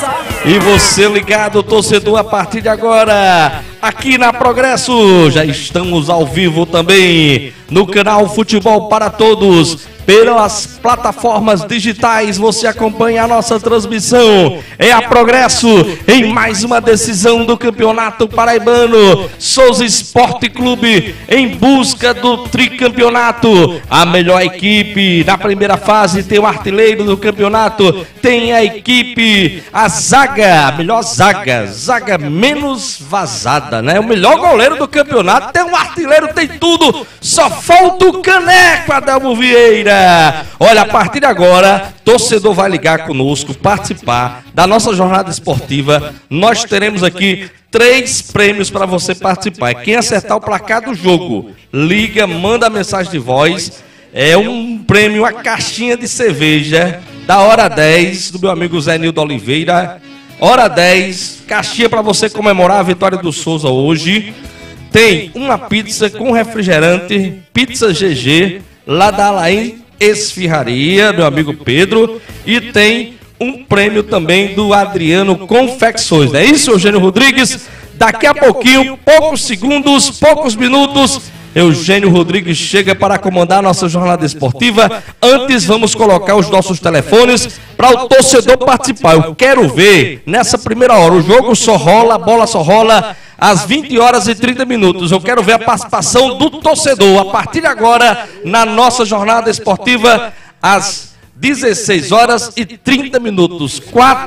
E você ligado, torcedor, a partir de agora, aqui na Progresso, já estamos ao vivo também no canal Futebol para Todos. Pelas plataformas digitais, você acompanha a nossa transmissão. É a Progresso em mais uma decisão do Campeonato Paraibano. Souza Esporte Clube em busca do tricampeonato. A melhor equipe na primeira fase tem o artilheiro do campeonato. Tem a equipe, a zaga, a melhor zaga menos vazada, né? O melhor goleiro do campeonato, tem um artilheiro, tem tudo. Só falta o caneco, Adelmo Vieira. Olha, a partir de agora, torcedor vai ligar conosco, participar da nossa jornada esportiva. Nós teremos aqui 3 prêmios para você participar. Quem acertar o placar do jogo, liga, manda mensagem de voz. É um prêmio, a caixinha de cerveja da Hora 10, do meu amigo Zé Nildo Oliveira. Hora 10, caixinha para você comemorar a vitória do Souza hoje. Tem uma pizza com refrigerante, pizza GG, lá da Alain Esfirraria, meu amigo Pedro. E tem um prêmio também do Adriano Confecções. Não é isso, Eugênio Rodrigues? Daqui a pouquinho, poucos segundos, poucos minutos, Eugênio Rodrigues chega para comandar a nossa jornada esportiva. Antes, vamos colocar os nossos telefones para o torcedor participar. Eu quero ver, nessa primeira hora, o jogo só rola, a bola só rola às 20 horas e 30 minutos. Eu quero ver a participação do torcedor, a partir de agora, na nossa jornada esportiva, às 16 horas e 30 minutos,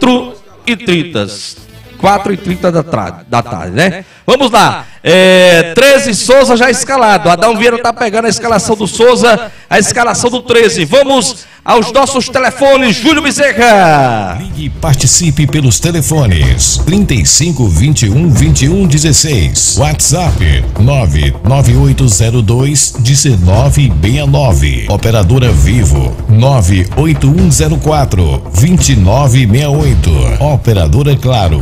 4h30. 4h30 da tarde, né? Vamos lá. 13, Souza já escalado. Adão Vieira está pegando a escalação do Souza, a escalação do 13. Vamos aos nossos telefones. Júlio Bezerra. Ligue e participe pelos telefones 35 21 21 16. WhatsApp 99802 1969. Operadora Vivo 98104 2968. Operadora Claro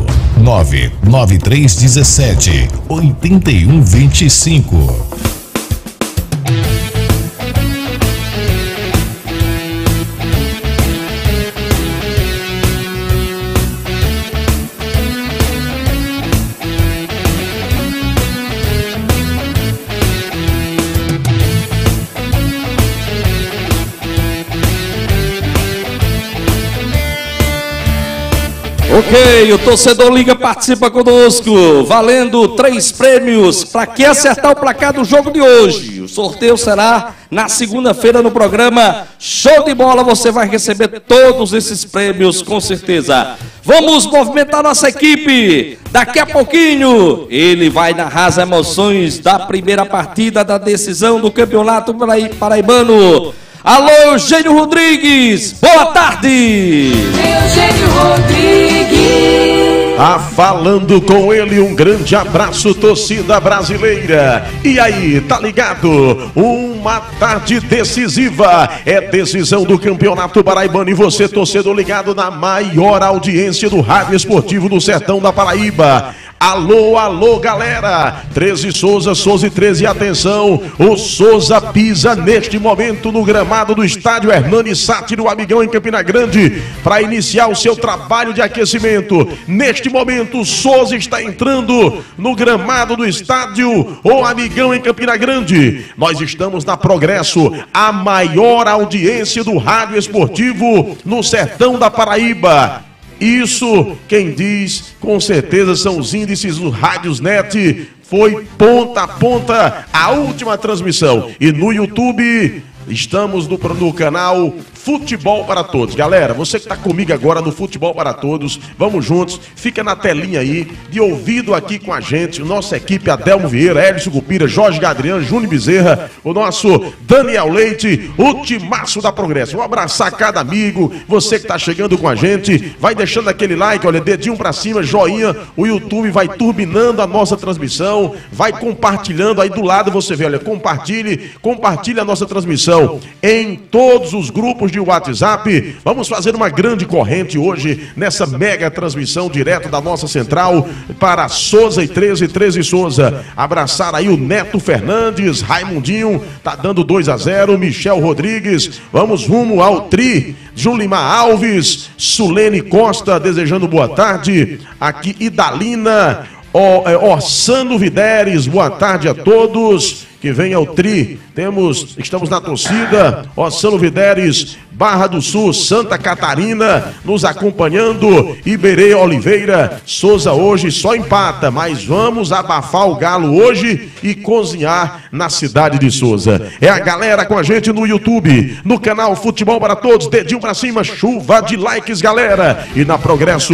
99317 8125. Ok, o torcedor liga, participa conosco, valendo 3 prêmios para quem acertar o placar do jogo de hoje. O sorteio será na segunda-feira no programa Show de Bola. Você vai receber todos esses prêmios, com certeza. Vamos movimentar nossa equipe. Daqui a pouquinho, ele vai narrar as emoções da primeira partida da decisão do Campeonato Paraibano. Alô, Eugênio Rodrigues, boa tarde! Eugênio Rodrigues. Falando com ele, um grande abraço, torcida brasileira. E aí, tá ligado? Uma tarde decisiva. É decisão do Campeonato Paraibano. E você, torcedor, ligado na maior audiência do rádio esportivo do Sertão da Paraíba. Alô, alô, galera! 13 Souza, Souza e 13, atenção! O Souza pisa neste momento no gramado do estádio Hernani Sátiro, o Amigão, em Campina Grande, para iniciar o seu trabalho de aquecimento. Neste momento, o Souza está entrando no gramado do estádio O Amigão, em Campina Grande. Nós estamos na Progresso, a maior audiência do rádio esportivo no Sertão da Paraíba. Isso, quem diz, com certeza, são os índices do Rádios Net. Foi ponta a ponta a última transmissão. E no YouTube, estamos no canal Futebol para Todos. Galera, você que está comigo agora no Futebol para Todos, vamos juntos, fica na telinha aí, de ouvido aqui com a gente, nossa equipe, Adelmo Vieira, Hélio Cupira, Jorge Gadriano, Júnior Bezerra, o nosso Daniel Leite, o timaço da Progresso. Um abraço a cada amigo, você que está chegando com a gente, vai deixando aquele like, olha, dedinho para cima, joinha, o YouTube vai turbinando a nossa transmissão, vai compartilhando, aí do lado você vê, olha, compartilhe a nossa transmissão em todos os grupos de de WhatsApp. Vamos fazer uma grande corrente hoje nessa mega transmissão direto da nossa central para Souza e 13 Souza. Abraçar aí o Neto Fernandes, Raimundinho, tá dando 2-0, Michel Rodrigues. Vamos rumo ao Tri. Julimar Alves, Sulene Costa, desejando boa tarde. Aqui Idalina, Orsano Videres, boa tarde a todos. Que venha o Tri, estamos na torcida, Orsano Videres, Barra do Sul, Santa Catarina, nos acompanhando, Iberê Oliveira, Souza hoje só empata, mas vamos abafar o galo hoje e cozinhar na cidade de Souza. É a galera com a gente no YouTube, no canal Futebol para Todos, dedinho pra cima, chuva de likes, galera. E na Progresso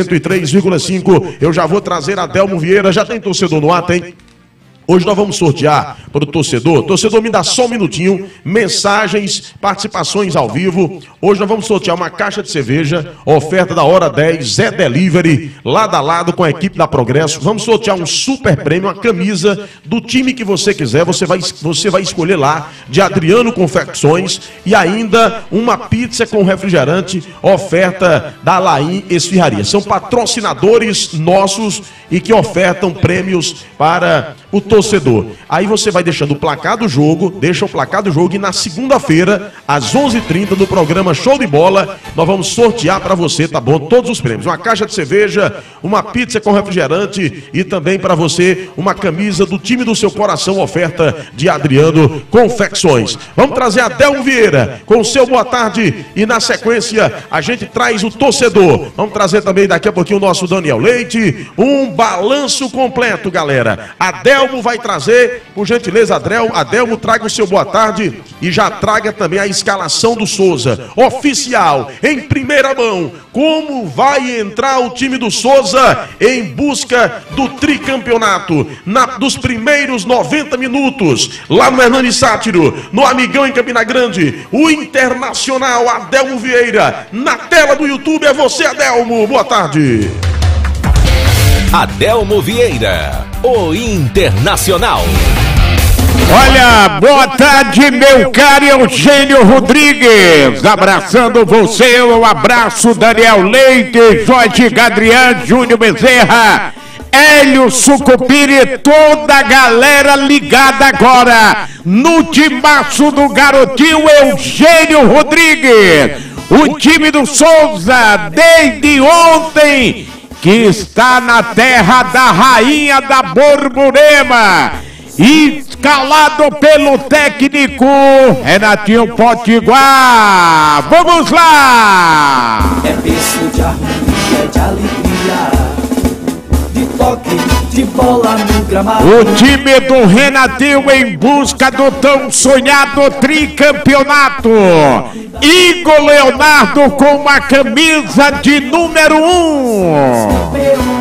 103,5, eu já vou trazer a Adelmo Vieira, já tem torcedor no ar, tem? Hoje nós vamos sortear para o torcedor. Torcedor, me dá só um minutinho. Mensagens, participações ao vivo. Hoje nós vamos sortear uma caixa de cerveja. Oferta da hora 10, Zé Delivery, lado a lado com a equipe da Progresso. Vamos sortear um super prêmio, uma camisa do time que você quiser. Você vai escolher lá, de Adriano Confecções. E ainda uma pizza com refrigerante. Oferta da Alain Esfirraria. São patrocinadores nossos e que ofertam prêmios para o torcedor. Aí você vai deixando o placar do jogo, deixa o placar do jogo e na segunda-feira, às 11h30, no programa Show de Bola, nós vamos sortear para você, tá bom? Todos os prêmios. Uma caixa de cerveja, uma pizza com refrigerante e também para você uma camisa do time do seu coração, oferta de Adriano Confecções. Vamos trazer a Adelmo Vieira com o seu boa tarde e na sequência a gente traz o torcedor. Vamos trazer também daqui a pouquinho o nosso Daniel Leite, um balanço completo, galera. Adelmo vai trazer, por gentileza, Adelmo, traga o seu boa tarde e já traga também a escalação do Souza, oficial, em primeira mão, como vai entrar o time do Souza em busca do tricampeonato, dos primeiros 90 minutos, lá no Hernani Sátiro, no Amigão em Campina Grande, o Internacional Adelmo Vieira, na tela do YouTube, é você, Adelmo, boa tarde. Adelmo Vieira, o Internacional. Olha, boa tarde, meu caro Eugênio Rodrigues. Abraçando você, um abraço, Daniel Leite, Jorge Gadrian, Júnior Bezerra, Hélio Sucupira, toda a galera ligada agora no timaço do garotinho Eugênio Rodrigues. O time do Souza, desde ontem, que está na terra da rainha da Borborema, escalado pelo técnico Renatinho Potiguar. Vamos lá! É berço de harmonia, de alegria, de toque, de bola no gramado. O time do Renatinho em busca do tão sonhado tricampeonato. Igor Leonardo com a camisa de número 1.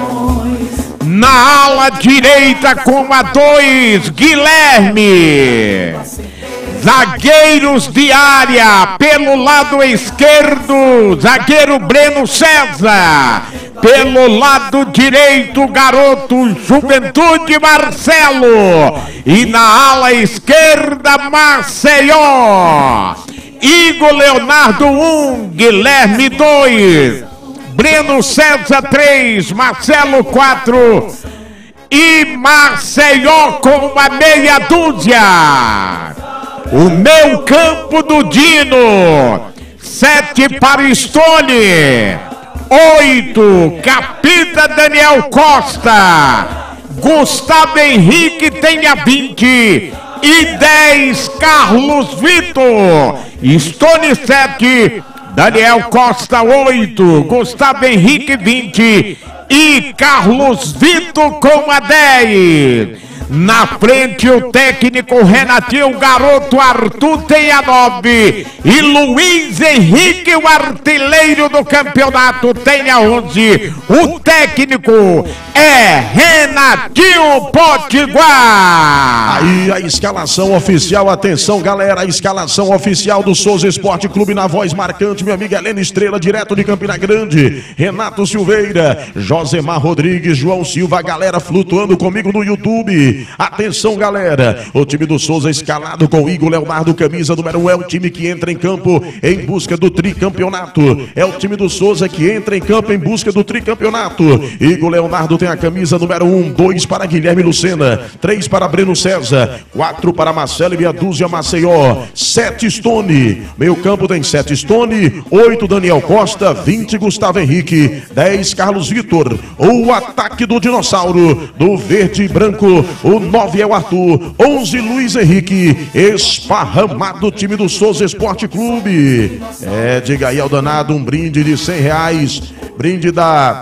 Na ala direita com a 2, Guilherme. Zagueiros de área, pelo lado esquerdo, zagueiro Breno César. Pelo lado direito, garoto Juventude Marcelo. E na ala esquerda, Maceió. Igor Leonardo 1, Guilherme 2, Breno César 3, Marcelo 4 e Maceió com uma meia dúzia. O meu campo do Dino, 7 para Stone, 8 Capita Daniel Costa, Gustavo Henrique tem a 20 e 10 Carlos Vitor, Stone 7, Daniel Costa 8, Gustavo Henrique 20 e Carlos Vitor com a 10. Na frente o técnico Renatinho, o garoto Arthur tem a 9 e Luiz Henrique, o artilheiro do campeonato, tem a 11. O técnico é Renatinho Potiguar. Aí a escalação oficial, atenção galera, a escalação oficial do Souza Esporte Clube na voz marcante, minha amiga Helena Estrela, direto de Campina Grande, Renato Silveira, Josemar Rodrigues, João Silva, a galera flutuando comigo no YouTube. time. Atenção, galera, o time do Souza escalado com Igor Leonardo, camisa número 1, é o time que entra em campo em busca do tricampeonato. É o time do Souza que entra em campo em busca do tricampeonato. Igor Leonardo tem a camisa número 1, 2 para Guilherme Lucena, 3 para Breno César, 4 para Marcelo e Meia Dúzia Maceió, 7 Stone. Meio campo tem 7 Stone, 8 Daniel Costa, 20 Gustavo Henrique, 10 Carlos Vitor. O ataque do dinossauro do verde e branco, o 9 é o Arthur, 11 Luiz Henrique, esparramado o time do Souza Esporte Clube. Diga aí ao danado, um brinde de R$100, brinde da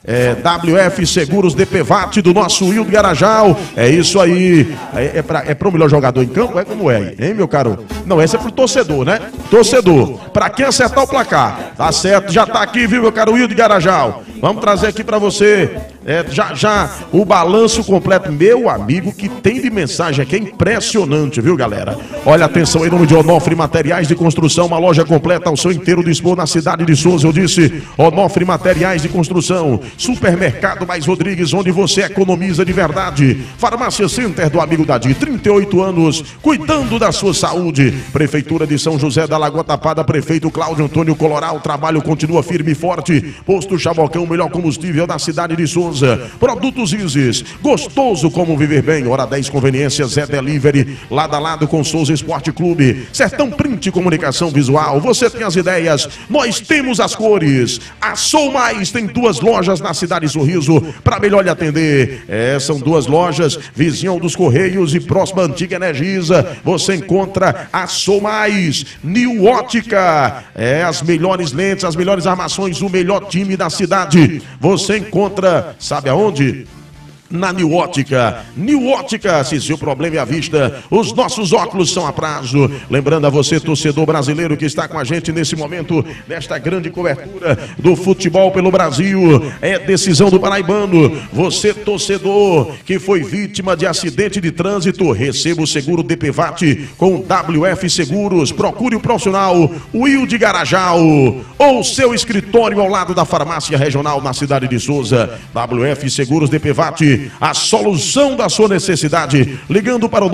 WF Seguros DPVAT do nosso Wildo Garajal. É isso aí. É para o melhor jogador em campo? É como é, hein, meu caro? Não, essa é pro torcedor, né? Torcedor. Para quem acertar o placar. Tá certo, já tá aqui, viu, meu caro Wildo Garajal? Vamos trazer aqui para você já o balanço completo. Meu amigo, que tem de mensagem aqui, é impressionante, viu, galera? Olha, atenção, em nome de Onofre Materiais de Construção, uma loja completa ao seu inteiro dispor na cidade de Souza. Eu disse, Onofre Materiais de Construção, Supermercado Mais Rodrigues, onde você economiza de verdade. Farmácia Center do amigo Dadi, 38 anos, cuidando da sua saúde. Prefeitura de São José da Lagoa Tapada, prefeito Cláudio Antônio Coloral, o trabalho continua firme e forte. Posto Chabocão, o melhor combustível da cidade de Souza. Produtos Isis, gostoso como viver bem. Hora 10 Conveniências, é Delivery, lado a lado com Souza Esporte Clube. Sertão Print Comunicação Visual, você tem as ideias, nós temos as cores. A Sou Mais tem 2 lojas na cidade de Sorriso para melhor lhe atender. São 2 lojas, vizinho dos Correios e próxima Antiga Energisa. Você encontra a Sou Mais. New Ótica, as melhores lentes, as melhores armações, o melhor time da cidade. Você encontra, sabe aonde? Na New Ótica. New Ótica, se seu problema é à vista, os nossos óculos são a prazo. Lembrando a você, torcedor brasileiro que está com a gente nesse momento, nesta grande cobertura do futebol pelo Brasil, é decisão do paraibano. Você, torcedor que foi vítima de acidente de trânsito, receba o seguro DPVAT com WF Seguros. Procure o profissional Wilde Garajal ou seu escritório ao lado da farmácia regional na cidade de Souza. WF Seguros DPVAT, a solução da sua necessidade, ligando para o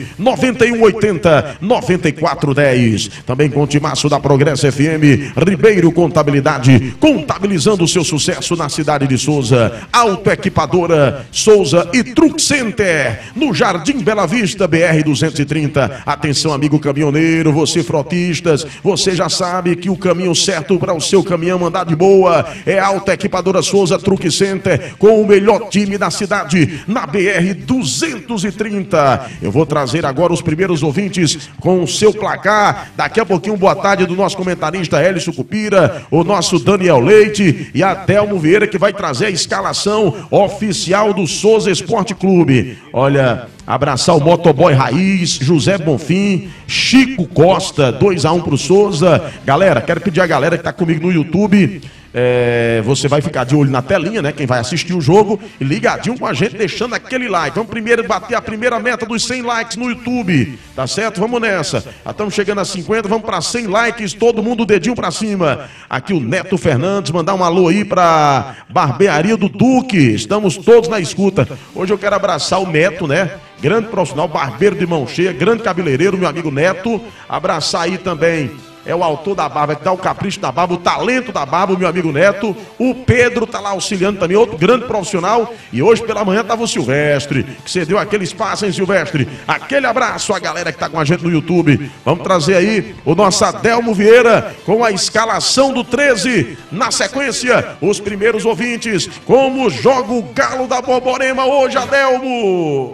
99180-9410. Também com o timaço da Progresso FM, Ribeiro Contabilidade, contabilizando o seu sucesso na cidade de Souza. Autoequipadora Souza e Truck Center, no Jardim Bela Vista, BR 230. Atenção, amigo caminhoneiro, você frotistas, você já sabe que o caminho certo para o seu caminhão andar de boa é a Autoequipadora Souza Truck Center, com o melhor time da cidade, na BR 230. Eu vou trazer agora os primeiros ouvintes com o seu placar. Daqui a pouquinho, boa tarde do nosso comentarista Hélio Cupira, o nosso Daniel Leite e a Thelmo Vieira, que vai trazer a escalação oficial do Souza Esporte Clube. Olha, abraçar o motoboy Raiz, José Bonfim, Chico Costa, 2-1 pro Souza. Galera, quero pedir a galera que tá comigo no YouTube, você vai ficar de olho na telinha, né? Quem vai assistir o jogo, e ligadinho com a gente, deixando aquele like. Vamos primeiro bater a primeira meta dos 100 likes no YouTube, tá certo? Vamos nessa. Já estamos chegando a 50, vamos para 100 likes, todo mundo dedinho para cima. Aqui o Neto Fernandes, mandar um alô aí para Barbearia do Duque. Estamos todos na escuta. Hoje eu quero abraçar o Neto, né? Grande profissional, barbeiro de mão cheia, grande cabeleireiro, meu amigo Neto. Abraçar aí também o autor da barba, que dá o capricho da barba, o talento da barba, o meu amigo Neto. O Pedro tá lá auxiliando também, outro grande profissional. E hoje pela manhã tava o Silvestre, que você deu aquele espaço, hein, Silvestre? Aquele abraço à galera que tá com a gente no YouTube. Vamos trazer aí o nosso Adelmo Vieira com a escalação do 13. Na sequência, os primeiros ouvintes. Como joga o Galo da Borborema hoje, Adelmo?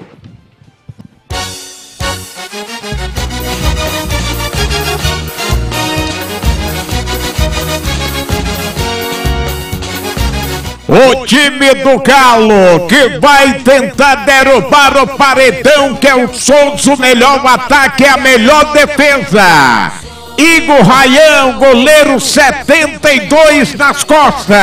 O time do Galo que vai tentar derrubar o paredão, que é o Souza, o melhor ataque, é a melhor defesa. Igor Raião, goleiro, 72 nas costas.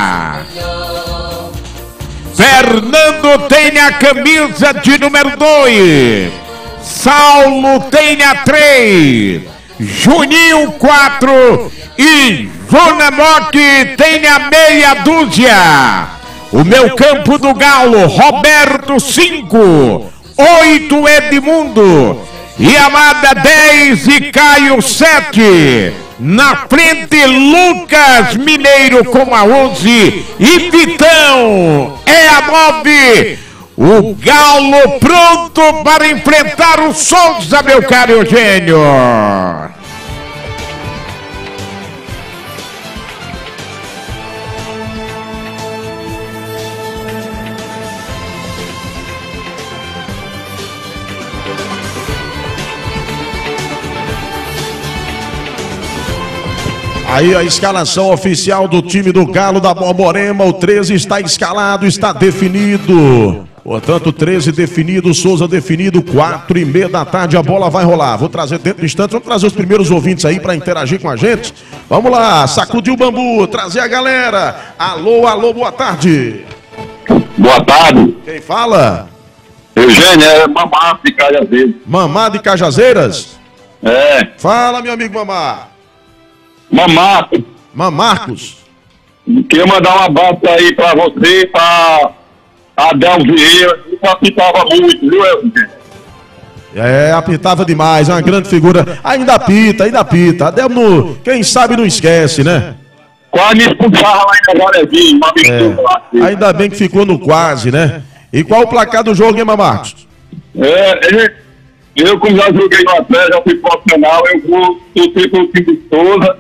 Fernando tem a camisa de número 2. Saulo tem a 3. Juninho 4 e Jonamoque tem a meia dúzia. O meu campo do Galo, Roberto 5, 8, Edmundo. Yamada 10 e Caio 7. Na frente, Lucas Mineiro com a 11 e Vitão é a 9. O Galo pronto para enfrentar o Souza, meu caro Eugênio. Aí a escalação oficial do time do Galo da Borborema. O 13 está escalado, está definido. Portanto, 13 definido, Souza definido, 4h30 da tarde a bola vai rolar. Vou trazer dentro do instante, vamos trazer os primeiros ouvintes aí para interagir com a gente. Vamos lá, sacudir o bambu, trazer a galera. Alô, alô, boa tarde. Boa tarde. Quem fala? Eugênio, é Mamá de Cajazeiras. Mamá de Cajazeiras? É. Fala, meu amigo Mamá. Mamá. Mamarcos. Queria mandar um abraço aí pra você, pra Adel Vieira, que apitava muito, viu, Eugênio? É, apitava demais, é uma grande figura. Ainda apita, ainda apita. Adel, quem sabe não esquece, né? Quase me expulsava lá em Nazarezinho, uma mistura lá. Ainda bem que ficou no quase, né? E qual o placar do jogo, hein, Mamarcos? Eu como já joguei no Atlético, já fui profissional, eu vou torcer pelo time do Souza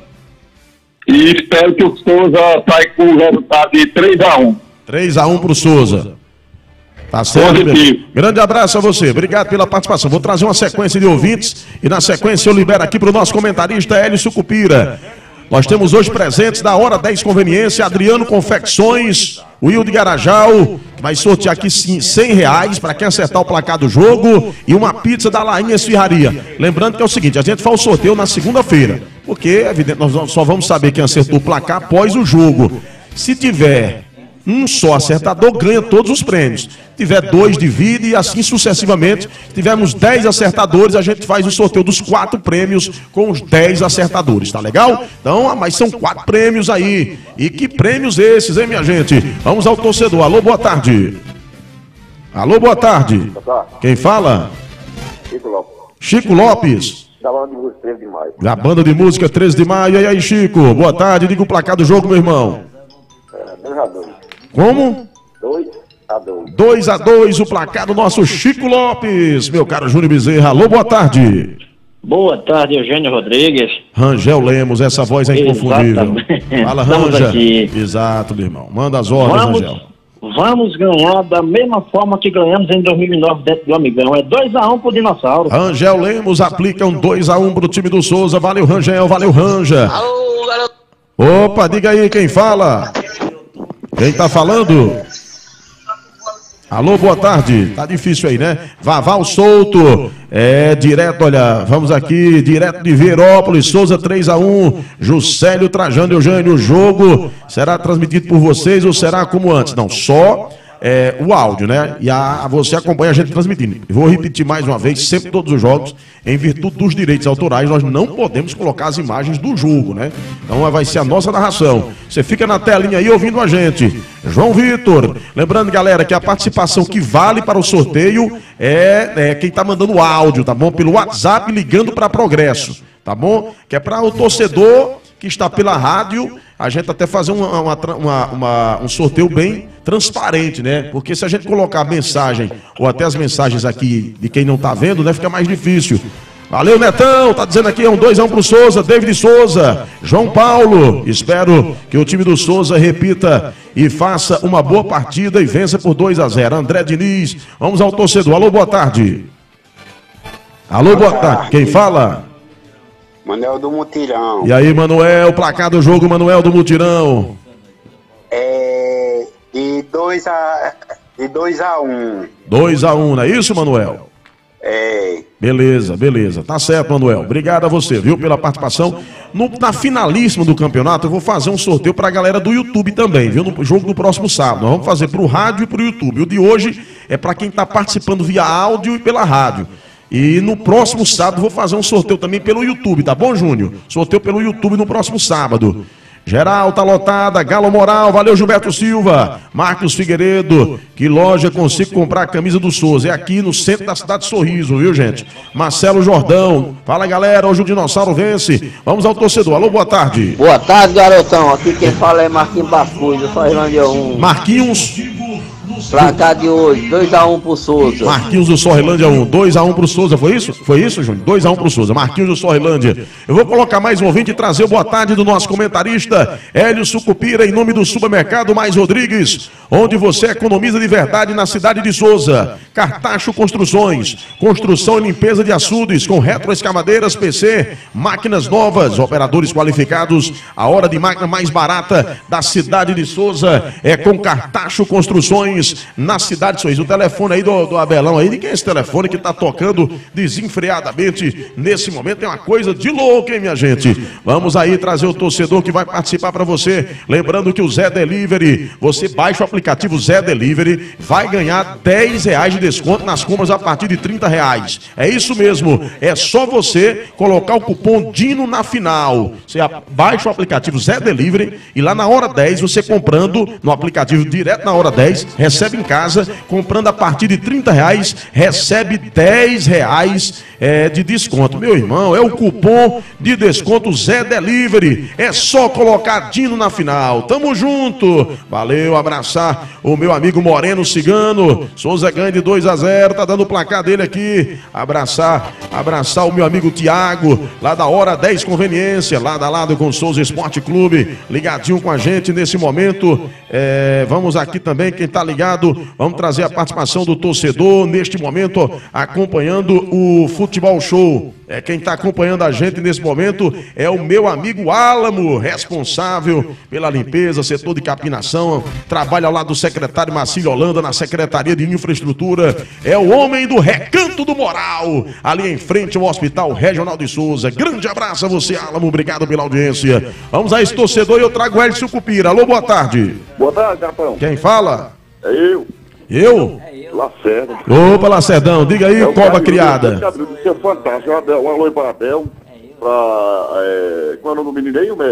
e espero que o Souza saia com o resultado de 3-1. 3-1 pro Souza. Tá certo, meu. Grande abraço a você, obrigado pela participação. Vou trazer uma sequência de ouvintes e na sequência eu libero aqui pro nosso comentarista Hélio Sucupira. Nós temos hoje presentes da Hora 10 Conveniência, Adriano Confecções, o Wilde Garajal, que vai sortear aqui R$100 para quem acertar o placar do jogo e uma pizza da Lainha Esfirraria. Lembrando que é o seguinte, a gente faz o sorteio na segunda-feira, porque, evidente, nós só vamos saber quem acertou o placar após o jogo. Se tiver um só acertador, ganha todos os prêmios. Se tiver 2, divide e assim sucessivamente. Se tivermos 10 acertadores, a gente faz o sorteio dos 4 prêmios com os 10 acertadores, tá legal? Então, mas são 4 prêmios aí. E que prêmios esses, hein, minha gente? Vamos ao torcedor. Alô, boa tarde. Alô, boa tarde. Quem fala? Chico Lopes. Chico Lopes. Da banda de música 13 de maio. Da banda de música 13 de maio. E aí, Chico? Boa tarde. Diga o placar do jogo, meu irmão. 2-2. Como? 2-2. 2-2 o placar do nosso Chico Lopes, meu caro Júnior Bezerra. Alô, boa tarde. Boa tarde, Eugênio Rodrigues. Rangel Lemos, essa voz é inconfundível. Exatamente. Fala, Estamos Ranja. aqui. Exato, meu irmão. Manda as ordens, Rangel. Vamos ganhar da mesma forma que ganhamos em 2009 dentro do Amigão. É 2-1 pro Dinossauro. Rangel Lemos aplica um 2-1 pro time do Souza. Valeu, Rangel. Valeu, Ranja. Alô, garoto. Opa, diga aí quem fala. Quem tá falando? Alô, boa tarde. Tá difícil aí, né? Vaval Souto. É, direto, olha, vamos aqui, direto de Verópolis, Souza 3-1. Juscelio Trajano Eugênio. O jogo será transmitido por vocês ou será como antes? Não, só o áudio, né? E você acompanha a gente transmitindo. Vou repetir mais uma vez, sempre todos os jogos, em virtude dos direitos autorais, nós não podemos colocar as imagens do jogo, né? Então vai ser a nossa narração. Você fica na telinha aí ouvindo a gente. João Vitor, lembrando, galera, que a participação que vale para o sorteio é quem tá mandando áudio, tá bom? Pelo WhatsApp ligando para Progresso, tá bom? Que é para o torcedor que está pela rádio, a gente até fazer um sorteio bem transparente, né? Porque se a gente colocar a mensagem, ou até as mensagens aqui de quem não tá vendo, né? Fica mais difícil. Valeu, Netão, tá dizendo aqui, é um 2-1 pro Souza, David Souza, João Paulo, espero que o time do Souza repita e faça uma boa partida e vença por 2-0. André Diniz, vamos ao torcedor. Alô, boa tarde. Alô, boa tarde. Quem fala? Manuel do Mutirão. E aí, Manuel, placar do jogo, Manuel do Mutirão. De 2-1. 2-1, não é isso, Manuel? Beleza, beleza. Tá certo, Manuel. Obrigado a você, viu, pela participação. Na finalíssima do campeonato, eu vou fazer um sorteio pra galera do YouTube também, viu? No jogo do próximo sábado. Nós vamos fazer pro rádio e pro YouTube. O de hoje é pra quem tá participando via áudio e pela rádio. E no próximo sábado vou fazer um sorteio também pelo YouTube, tá bom, Júnior? Sorteio pelo YouTube no próximo sábado. Geral tá lotada, Galo Moral, valeu Gilberto Silva, Marcos Figueiredo, que loja consigo comprar a camisa do Souza? É aqui no centro da cidade de Sorriso, viu gente? Marcelo Jordão, fala galera, hoje o Dinossauro vence, vamos ao torcedor, alô, boa tarde. Boa tarde, garotão, aqui quem fala é Marquinhos Bafuz, eu sou Irlândia 1. Marquinhos... Placar de hoje, 2-1 pro Souza. Marquinhos do Sorrilândia 1, 2-1 pro Souza, foi isso? Foi isso, Júnior? 2-1 pro Souza, Marquinhos do Sorrilândia. Eu vou colocar mais um ouvinte e trazer o boa tarde do nosso comentarista, Hélio Sucupira, em nome do Supermercado Mais Rodrigues, onde você economiza de verdade na cidade de Souza. Cartacho Construções, construção e limpeza de açudes, com retroescavadeiras, PC, máquinas novas, operadores qualificados, a hora de máquina mais barata da cidade de Souza é com Cartacho Construções, na cidade de Sorriso. O telefone aí do Abelão aí, de quem é esse telefone que tá tocando desenfreadamente nesse momento? É uma coisa de louco, hein, minha gente? Vamos aí trazer o torcedor que vai participar para você. Lembrando que o Zé Delivery, você baixa o aplicativo Zé Delivery, vai ganhar R$10 de desconto nas compras a partir de R$30. É isso mesmo, é só você colocar o cupom DINO na final. Você baixa o aplicativo Zé Delivery e lá na hora 10, você comprando no aplicativo direto na hora 10, recebe em casa, comprando a partir de R$30, recebe R$10 de desconto. Meu irmão, é o cupom de desconto Zé Delivery. É só colocar Dino na final. Tamo junto. Valeu, abraçar o meu amigo Moreno Cigano. Souza ganha de 2-0, tá dando o placar dele aqui. Abraçar o meu amigo Tiago, lá da Hora 10 Conveniência, lado a lado com o Souza Esporte Clube, ligadinho com a gente nesse momento. Vamos aqui também, quem tá ligado, vamos trazer a participação do torcedor neste momento, acompanhando o Futebol Show. Quem está acompanhando a gente nesse momento é o meu amigo Álamo, responsável pela limpeza, setor de capinação, trabalha ao lado do secretário Marcílio Holanda na Secretaria de Infraestrutura, é o homem do Recanto do Moral, ali em frente ao Hospital Regional de Souza. Grande abraço a você, Álamo, obrigado pela audiência. Vamos a esse torcedor e eu trago o Hélio Sucupira. Alô, boa tarde. Boa tarde, capitão. Quem fala? É eu. Eu? Lacerda. Opa, Lacerdão, diga aí, cobra criada. Isso é fantástico. Um alô para Abel. Qual é o nome do menino aí?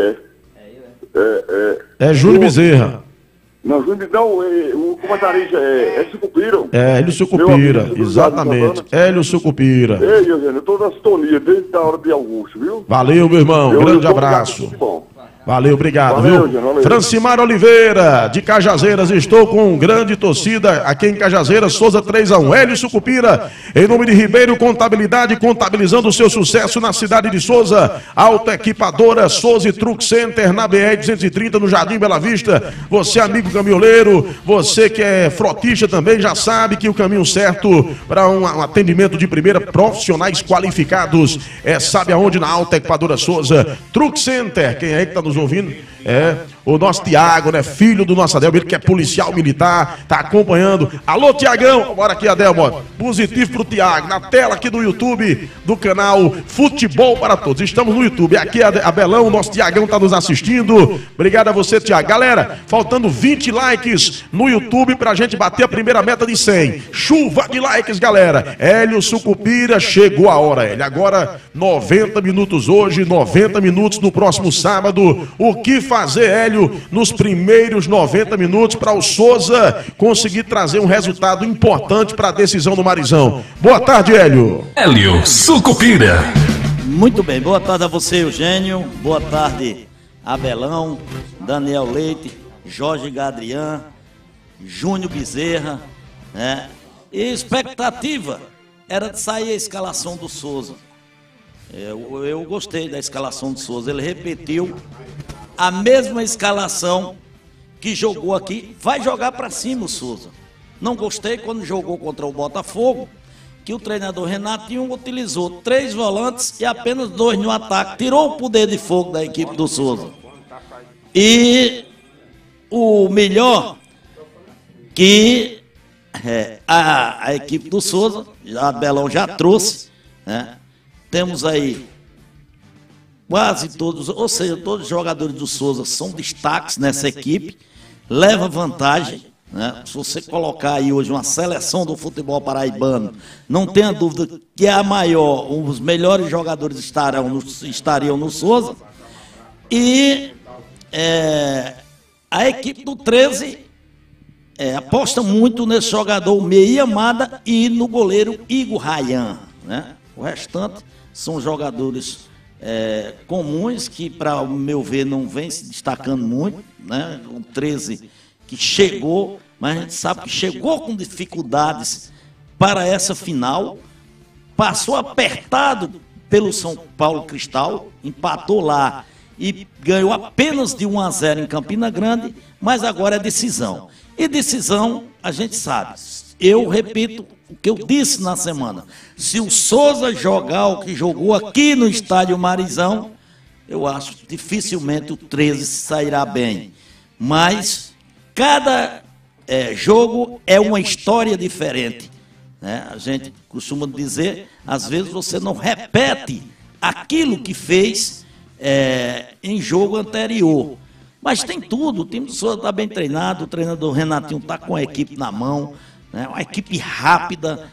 É Júlio Bezerra. Não, Júlio, não, o comentarista é Sucupira. É, Hélio Sucupira, exatamente. Hélio Sucupira. Ei, Eugênio, eu tô na sintonia desde a hora de Augusto, viu? Valeu, meu irmão, grande abraço. Valeu, obrigado, viu? Valeu. Francimar Oliveira, de Cajazeiras, estou com grande torcida aqui em Cajazeiras, Souza 3-1. Hélio Sucupira, em nome de Ribeiro Contabilidade, contabilizando o seu sucesso na cidade de Souza. Auto Equipadora Souza Truck Center, na BR-230, no Jardim Bela Vista. Você, amigo caminhoneiro, você que é frotista também, já sabe que o caminho certo para um atendimento de primeira, profissionais qualificados, sabe aonde? Na Auto Equipadora Souza Truck Center. Quem é que está nos ouvindo? O nosso Tiago, né? Filho do nosso Adelmo, ele que é policial militar, tá acompanhando. Alô, Tiagão! Bora aqui, Adelmo. Positivo pro Tiago, na tela aqui do YouTube, do canal Futebol para Todos. Estamos no YouTube. Aqui, Abelão, o nosso Tiagão tá nos assistindo. Obrigado a você, Tiago. Galera, faltando 20 likes no YouTube pra gente bater a primeira meta de 100. Chuva de likes, galera. Hélio Sucupira, chegou a hora, Hélio. Agora, 90 minutos hoje, 90 minutos no próximo sábado. O que fazer, Hélio, nos primeiros 90 minutos para o Souza conseguir trazer um resultado importante para a decisão do Marizão? Boa tarde, Hélio. Hélio Sucupira. Muito bem, boa tarde a você, Eugênio. Boa tarde, Abelão, Daniel Leite, Jorge Gadrian, Júnior Bezerra, né? E expectativa era de sair a escalação do Souza. Eu gostei da escalação do Souza. Ele repetiu a mesma escalação que jogou aqui, vai jogar para cima o Souza. Não gostei quando jogou contra o Botafogo, que o treinador Renatinho utilizou 3 volantes e apenas 2 no ataque. Tirou o poder de fogo da equipe do Souza. E o melhor que a equipe do Souza, a Belão já trouxe, né? Temos aí quase todos, ou seja, todos os jogadores do Souza são destaques nessa equipe, leva vantagem, né? Se você colocar aí hoje uma seleção do futebol paraibano, não tenha dúvida que é a maior, os melhores jogadores estariam no Souza. E a equipe do 13 aposta muito nesse jogador Meia Amada e no goleiro Igor Rayan, né? O restante são jogadores comuns que, para o meu ver, não vem se destacando muito, né? O 13 que chegou, mas a gente sabe que chegou com dificuldades para essa final, passou apertado pelo São Paulo Cristal, empatou lá e ganhou apenas de 1-0 em Campina Grande, mas agora é decisão. E decisão, a gente sabe. Eu repito o que eu disse na semana. Se o Souza jogar o que jogou aqui no estádio Marizão, eu acho que dificilmente o 13 sairá bem. Mas cada jogo é uma história diferente, né? A gente costuma dizer, às vezes você não repete aquilo que fez em jogo anterior. Mas tem tudo, o time do Souza está bem treinado, o treinador Renatinho está com a equipe na mão, né? Uma equipe rápida,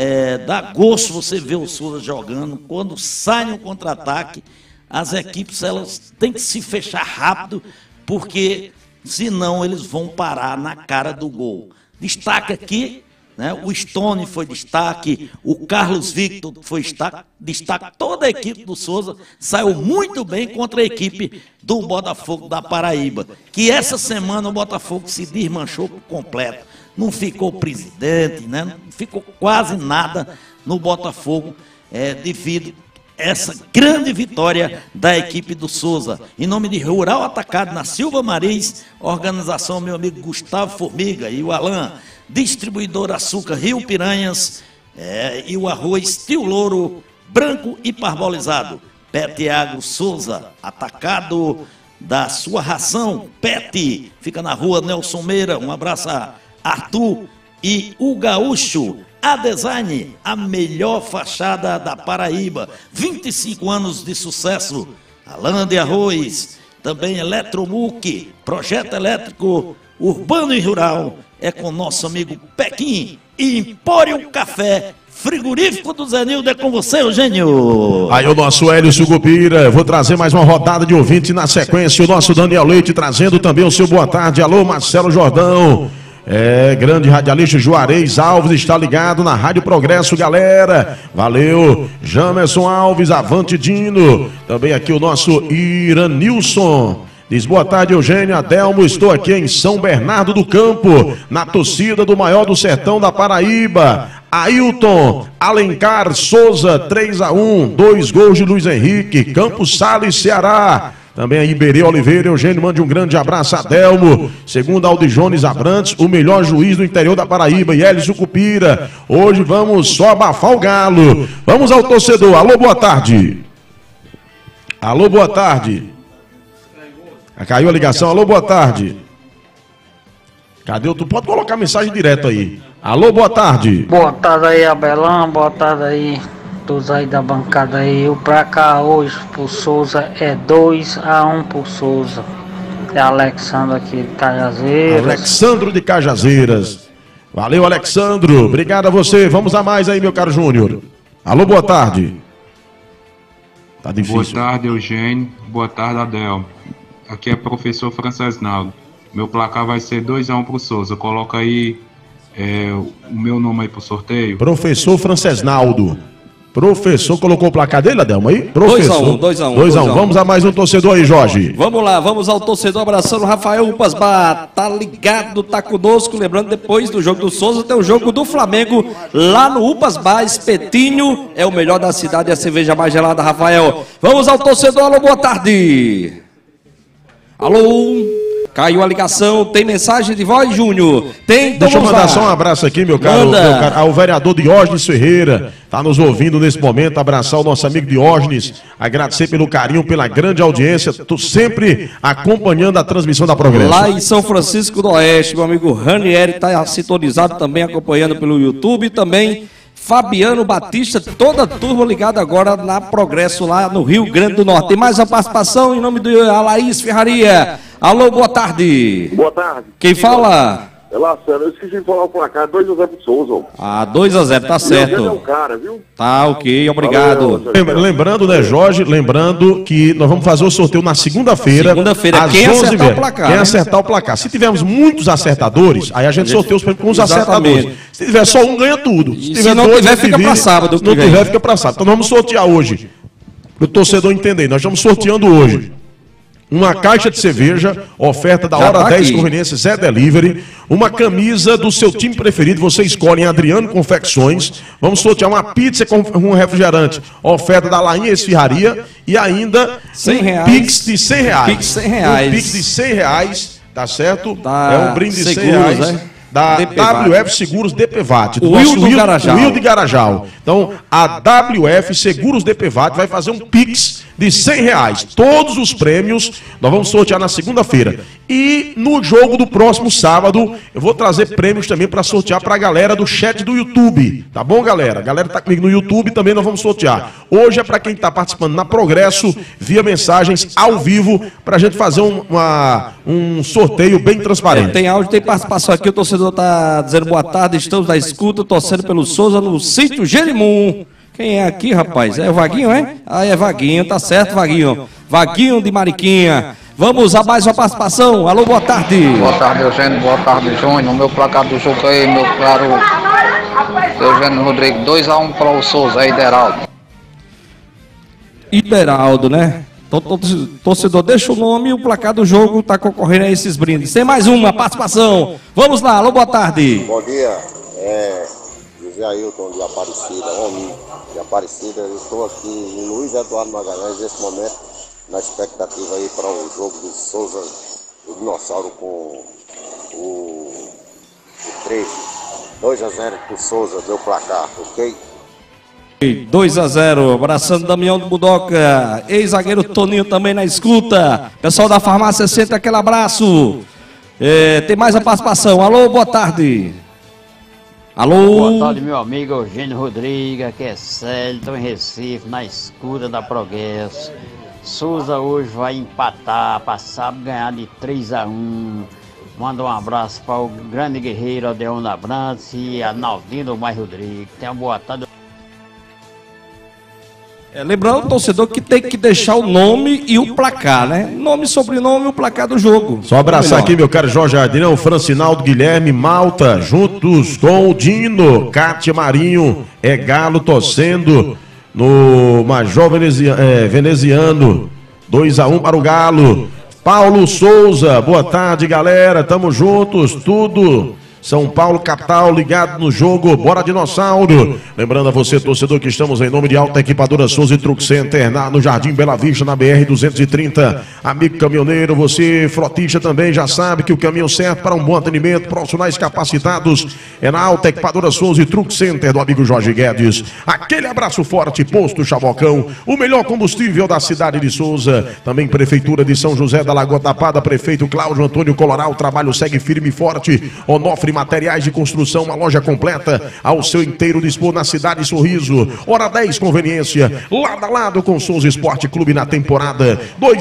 dá gosto você ver o Souza jogando. Quando sai no contra-ataque, as equipes elas têm que se fechar rápido, porque senão eles vão parar na cara do gol. Destaque aqui, né? O Stone foi destaque, o Carlos Victor foi destaque, toda a equipe do Souza saiu muito bem contra a equipe do Botafogo da Paraíba, que essa semana o Botafogo se desmanchou por completo, não ficou presidente, né? Não ficou quase nada no Botafogo, devido a essa grande vitória da equipe do Souza. Em nome de Rural Atacado na Silva Maris, organização meu amigo Gustavo Formiga e o Alain, distribuidor Açúcar Rio Piranhas, e o arroz Tio Louro, branco e parbolizado. Pet Agro Souza, atacado da sua ração, Pet, fica na rua Nelson Meira. Um abraço a Arthur e o Gaúcho. A Design, a melhor fachada da Paraíba, 25 anos de sucesso. Alain de Arroz, também Eletromuc, projeto elétrico urbano e rural, é com nosso amigo Pequim e Empório Café, frigorífico do Zenildo. É com você, Eugênio. Aí o nosso Hélio Sucupira, vou trazer mais uma rodada de ouvinte na sequência, o nosso Daniel Leite trazendo também o seu boa tarde. Alô, Marcelo Jordão. Grande radialista Juarez Alves está ligado na Rádio Progresso, galera. Valeu. Jamerson Alves, Avante Dino. Também aqui o nosso Iranilson. Diz, boa tarde, Eugênio, Adelmo, estou aqui em São Bernardo do Campo, na torcida do maior do sertão da Paraíba. Ailton, Alencar Souza, 3-1, 2 gols de Luiz Henrique, Campos Sales, Ceará. Também a Iberê Oliveira, Eugênio, mande um grande abraço a Adelmo. Segundo Aldi Jones Abrantes, o melhor juiz do interior da Paraíba, e Hélio Sucupira. Hoje vamos só abafar o galo. Vamos ao torcedor. Alô, boa tarde. Alô, boa tarde. Caiu a ligação. Alô, boa tarde. Cadê o... Tu pode colocar mensagem direto aí. Alô, boa tarde. Boa tarde aí, Abelão. Boa tarde aí, todos aí da bancada aí. O pra cá hoje pro Souza é 2-1 pro Souza. É Alexandro aqui de Cajazeiras. Alexandro de Cajazeiras. Valeu, Alexandro. Obrigado a você. Vamos a mais aí, meu caro Júnior. Alô, boa tarde. Tá difícil. Boa tarde, Eugênio. Boa tarde, Adel. Aqui é professor Francesnaldo. Meu placar vai ser 2-1 pro Souza. Coloca aí o meu nome aí pro sorteio. Professor Francesnaldo. Professor, colocou o placar dele, Adelmo, aí? Professor. 2-1. Vamos a mais um torcedor aí, Jorge. Vamos lá, vamos ao torcedor, abraçando Rafael Upasbar. Tá ligado, tá conosco. Lembrando, depois do jogo do Souza, tem o jogo do Flamengo lá no Upasbar. Espetinho é o melhor da cidade, a cerveja mais gelada, Rafael. Vamos ao torcedor, alô, boa tarde. Alô, caiu a ligação, tem mensagem de voz, Júnior? Tem, então. Deixa eu mandar só um abraço aqui, meu caro, ao vereador Diógenes Ferreira, tá nos ouvindo nesse momento. Abraçar o nosso amigo Diógenes, agradecer pelo carinho, pela grande audiência, tô sempre acompanhando a transmissão da Progresso. Lá em São Francisco do Oeste, meu amigo Ranieri tá sintonizado também, acompanhando pelo YouTube, e também Fabiano Batista, toda a turma ligada agora na Progresso, lá no Rio Grande do Norte. Tem mais uma participação em nome do Alaís Ferraria. Alô, boa tarde. Boa tarde. Quem fala? Lacerda, eu esqueci de falar o placar, 2-0 pro Souza. Ah, 2-0, tá certo. É um cara, viu? Tá, ok, obrigado. Lembrando, né, Jorge? Lembrando que nós vamos fazer o sorteio na segunda-feira. Segunda-feira, quem acertar o placar. Quem acertar o placar. Se tivermos muitos acertadores, aí a gente sorteia os prêmios com os acertadores. Se tiver só um, ganha tudo. Se tiver não dois, tiver, fica pra sábado. Se não tiver, fica pra sábado. Então nós vamos sortear hoje. Para o torcedor entender, nós estamos sorteando hoje uma caixa de cerveja, oferta da Hora 10 Conveniência Zé Delivery, uma camisa do seu time preferido, você escolhe em Adriano Confecções, vamos sortear uma pizza com um refrigerante, oferta da Lainha Esfirraria e ainda um Pix de R$100. Pix de R$100. Um Pix de R$100, tá certo? É um brinde de R$100, R$100. Da WF Seguros DPVAT, do Will do Garajal. Will de Garajal. Então, a WF Seguros DPVAT vai fazer um Pix de R$100. Todos os prêmios nós vamos sortear na segunda-feira. E no jogo do próximo sábado, eu vou trazer prêmios também para sortear para a galera do chat do YouTube. Tá bom, galera? A galera tá comigo no YouTube também nós vamos sortear. Hoje é para quem está participando na Progresso, via mensagens ao vivo, para a gente fazer um sorteio bem transparente. Tem áudio, tem participação aqui. O torcedor está dizendo boa tarde, estamos na escuta, torcendo pelo Souza no sítio Jerimum. Quem é aqui, rapaz? É o Vaguinho, é? Ah, é Vaguinho, tá certo, Vaguinho. Vaguinho de Mariquinha. Vamos a mais uma participação. Alô, boa tarde. Boa tarde, Eugênio. Boa tarde, Júnior. O meu placar do jogo aí, meu claro, Eugênio Rodrigues, 2-1 para o Souza, aí, Ideraldo. Ideraldo, né? Torcedor, deixa o nome e o placar do jogo tá concorrendo a esses brindes. Tem mais uma participação. Vamos lá, alô, boa tarde. Bom dia, José Ailton de Aparecida, homem de Aparecida. Eu estou aqui em Luiz Eduardo Magalhães nesse momento, na expectativa aí para o jogo do Souza, o Dinossauro com o 13. 2-0 pro Souza, deu placar, ok? 2-0, abraçando Damião do Budoca, ex-zagueiro Toninho também na escuta. Pessoal da farmácia, senta aquele abraço. Tem mais a participação. Alô, boa tarde. Alô. Boa tarde, meu amigo Eugênio Rodrigues, que é Célio, estou em Recife, na escuta da Progresso. Souza hoje vai empatar, passar, ganhar de 3-1. Manda um abraço para o grande guerreiro Adeon Abrantes e a Naldino Mais Rodrigues. Tenha uma boa tarde. Lembrando o torcedor que tem que deixar o nome e o placar, né? Nome, sobrenome e o placar do jogo. Só abraçar aqui, meu caro Jorge Adriano, Francinaldo, Guilherme, Malta, juntos com o Dino, Cátia Marinho, Galo torcendo no Major Veneziano, 2-1 para o Galo. Paulo Souza, boa tarde, galera, tamo juntos, tudo. São Paulo, capital, ligado no jogo, bora Dinossauro. Lembrando a você, torcedor, que estamos em nome de Alta Equipadora Souza e Truck Center, no Jardim Bela Vista, na BR-230. Amigo caminhoneiro, você, frotista também, já sabe que o caminho certo para um bom atendimento, profissionais capacitados, é na Alta Equipadora Souza e Truck Center do amigo Jorge Guedes. Aquele abraço forte, Posto Chabocão, o melhor combustível da cidade de Souza. Também Prefeitura de São José da Lagoa Tapada, prefeito Cláudio Antônio Coloral, o trabalho segue firme e forte. Onofre Materiais de Construção, uma loja completa ao seu inteiro dispor na cidade Sorriso. Hora 10 Conveniência, lado a lado com Souza Esporte Clube na temporada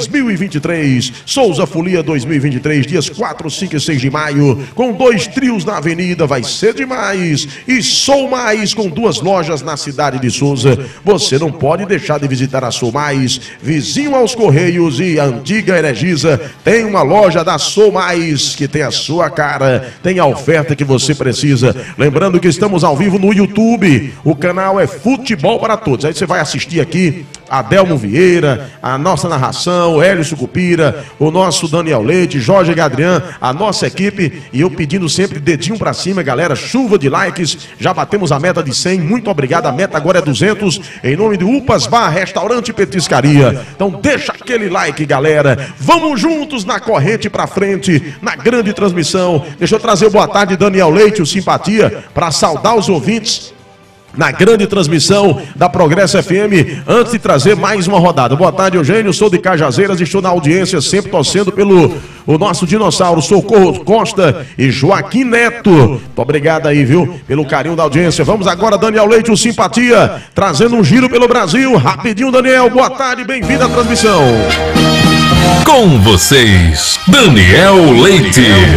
2023. Souza Folia 2023, dias 4, 5 e 6 de maio, com 2 trios na avenida, vai ser demais. E Sou Mais, com 2 lojas na cidade de Souza. Você não pode deixar de visitar a Sou Mais, vizinho aos Correios e a antiga Energisa. Tem uma loja da Sou Mais que tem a sua cara, tem a oferta que você precisa. Lembrando que estamos ao vivo no YouTube, o canal é Futebol para Todos. Aí você vai assistir aqui Adelmo Vieira, a nossa narração, Hélio Sucupira, o nosso Daniel Leite, Jorge Gadrian, a nossa equipe, e eu pedindo sempre dedinho para cima, galera, chuva de likes. Já batemos a meta de 100, muito obrigado, a meta agora é 200, em nome do Upas Bar, Restaurante e Petiscaria. Então deixa aquele like, galera, vamos juntos na corrente para frente, na grande transmissão. Deixa eu trazer boa tarde Daniel Leite, o Simpatia, para saudar os ouvintes na grande transmissão da Progresso FM, antes de trazer mais uma rodada. Boa tarde, Eugênio, sou de Cajazeiras e estou na audiência, sempre torcendo pelo o nosso dinossauro, Socorro Costa e Joaquim Neto. Muito obrigado aí, viu, pelo carinho da audiência. Vamos agora, Daniel Leite, o Simpatia, trazendo um giro pelo Brasil. Rapidinho, Daniel, boa tarde, bem-vindo à transmissão. Com vocês, Daniel Leite.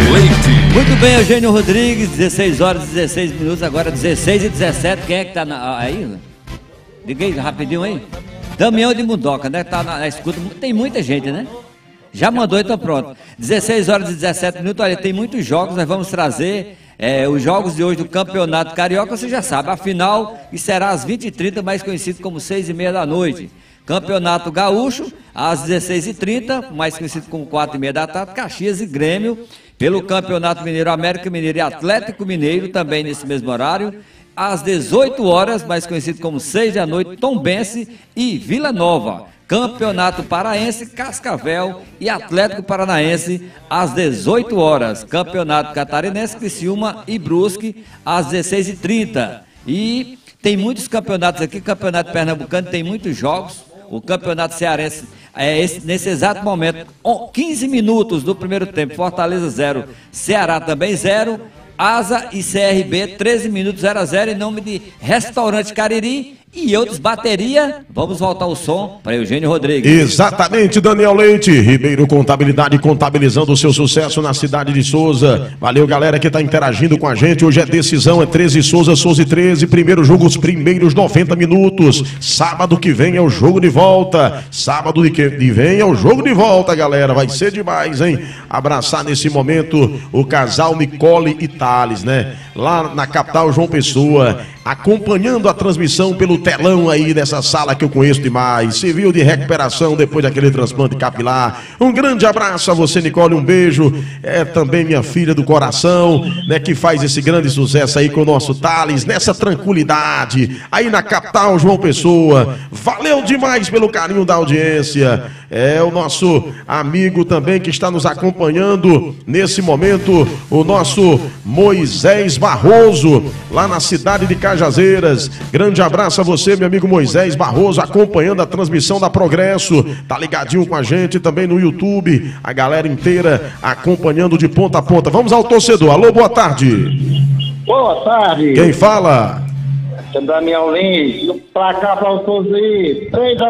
Muito bem, Eugênio Rodrigues, 16 horas e 16 minutos, agora 16 e 17. Quem é que tá aí? Diga aí, rapidinho aí. Damião de Mundoca, né? Tá na escuta. Tem muita gente, né? Já mandou, então pronto. 16 horas e 17 minutos, olha, tem muitos jogos, nós vamos trazer os jogos de hoje do Campeonato Carioca, você já sabe, a final que será às 20h30, mais conhecido como 6h30 da noite. Campeonato Gaúcho, às 16h30, mais conhecido como 4h30 da tarde, Caxias e Grêmio. Pelo Campeonato Mineiro, América Mineiro e Atlético Mineiro, também nesse mesmo horário. Às 18 horas, mais conhecido como 6 da noite, Tombense e Vila Nova. Campeonato Paraense, Cascavel e Atlético Paranaense, às 18 horas. Campeonato Catarinense, Criciúma e Brusque, às 16h30. E tem muitos campeonatos aqui, Campeonato Pernambucano tem muitos jogos. O Campeonato Cearense nesse exato momento, 15 minutos do primeiro tempo, Fortaleza 0, Ceará também 0, Asa e CRB 13 minutos 0-0, em nome de Restaurante Cariri e outros bateria. Vamos voltar o som para Eugênio Rodrigues. Exatamente, Daniel Leite, Ribeiro Contabilidade, contabilizando o seu sucesso na cidade de Souza. Valeu, galera que está interagindo com a gente. Hoje é decisão, é 13 Souza, Souza e 13. Primeiro jogo, os primeiros 90 minutos. Sábado que vem é o jogo de volta. Sábado que vem é o jogo de volta, galera. Vai ser demais, hein? Abraçar nesse momento o casal Nicole e Thales, né? Lá na capital João Pessoa, acompanhando a transmissão pelo telão aí dessa sala que eu conheço demais. Civil de recuperação depois daquele transplante capilar. Um grande abraço a você, Nicole, um beijo. É também minha filha do coração, né, que faz esse grande sucesso aí com o nosso Thales, nessa tranquilidade, aí na capital João Pessoa. Valeu demais pelo carinho da audiência. É o nosso amigo também que está nos acompanhando nesse momento, o nosso Moisés Barroso, lá na cidade de Cajazeiras. Grande abraço a você, meu amigo Moisés Barroso, acompanhando a transmissão da Progresso. Tá ligadinho com a gente também no YouTube, a galera inteira acompanhando de ponta a ponta. Vamos ao torcedor. Alô, boa tarde. Boa tarde. Quem fala? É Daniel Lins, placar para o Souza,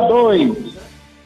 3-2.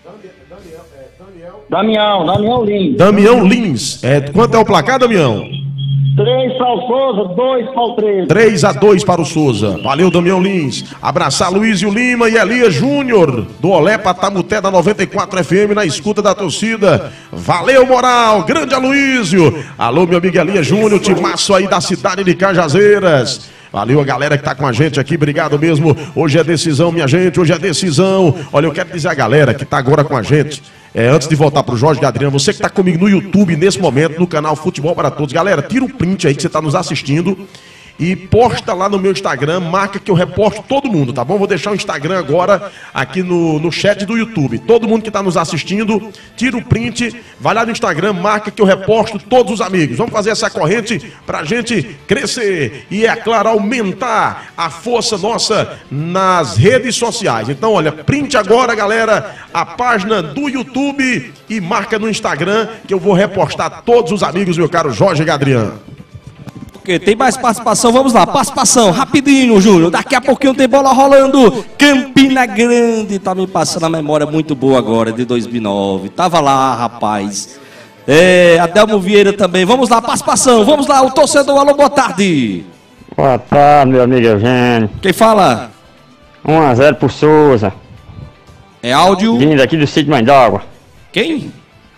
Damião Lins. Damião Lins. Quanto é o placar, Damião? 3 para o Souza, 2 para o 13. 3-2 para o Souza. Valeu, Damião Lins. Abraçar Luísio Lima e Elias Júnior, do Olé Patamuté da 94 FM, na escuta da torcida. Valeu, moral. Grande Aloísio. Alô, meu amigo Elias Júnior, timaço aí da cidade de Cajazeiras. Valeu a galera que tá com a gente aqui, obrigado mesmo. Hoje é decisão, minha gente, hoje é decisão. Olha, eu quero dizer a galera que tá agora com a gente, antes de voltar pro Jorge Adriano, você que tá comigo no YouTube nesse momento, no canal Futebol para Todos. Galera, tira o print aí que você tá nos assistindo e posta lá no meu Instagram, marca que eu reposto todo mundo, tá bom? Vou deixar o Instagram agora aqui no chat do YouTube. Todo mundo que está nos assistindo, tira o print, vai lá no Instagram, marca que eu reposto todos os amigos. Vamos fazer essa corrente pra gente crescer e, é claro, aumentar a força nossa nas redes sociais. Então, olha, print agora, galera, a página do YouTube e marca no Instagram que eu vou repostar todos os amigos, meu caro Jorge Gadrian. Porque tem mais participação, vamos lá, participação, rapidinho, Júnior, daqui a pouquinho tem bola rolando, Campina Grande, tá me passando a memória muito boa agora, de 2009, tava lá, rapaz, Adelmo Vieira também, vamos lá, participação, vamos lá, o torcedor, alô, boa tarde. Boa tarde, meu amigo Eugênio. Quem fala? 1-0 pro Souza. É áudio? Vindo aqui do sítio Mãe d'Água. Quem?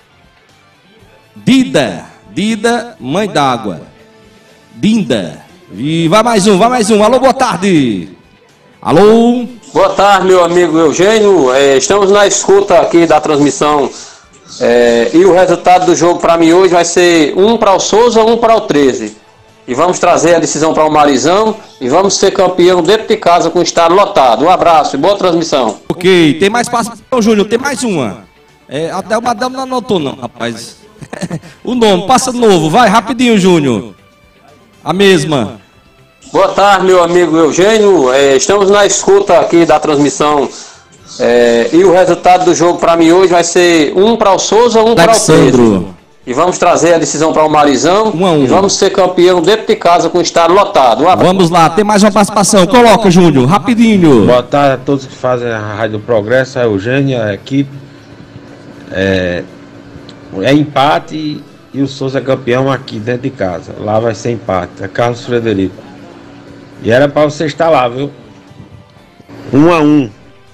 Dida, Mãe d'Água. Dinda. E vai mais um. Alô, boa tarde. Alô. Boa tarde, meu amigo Eugênio. Estamos na escuta aqui da transmissão. E o resultado do jogo para mim hoje vai ser 1 para o Souza, 1 para o 13. E vamos trazer a decisão para o Marizão. E vamos ser campeão dentro de casa com o estádio lotado. Um abraço e boa transmissão. Ok, tem mais participação, Júnior. Tem mais uma. Até o Madame não anotou, não, rapaz. O nome, passa de novo. Vai, rapidinho, Júnior. A mesma. Boa tarde, meu amigo Eugênio. Estamos na escuta aqui da transmissão. E o resultado do jogo para mim hoje vai ser 1 para o Souza, 1 para o 13. E vamos trazer a decisão para o Marizão. 1-1. E vamos ser campeão dentro de casa com o estádio lotado. Vamos lá, tem mais uma participação. Coloca, Júnior, rapidinho. Boa tarde a todos que fazem a Rádio Progresso, a Eugênio, a equipe. É empate e o Souza é campeão aqui dentro de casa. Lá vai ser empate. É Carlos Frederico. E era pra você estar lá, viu? 1-1.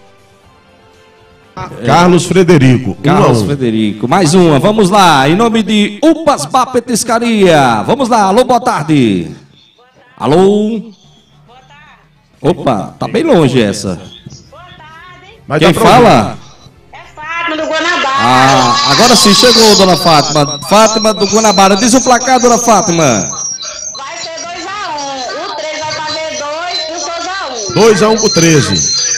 Carlos Frederico. Carlos Frederico. Mais uma, vamos lá. Em nome de Upasba Petiscaria. Vamos lá, alô, boa tarde. Alô. Opa, tá bem longe essa. Mas quem fala? Fátima do Guanabara. Ah, agora sim, chegou, dona Fátima. Fátima do Guanabara. Diz o placar, dona Fátima. Vai ser 2-1. O 13 vai fazer 2 e o Souza 1. 2-1 pro 13.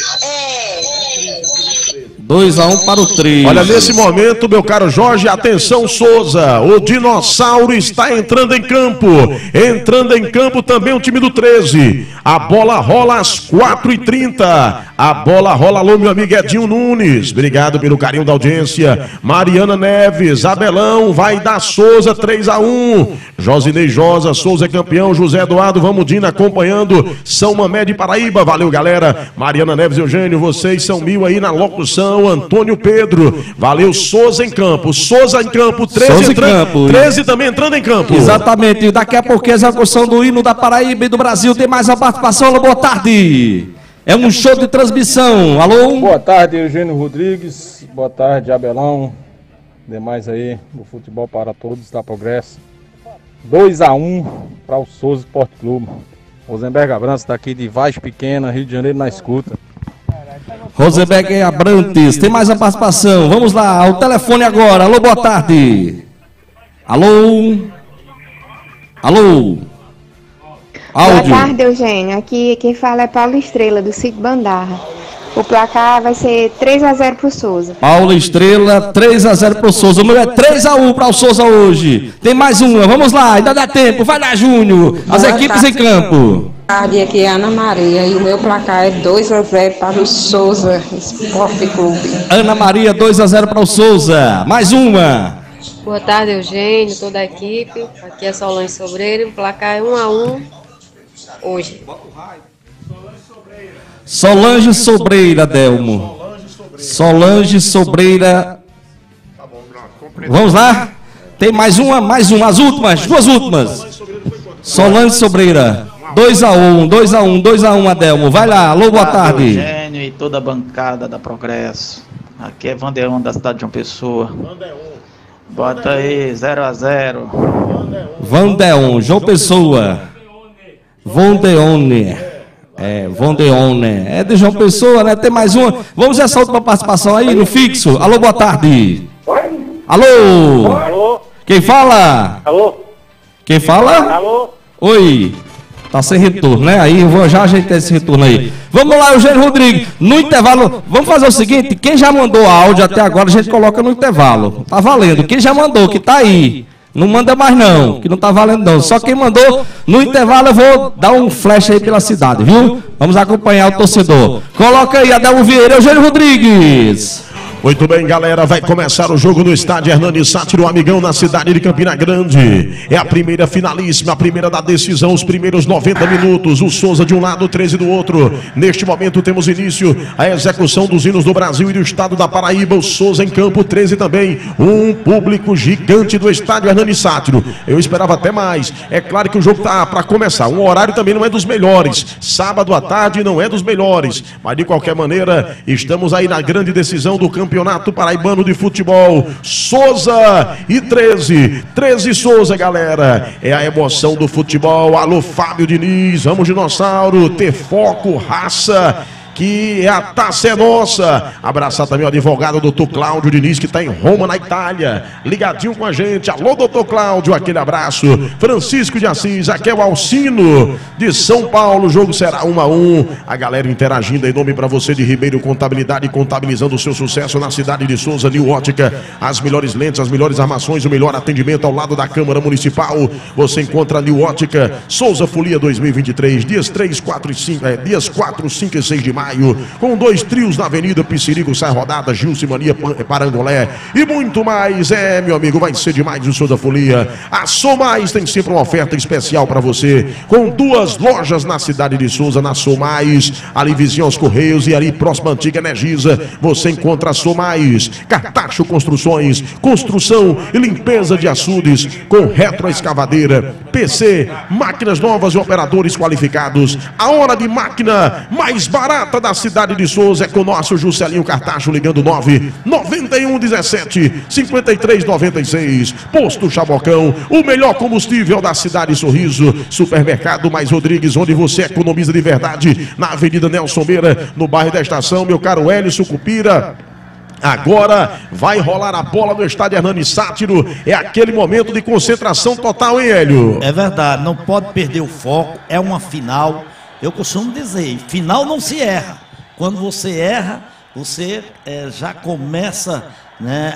2-1 para o 13. Olha, nesse momento, meu caro Jorge, atenção, Souza. O dinossauro está entrando em campo. Entrando em campo também o time do 13. A bola rola às 4h30. A bola rola, alô, meu amigo Edinho Nunes. Obrigado pelo carinho da audiência. Mariana Neves, Abelão, vai dar Souza 3-1. Josinei Josa, Souza é campeão. José Eduardo Vamudina acompanhando São Mamé de Paraíba. Valeu, galera. Mariana Neves, Eugênio, vocês são 1000 aí na locução. Antônio Pedro, valeu. Souza em campo, Souza em campo, 13 entrando, 13 também entrando em campo. Exatamente, daqui a pouco a execução do hino da Paraíba e do Brasil. Tem mais uma participação, alô, boa tarde. É um show de transmissão, alô. Boa tarde, Eugênio Rodrigues, boa tarde, Abelão, demais aí do Futebol para Todos da Progresso. 2-1 para o Souza Esporte Clube. Rosenberg Abrantes daqui de Vaz Pequena, Rio de Janeiro, na escuta. Rosenberg Abrantes, tem mais a participação. Vamos lá, ao telefone agora. Alô, boa tarde. Alô. Alô. Áudio. Boa tarde, Eugênio. Aqui quem fala é Paulo Estrela, do Sítio Bandarra. O placar vai ser 3-0 pro Souza. Paulo Estrela, 3-0 pro Souza. O meu é 3-1 para o Souza hoje. Tem mais uma, vamos lá, ainda dá tempo. Vai lá, Júnior. As equipes em campo. Boa tarde, aqui é Ana Maria e o meu placar é 2-0 para o Souza Esporte Clube. Ana Maria, 2-0 para o Souza. Mais uma. Boa tarde, Eugênio, toda a equipe. Aqui é Solange Sobreira. O placar é 1-1 hoje. Solange Sobreira, Delmo. Solange Sobreira. Vamos lá? Tem mais uma, as últimas, duas últimas. Solange Sobreira. 2-1, Adelmo. Vai lá, alô, boa tarde. Eugênio e toda a bancada da Progresso. Aqui é Vandeon da cidade de João Pessoa. Bota aí, 0-0. Vandeon, João Pessoa. Vandeone. Vandeone. É de João Pessoa, né? Tem mais uma. Vamos essa última participação aí no fixo. Alô, boa tarde. Alô. Alô. Quem fala? Alô. Quem fala? Alô. Oi. Tá sem retorno, né? Aí eu vou já ajeitar esse retorno aí. Vamos lá, Eugênio Rodrigues. No intervalo, vamos fazer o seguinte: quem já mandou áudio até agora, a gente coloca no intervalo. Tá valendo. Quem já mandou, que tá aí. Não manda mais não, que não tá valendo não. Só quem mandou, no intervalo eu vou dar um flash aí pela cidade, viu? Vamos acompanhar o torcedor. Coloca aí, Adelmo Vieira, Eugênio Rodrigues. Muito bem, galera, vai começar o jogo no estádio Hernani Sátiro, Amigão, na cidade de Campina Grande. É a primeira finalíssima, a primeira da decisão, os primeiros 90 minutos. O Souza de um lado, o 13 do outro. Neste momento temos início a execução dos hinos do Brasil e do estado da Paraíba. O Souza em campo, 13 também. Um público gigante do estádio Hernani Sátiro. Eu esperava até mais. É claro que o jogo tá para começar. O horário também não é dos melhores. Sábado à tarde não é dos melhores. Mas de qualquer maneira, estamos aí na grande decisão do Campeonato Paraibano de Futebol. Souza e 13. 13 Souza, galera. É a emoção do futebol. Alô, Fábio Diniz. Vamos, dinossauro. Ter foco, raça. Que a taça é nossa. Abraçar também o advogado doutor Cláudio Diniz, que está em Roma, na Itália, ligadinho com a gente. Alô, doutor Cláudio, aquele abraço. Francisco de Assis, aqui é o Alcino de São Paulo. O jogo será 1-1. A galera interagindo em nome para você de Ribeiro Contabilidade, contabilizando o seu sucesso na cidade de Souza. New Ótica, as melhores lentes, as melhores armações, o melhor atendimento ao lado da Câmara Municipal. Você encontra a New Ótica, Souza Folia 2023, dias 3, 4 e 5, dias 4, 5 e 6 de maio. maio, com 2 trios na Avenida Piscirico, Sai Rodada, Gilson Mania, Parangolé e muito mais. Meu amigo, vai ser demais o show da folia. A Sou Mais tem sempre uma oferta especial para você, com 2 lojas na cidade de Souza, na Sou Mais, ali vizinho aos Correios e ali próximo à Antiga Energisa, você encontra a Sou Mais. Cartacho Construções, construção e limpeza de açudes com retroescavadeira, PC, máquinas novas e operadores qualificados. A hora de máquina mais barata da cidade de Souza é com o nosso Juscelinho Cartacho, ligando 99117-5396. Posto Chabocão, o melhor combustível da cidade Sorriso. Supermercado Mais Rodrigues, onde você economiza de verdade, na Avenida Nelson Meira, no bairro da Estação, meu caro Hélio Sucupira. Agora vai rolar a bola no estádio Hernani Sátiro. É aquele momento de concentração total, hein, Hélio? É verdade, não pode perder o foco. É uma final. Eu costumo dizer, final não se erra. Quando você erra, você já começa, né,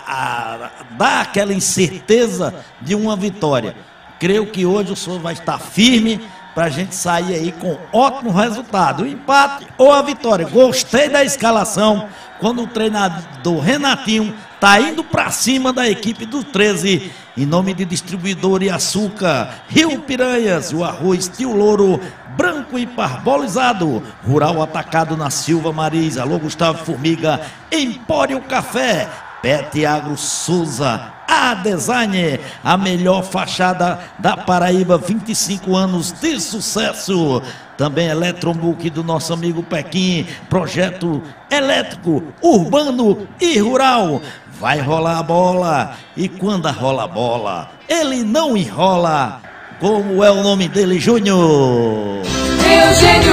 a dar aquela incerteza de uma vitória. Creio que hoje o senhor vai estar firme para a gente sair aí com ótimo resultado, o empate ou a vitória. Gostei da escalação, quando o treinador Renatinho está indo para cima da equipe do 13, em nome de Distribuidor e Açúcar, Rio Piranhas, o arroz Tio Louro, branco e parbolizado, Rural Atacado na Silva Maris, alô Gustavo Formiga, Empório Café, Pet Agro Souza, a Design, a melhor fachada da Paraíba, 25 anos de sucesso. Também Eletrobook do nosso amigo Pequim, projeto elétrico, urbano e rural. Vai rolar a bola, e quando rola a bola, ele não enrola. Como é o nome dele, Júnior? Eugênio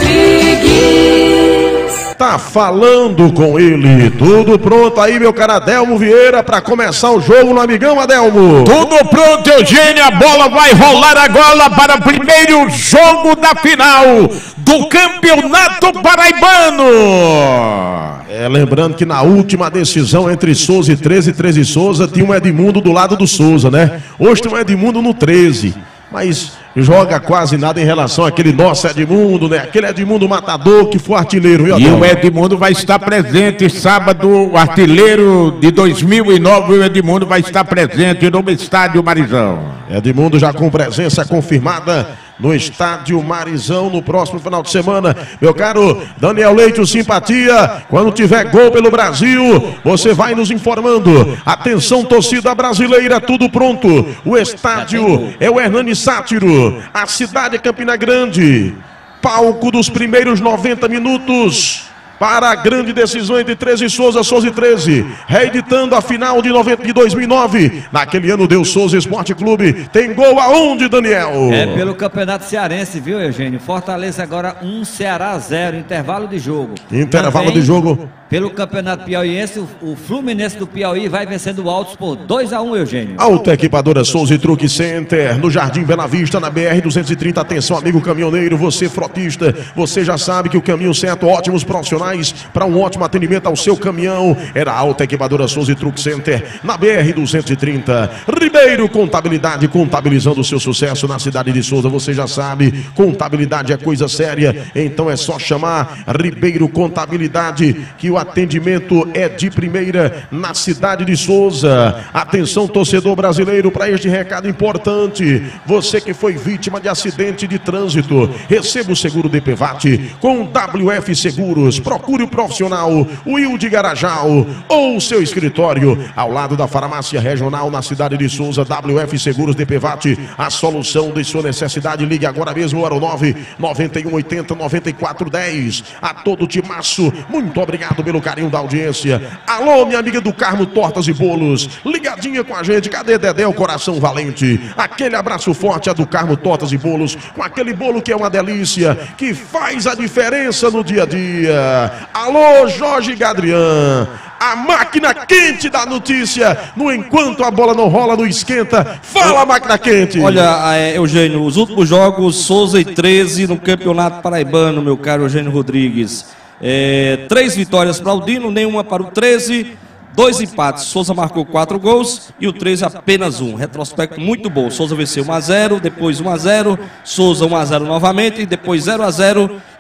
Rodrigues. Tá falando com ele. Tudo pronto aí, meu cara Adelmo Vieira, para começar o jogo no Amigão, Adelmo? Tudo pronto, Eugênio. A bola vai rolar agora para o primeiro jogo da final do Campeonato Paraibano. Lembrando que na última decisão entre Souza e 13 e Souza, tinha um Edmundo do lado do Souza, né? Hoje tem um Edmundo no 13, mas joga quase nada em relação àquele nosso Edmundo, né? Aquele Edmundo matador que foi artilheiro, viu? E o Edmundo vai estar presente sábado, o artilheiro de 2009, o Edmundo vai estar presente no Estádio Marizão. Edmundo já com presença confirmada no Estádio Marizão no próximo final de semana. Meu caro Daniel Leite, o Simpatia, quando tiver gol pelo Brasil, você vai nos informando. Atenção, torcida brasileira, tudo pronto. O estádio é o Hernani Sátiro, a cidade é Campina Grande. Palco dos primeiros 90 minutos para a grande decisão entre 13 e Souza, Souza e 13, reeditando a final de 2009. Naquele ano deu Souza Esporte Clube. Tem gol aonde, Daniel? É pelo Campeonato Cearense, viu, Eugênio? Fortaleza agora 1, Ceará 0, intervalo de jogo. Intervalo de jogo. Pelo Campeonato Piauiense, o Fluminense do Piauí vai vencendo o Altos por 2-1, Eugênio. Auto Equipadora Souza e Truque Center, no Jardim Bela Vista, na BR-230. Atenção, amigo caminhoneiro, você frotista, você já sabe que o caminho certo, ótimos profissionais para um ótimo atendimento ao seu caminhão. Era a Auto Equipadora Souza e Truque Center, na BR-230. Ribeiro Contabilidade, contabilizando o seu sucesso na cidade de Souza. Você já sabe, contabilidade é coisa séria, então é só chamar Ribeiro Contabilidade, que o atendimento é de primeira na cidade de Souza. Atenção, torcedor brasileiro, para este recado importante. Você que foi vítima de acidente de trânsito, receba o seguro DPVAT com WF Seguros. Procure o profissional Wilde Garajal ou seu escritório ao lado da farmácia regional na cidade de Souza. WF Seguros DPVAT, a solução de sua necessidade. Ligue agora mesmo, hora 99180-9410. A todo timaço, muito obrigado pelo carinho da audiência. Alô, minha amiga do Carmo Tortas e Bolos, ligadinha com a gente. Cadê Dedé, o coração valente? Aquele abraço forte a do Carmo Tortas e Bolos, com aquele bolo que é uma delícia, que faz a diferença no dia a dia. Alô, Jorge Gadrian, a máquina quente da notícia, no enquanto a bola não rola, não esquenta. Fala, máquina quente. Olha, Eugênio, os últimos jogos, Souza e 13 no Campeonato Paraibano, meu caro Eugênio Rodrigues. 3 vitórias para o Dino, nenhuma para o 13, 2 empates. Souza marcou 4 gols e o 13 apenas 1. Retrospecto muito bom. Souza venceu 1-0, depois 1-0, Souza 1-0 novamente, depois 0-0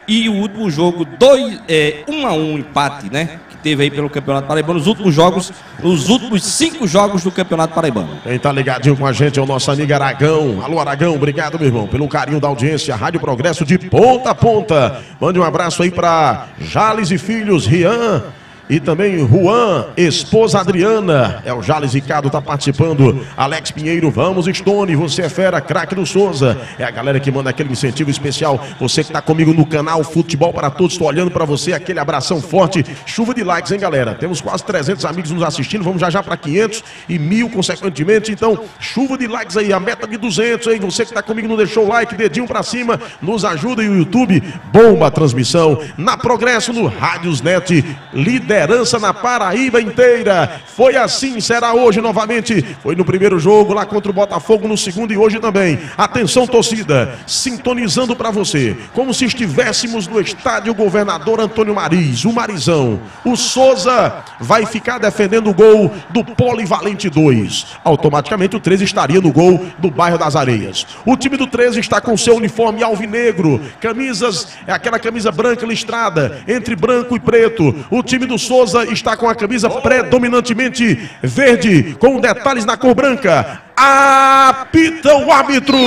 e o último jogo 1-1 empate, né? Que teve aí pelo Campeonato Paraibano, nos últimos 5 jogos do Campeonato Paraibano. Quem tá ligadinho com a gente é o nosso amigo Aragão. Alô, Aragão, obrigado, meu irmão, pelo carinho da audiência. Rádio Progresso de ponta a ponta. Mande um abraço aí pra Jales e Filhos, Rian. E também Juan, esposa Adriana. É o Jales Ricardo, tá participando. Alex Pinheiro, vamos Stone, você é fera, craque do Souza. É a galera que manda aquele incentivo especial. Você que tá comigo no canal Futebol para Todos, tô olhando para você, aquele abração forte. Chuva de likes, hein, galera? Temos quase 300 amigos nos assistindo, vamos já para 500 e 1000 consequentemente. Então, chuva de likes aí, a meta de 200, hein? Você que tá comigo não deixou o like, dedinho para cima, nos ajuda. E o YouTube bomba a transmissão na Progresso, no Rádiosnet, liderança na Paraíba inteira. Foi assim, será hoje novamente. Foi no primeiro jogo lá contra o Botafogo, no segundo e hoje também. Atenção, torcida, sintonizando para você, como se estivéssemos no estádio Governador Antônio Mariz, o Marizão. O Souza vai ficar defendendo o gol do Polivalente 2. Automaticamente o 13 estaria no gol do Bairro das Areias. O time do 13 está com seu uniforme alvinegro, camisas, é aquela camisa branca listrada, entre branco e preto. O time do Souza está com a camisa predominantemente verde, com detalhes na cor branca. Apita o árbitro.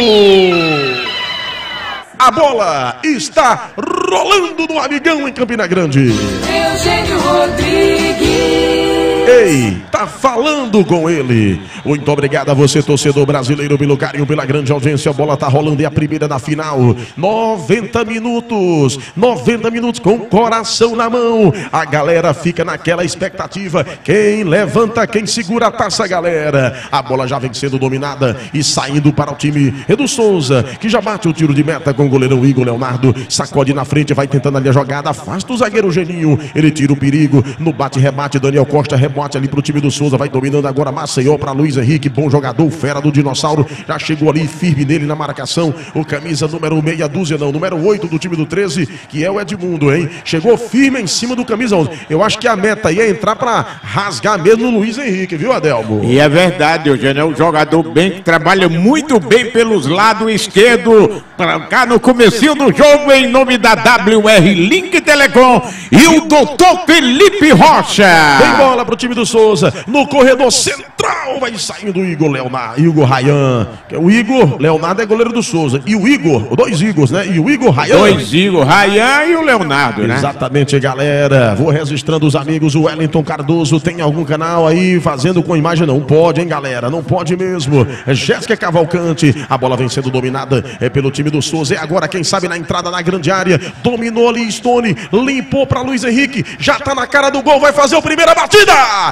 A bola está rolando no Amigão, em Campina Grande. Eugênio Rodrigues. Ei, tá falando com ele. Muito obrigado a você, torcedor brasileiro, pelo carinho, pela grande audiência. A bola tá rolando, é a primeira da final. 90 minutos com o coração na mão. A galera fica naquela expectativa. Quem levanta, quem segura a taça, galera. A bola já vem sendo dominada e saindo para o time do Souza, que já bate o tiro de meta com o goleirão Igor Leonardo. Sacode na frente, vai tentando ali a jogada. Afasta o zagueiro Geninho. Ele tira o perigo. No bate-rebate, Daniel Costa rebate ali pro time do Souza, vai dominando agora Maceió para Luiz Henrique, bom jogador, fera do dinossauro, já chegou ali firme nele na marcação, o camisa número meia dúzia, não, número 8 do time do 13, que é o Edmundo, hein? Chegou firme em cima do camisa 11. Eu acho que a meta ia entrar para rasgar mesmo no Luiz Henrique, viu, Adelmo? E é verdade, Eugênio, é um jogador bem que trabalha muito bem pelos lados esquerdo, para cá no comecinho do jogo, em nome da WR Link Telecom e o doutor Felipe Rocha. Tem bola pro time do Souza, no corredor central vai saindo o Igor Leonardo, Igor Rayan. O Igor Leonardo é goleiro do Souza, e o Igor, 2 Igors, né? E o Igor Rayan. 2 Igor, Rayan e o Leonardo, né? Exatamente, galera. Vou registrando os amigos. O Wellington Cardoso tem algum canal aí fazendo com imagem? Não pode, hein, galera? Não pode mesmo. Jéssica Cavalcante, a bola vem sendo dominada pelo time do Souza. É agora, quem sabe, na entrada na grande área. Dominou ali Stone, limpou para Luiz Henrique, já tá na cara do gol, vai fazer a primeira batida.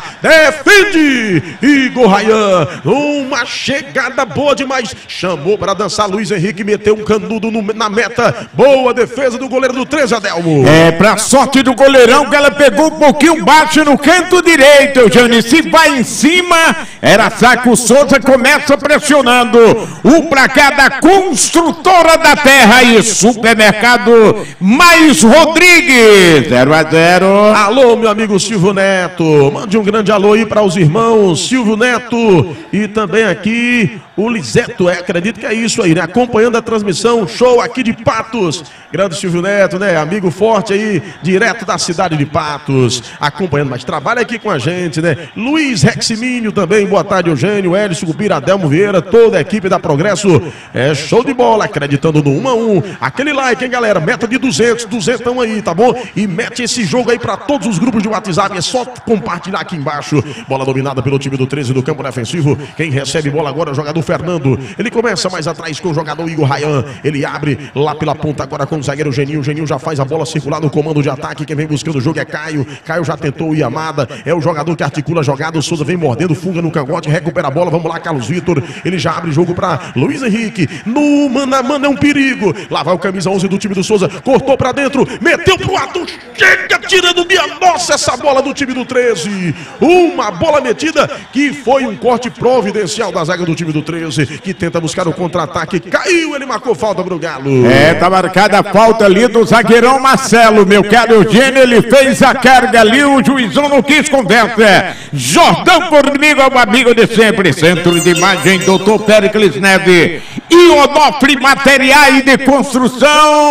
Defende Igor Rayan, uma chegada boa demais, chamou para dançar Luiz Henrique, meteu um canudo na meta, boa defesa do goleiro do 13, Adelmo. É, pra sorte do goleirão, que ela pegou um pouquinho baixo no canto direito, Eugênio, se vai em cima, era saco. O Souza começa pressionando, o placar da Construtora da Terra e Supermercado Mais Rodrigues, 0-0. Alô, meu amigo Silvio Neto, mande um grande alô aí para os irmãos Silvio Neto e também aqui o Liseto, acredito que é isso aí, né? Acompanhando a transmissão, show aqui de Patos. Grande Silvio Neto, né? Amigo forte aí, direto da cidade de Patos, acompanhando, mas trabalha aqui com a gente, né? Luiz Reximínio também, boa tarde, Eugênio, Hélio Cupira, Adelmo Vieira, toda a equipe da Progresso, é show de bola, acreditando no 1-1. Aquele like, hein, galera? Meta de 200 aí, tá bom? E mete esse jogo aí para todos os grupos de WhatsApp, é só compartilhar aqui embaixo. Bola dominada pelo time do 13 do campo defensivo. Quem recebe bola agora é o jogador Fernando. Ele começa mais atrás com o jogador Igor Rayan. Ele abre lá pela ponta agora com o zagueiro Geninho. Geninho já faz a bola circular no comando de ataque. Quem vem buscando o jogo é Caio. Caio já tentou o Yamada. É o jogador que articula a jogada. O Souza vem mordendo, funga no cangote, recupera a bola. Vamos lá, Carlos Vitor. Ele já abre jogo para Luiz Henrique. No mano a mano é um perigo. Lá vai o camisa 11 do time do Souza. Cortou para dentro, meteu pro ato. Chega tirando minha nossa essa bola do time do 13. Uma bola metida que foi um corte providencial da zaga do time do 13, que tenta buscar o contra-ataque. Caiu, ele marcou falta pro Galo. É, tá marcada a falta ali do zagueirão Marcelo, meu caro Eugênio, ele fez a carga ali, o juizão não quis conversa. Jordão comigo é o amigo de sempre, centro de imagem, doutor Péricles Neve e Onofre Materiais de Construção.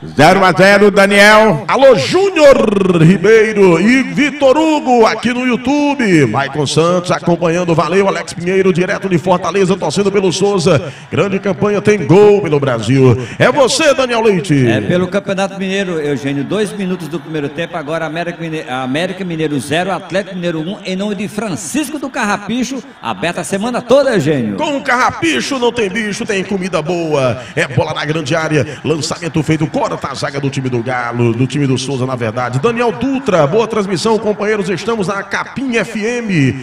0-0, Daniel. Alô, Júnior Ribeiro e Vitor Hugo aqui no YouTube. Maicon Santos acompanhando, valeu. Alex Pinheiro, direto de Fortaleza, torcendo pelo Souza. Grande campanha, tem gol pelo Brasil. É você, Daniel Leite. É pelo Campeonato Mineiro, Eugênio. 2 minutos do primeiro tempo. Agora América Mineiro 0, Atlético Mineiro 1, em nome de Francisco do Carrapicho. Aberta a semana toda, Eugênio. Com o Carrapicho não tem bicho, tem comida boa. É bola na grande área. Lançamento feito, corta a zaga do time do Galo, do time do Souza, na verdade. Daniel Dutra, boa transmissão, companheiros. Estamos na Capim FM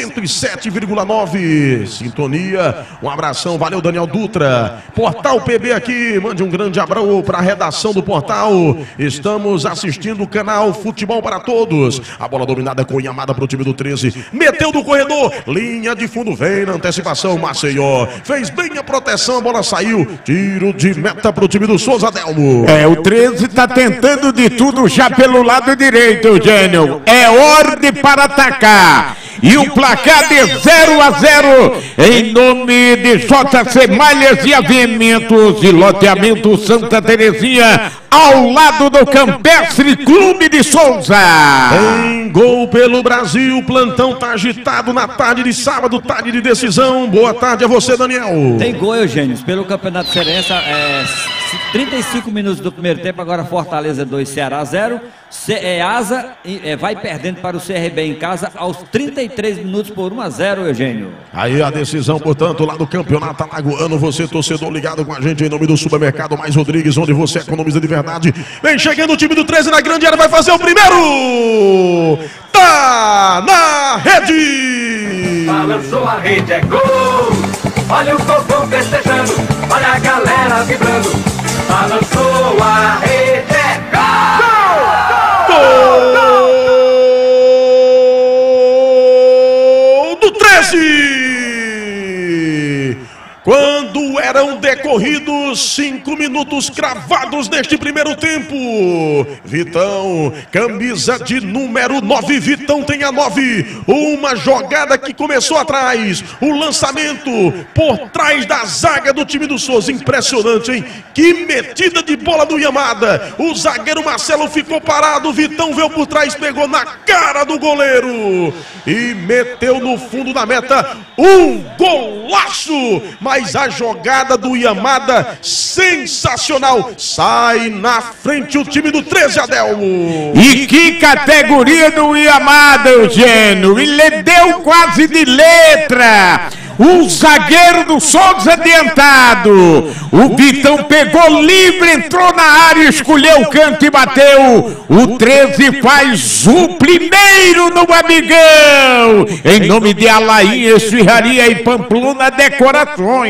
107,9. Sintonia. Um abração, valeu, Daniel Dutra. Portal PB aqui, mande um grande abraço para a redação do portal. Estamos assistindo o canal Futebol para Todos. A bola dominada com Yamada para o time do 13. Meteu do corredor, linha de fundo, vem na antecipação. Maceió fez bem a proteção, a bola saiu. Tiro de meta para o time do Souza, Adelmo. É, o 13 tá tentando de tudo já pelo lado direito, Eugênio. É ordem para atacar. E o placar de 0-0 em nome de JC Malhas e Aviamentos e Loteamento Santa Terezinha, ao lado do Campestre Clube de Souza. Tem gol pelo Brasil, o plantão tá agitado na tarde de sábado, tarde de decisão. Boa tarde a você, Daniel. Tem gol, Eugênio, pelo Campeonato Cearense, 35 minutos do primeiro tempo, agora Fortaleza 2, Ceará 0. Asa vai perdendo para o CRB em casa aos 33 minutos por 1-0, Eugênio. Aí a decisão, portanto, lá do Campeonato Alagoano. Você, torcedor, ligado com a gente em nome do Supermercado Mais Rodrigues, onde você economiza de verdade. Vem chegando o time do 13 na grande área, vai fazer o primeiro. Tá na rede. Balançou a rede, é gol. Olha o povão festejando, olha a galera vibrando. Balançou a rede, é gol. Gol do 13! Quando eram decorridos 5 minutos cravados neste primeiro tempo, Vitão, camisa de número 9, Vitão tem a 9, uma jogada que começou atrás, o lançamento por trás da zaga do time do Souza, impressionante, hein? Que metida de bola do Yamada, o zagueiro Marcelo ficou parado, Vitão veio por trás, pegou na cara do goleiro e meteu no fundo da meta, um golaço, mas a jogada do Yamada, sensacional, sai na frente o time do 13, Adelmo. E que categoria do Yamada, Eugênio, ele deu quase de letra. O zagueiro do Souza adiantado. O Vitão pegou livre, entrou na área, escolheu o canto e bateu. O 13 faz o primeiro no Amigão. Em nome de Alainha, Esfirraria e Pamplona Decorações.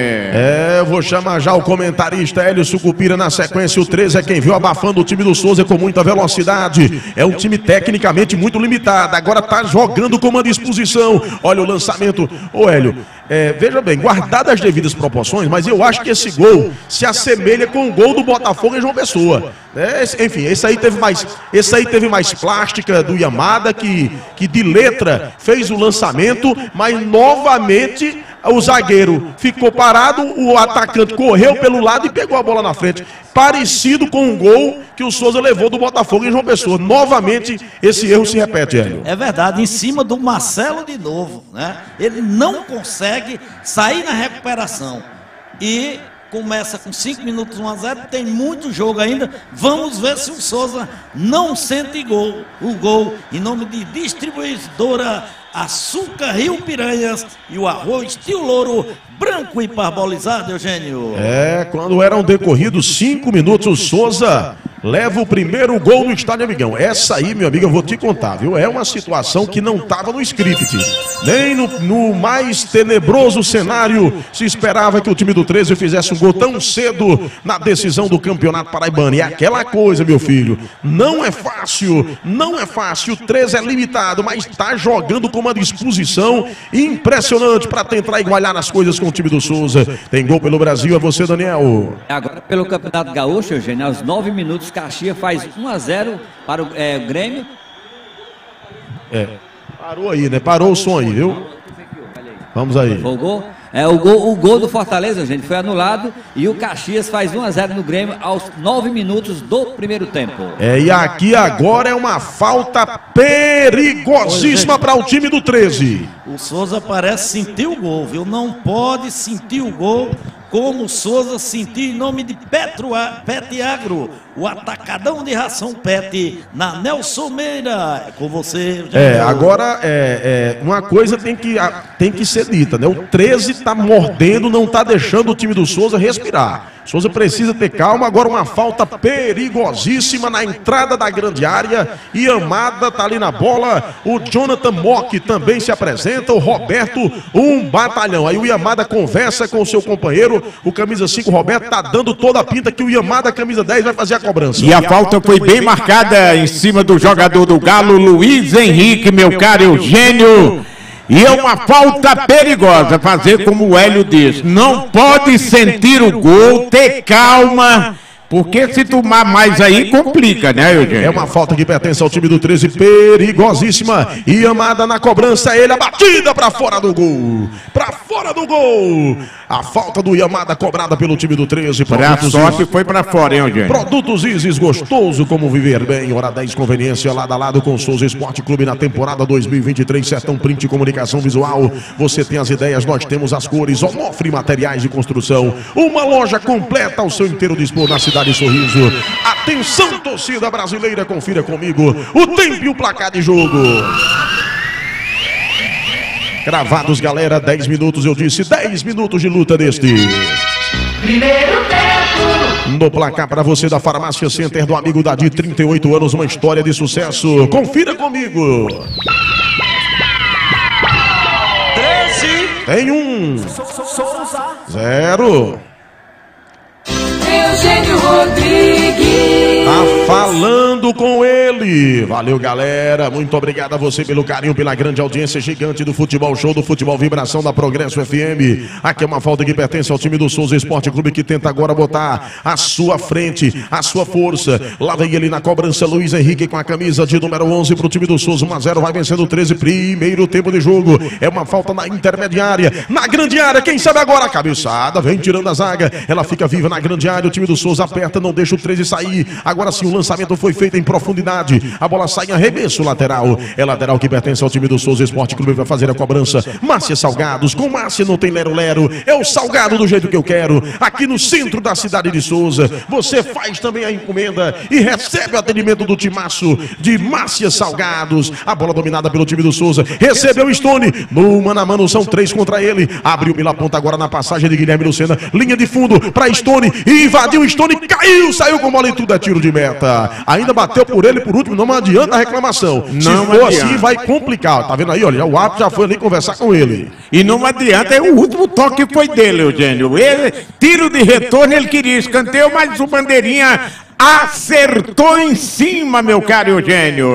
Eu vou chamar já o comentarista Hélio Sucupira na sequência. O 13 é quem viu abafando o time do Souza com muita velocidade. É um time tecnicamente muito limitado. Agora tá jogando com uma disposição. Olha o lançamento. Ô Hélio, veja bem, guardadas as devidas proporções, mas eu acho que esse gol se assemelha com o gol do Botafogo em João Pessoa. Enfim, esse aí teve mais plástica do Yamada, que de letra fez o lançamento, mas novamente o zagueiro ficou parado, o atacante correu pelo lado e pegou a bola na frente. Parecido com o gol que o Souza levou do Botafogo em João Pessoa. Novamente, esse erro se repete, Hélio. É verdade, em cima do Marcelo de novo, né? Ele não consegue sair na recuperação. E começa com 5 minutos 1-0, tem muito jogo ainda. Vamos ver se o Souza não sente gol. O gol em nome de Distribuidora Açúcar Rio Piranhas e o arroz Tio Louro branco e parbolizado, Eugênio. Quando eram decorridos 5 minutos, o Souza leva o primeiro gol no Estádio Amigão. Essa aí, meu amigo, eu vou te contar, viu? É uma situação que não estava no script. Nem no mais tenebroso cenário se esperava que o time do 13 fizesse um gol tão cedo na decisão do Campeonato Paraibano. E é aquela coisa, meu filho, não é fácil, não é fácil. O 13 é limitado, mas está jogando com uma disposição impressionante para tentar igualar as coisas com o time do Souza. Tem gol pelo Brasil, é você, Daniel. Agora pelo Campeonato Gaúcho, Eugênio, aos 9 minutos, Caxias faz 1-0 para o Grêmio. Parou aí, né? Parou o som aí, viu? Vamos aí. Folgou. O gol do Fortaleza, gente, foi anulado e o Caxias faz 1-0 no Grêmio aos 9 minutos do primeiro tempo. E aqui agora é uma falta perigosíssima para o time do 13. O Souza parece sentir o gol, viu? Não pode sentir o gol como o Souza sentiu em nome de Pet Agro, o atacadão de ração Pet na Nelson Meira. É com você. Agora uma coisa tem que ser dita, né? O 13 tá mordendo, não tá deixando o time do Souza respirar. Souza precisa ter calma. Agora uma falta perigosíssima na entrada da grande área. Yamada tá ali na bola. O Jonathan Mock também se apresenta. O Roberto, um batalhão. Aí o Yamada conversa com o seu companheiro. O camisa 5, Roberto, tá dando toda a pinta que o Yamada, camisa 10, vai fazer a cobrança. E a falta foi bem marcada em cima do jogador do Galo, Luiz Henrique, meu caro Eugênio. E é uma falta perigosa, fazer como o Hélio diz. Não pode sentir o gol, ter calma, porque se tomar mais aí complica, né, Eugênio? É uma falta que pertence ao time do 13, perigosíssima. E Yamada na cobrança, ele a batida para fora do gol. Para fora do gol. A falta do Yamada cobrada pelo time do 13. Pra sorte foi pra fora, hein, Eugênio? Produtos Isis, gostoso como viver bem. Hora 10, conveniência, lado a lado com Souza Esporte Clube na temporada 2023. Sertão Print e Comunicação Visual. Você tem as ideias, nós temos as cores. Onofre Materiais de Construção. Uma loja completa ao seu inteiro dispor na cidade de Sorriso. Atenção, torcida brasileira, confira comigo o tempo e o placar de jogo. Gravados, galera, 10 minutos, eu disse, 10 minutos de luta deste. Primeiro tempo. No placar para você da Farmácia Center do amigo Dadi, 38 anos, uma história de sucesso. Confira comigo. 13. Tem 0. Eugênio Rodrigues. Tá falando com ele. Valeu, galera. Muito obrigado a você pelo carinho, pela grande audiência gigante do Futebol Show, do Futebol Vibração da Progresso FM. Aqui é uma falta que pertence ao time do Souza Esporte Clube, que tenta agora botar a sua frente, a sua força. Lá vem ele na cobrança, Luiz Henrique com a camisa de número 11 pro time do Souza. 1-0, vai vencendo o 13, primeiro tempo de jogo. É uma falta na intermediária, na grande área. Quem sabe agora a cabeçada, vem tirando a zaga. Ela fica viva na grande área. O time do Souza aperta, não deixa o 13 sair. Agora sim, o lançamento foi feito em profundidade. A bola sai em arremesso lateral. É lateral que pertence ao time do Souza Esporte Clube. Vai fazer a cobrança. Márcia Salgados. Com Márcia não tem lero-lero. É o salgado do jeito que eu quero. Aqui no centro da cidade de Souza. Você faz também a encomenda e recebe o atendimento do timaço de Márcia Salgados. A bola dominada pelo time do Souza. Recebeu o Stone. No mano a mano, são 3 contra ele. Abriu pela ponta agora na passagem de Guilherme Lucena. Linha de fundo para Stone. Invadiu o Stone. Caiu. Saiu com bola e tudo é tiro de meta. Ainda bateu por ele por último. Não adianta a reclamação. Se for assim, vai complicar. Tá vendo aí? Olha, o árbitro já foi ali conversar com ele. E não adianta, o último toque foi dele, Eugênio. Ele, tiro de retorno, ele queria escanteio, mas o bandeirinha acertou em cima, meu caro Eugênio.